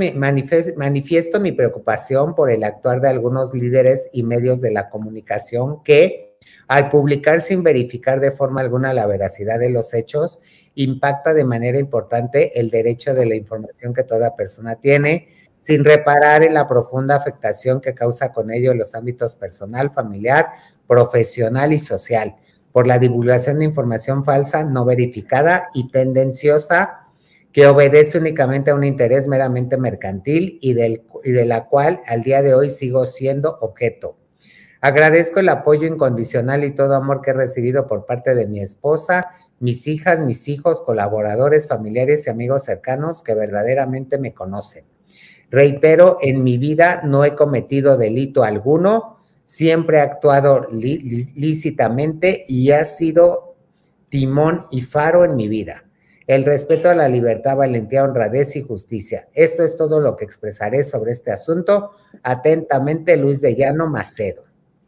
mi preocupación por el actuar de algunos líderes y medios de la comunicación que, al publicar sin verificar de forma alguna la veracidad de los hechos, impacta de manera importante el derecho de la información que toda persona tiene, sin reparar en la profunda afectación que causa con ello en los ámbitos personal, familiar, profesional y social, por la divulgación de información falsa, no verificada y tendenciosa, que obedece únicamente a un interés meramente mercantil y de la cual al día de hoy sigo siendo objeto. Agradezco el apoyo incondicional y todo amor que he recibido por parte de mi esposa, mis hijas, mis hijos, colaboradores, familiares y amigos cercanos que verdaderamente me conocen. Reitero, en mi vida no he cometido delito alguno, siempre he actuado lícitamente y he sido timón y faro en mi vida. El respeto a la libertad, valentía, honradez y justicia. Esto es todo lo que expresaré sobre este asunto. Atentamente, Luis de Llano Macedo.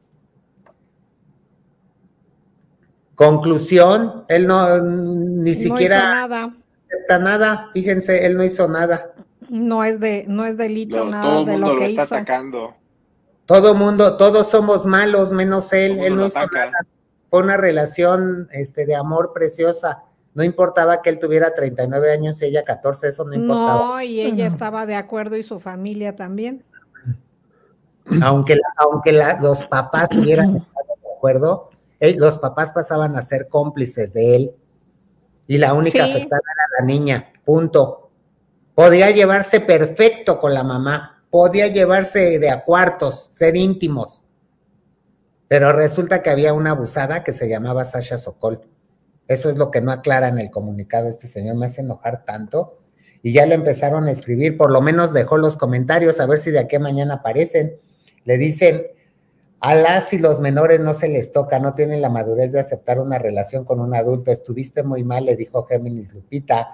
Conclusión, él ni siquiera hizo nada. Acepta nada, fíjense, él no hizo nada. No es delito nada de lo que hizo. Todo el mundo lo está atacando. Todo mundo, todos somos malos, menos él. Él no hizo ataca. nada. Fue una relación de amor preciosa. No importaba que él tuviera 39 años y ella 14, eso no importaba. No, y ella estaba de acuerdo y su familia también. Aunque los papás hubieran estado de acuerdo, los papás pasaban a ser cómplices de él. Y la única afectada era la niña, punto. Podía llevarse perfecto con la mamá, podía llevarse de a cuartos, ser íntimos. Pero resulta que había una abusada que se llamaba Sasha Sokol. Eso es lo que no aclara en el comunicado este señor, me hace enojar tanto. Y ya le empezaron a escribir, por lo menos dejó los comentarios, a ver si de aquí a mañana aparecen. Le dicen, a las y los menores no se les toca, no tienen la madurez de aceptar una relación con un adulto. Estuviste muy mal, le dijo Géminis Lupita.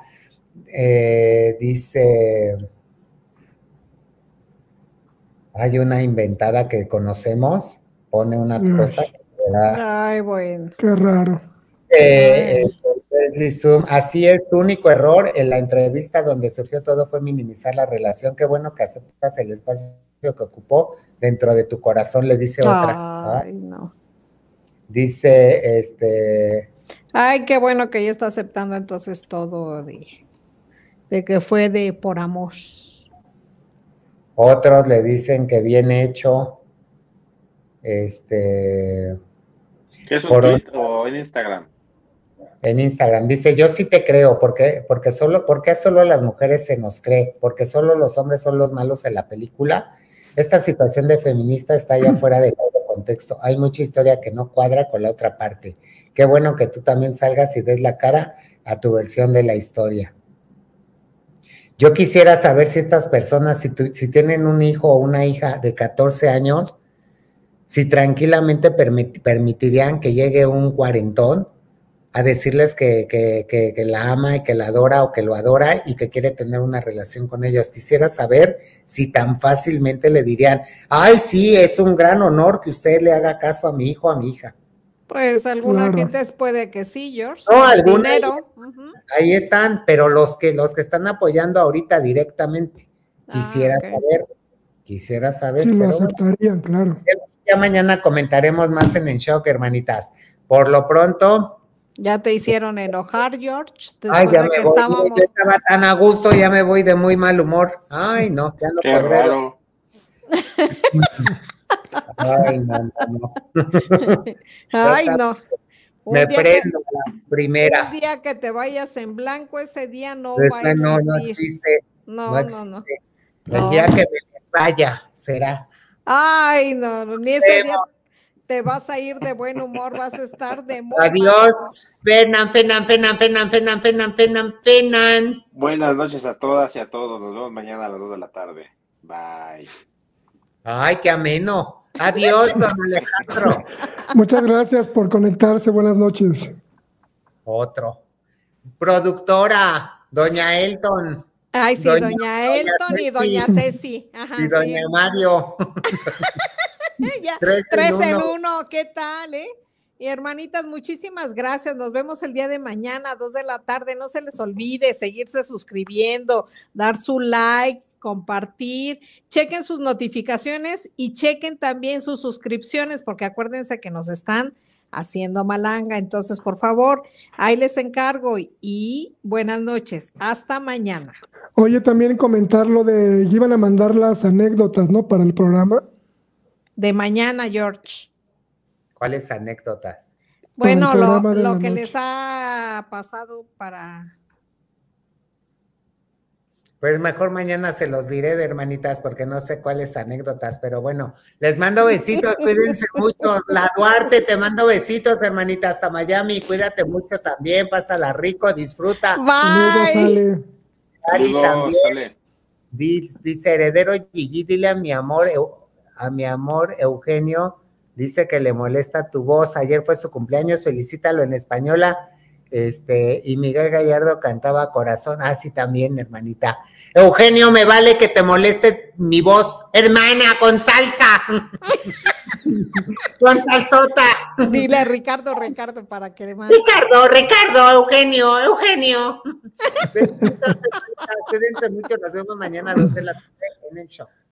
Dice, hay una inventada que conocemos, pone una cosa. Ay, bueno. Qué raro. Así es, tu único error en la entrevista donde surgió todo fue minimizar la relación. Qué bueno que aceptas el espacio que ocupó dentro de tu corazón, le dice otra. Ay, no. Dice, ay, qué bueno que ella está aceptando entonces todo de que fue por amor. Otros le dicen que bien hecho. ¿Qué es un tweet o en Instagram? En Instagram, dice, yo sí te creo, porque solo a las mujeres se nos cree, porque solo los hombres son los malos en la película. Esta situación de feminista está ya fuera de todo contexto. Hay mucha historia que no cuadra con la otra parte. Qué bueno que tú también salgas y des la cara a tu versión de la historia. Yo quisiera saber si estas personas, si tienen un hijo o una hija de 14 años, si tranquilamente permitirían que llegue un cuarentón a decirles que la ama y que la adora o que lo adora y que quiere tener una relación con ellos. Quisiera saber si tan fácilmente le dirían, ay, sí, es un gran honor que usted le haga caso a mi hijo o a mi hija. Pues alguna gente puede que sí, George. No, algunos. Ahí están, pero los que están apoyando ahorita directamente. Quisiera saber. Sí, lo aceptarían, claro. Ya mañana comentaremos más en el show, hermanitas. Por lo pronto... Ya te hicieron enojar, George. Ay, ya me voy. Yo estaba tan a gusto, ya me voy de muy mal humor. Ay, no, ya no podré. Raro. Ay, no. Ay, no. Me prendo la primera. Un día que te vayas en blanco, ese día no va a existir. No existe. No. El día que me vaya, será. Ay, no, ni ese día te vas a ir de buen humor, vas a estar de muy Adiós. Penan. Buenas noches a todas y a todos. Nos vemos mañana a las 2 de la tarde. Bye. Ay, qué ameno. Adiós, don Alejandro. Muchas gracias por conectarse. Buenas noches. Otro. Productora, doña Elton. Ay, sí, doña Elton y doña Ceci. Ajá, y doña Mario. Ya, 3 en 1, ¿qué tal, Y hermanitas, muchísimas gracias. Nos vemos el día de mañana, 2 de la tarde. No se les olvide seguirse suscribiendo, dar su like, compartir, chequen sus notificaciones y chequen también sus suscripciones, porque acuérdense que nos están haciendo malanga. Entonces, por favor, ahí les encargo y buenas noches. Hasta mañana. Oye, también comentar lo de, iban a mandar las anécdotas, ¿no? Para el programa. De mañana, George. ¿Cuáles anécdotas? Bueno, lo que les ha pasado para... Pues mejor mañana se los diré, de hermanitas, porque no sé cuáles anécdotas, pero bueno, les mando besitos, cuídense mucho. La Duarte, te mando besitos, hermanita, hasta Miami, cuídate mucho también, pásala rico, disfruta. Bye. Ali también. Dice, heredero Gigi, dile a mi amor Eugenio, dice que le molesta tu voz, ayer fue su cumpleaños, felicítalo en española, Y Miguel Gallardo cantaba Corazón, sí también, hermanita. Eugenio, me vale que te moleste mi voz, hermana, con salsa, con salsota. Dile a Ricardo, para que más. Ricardo, Eugenio. Cuídense mucho, nos vemos mañana a 2 de la tarde en el show.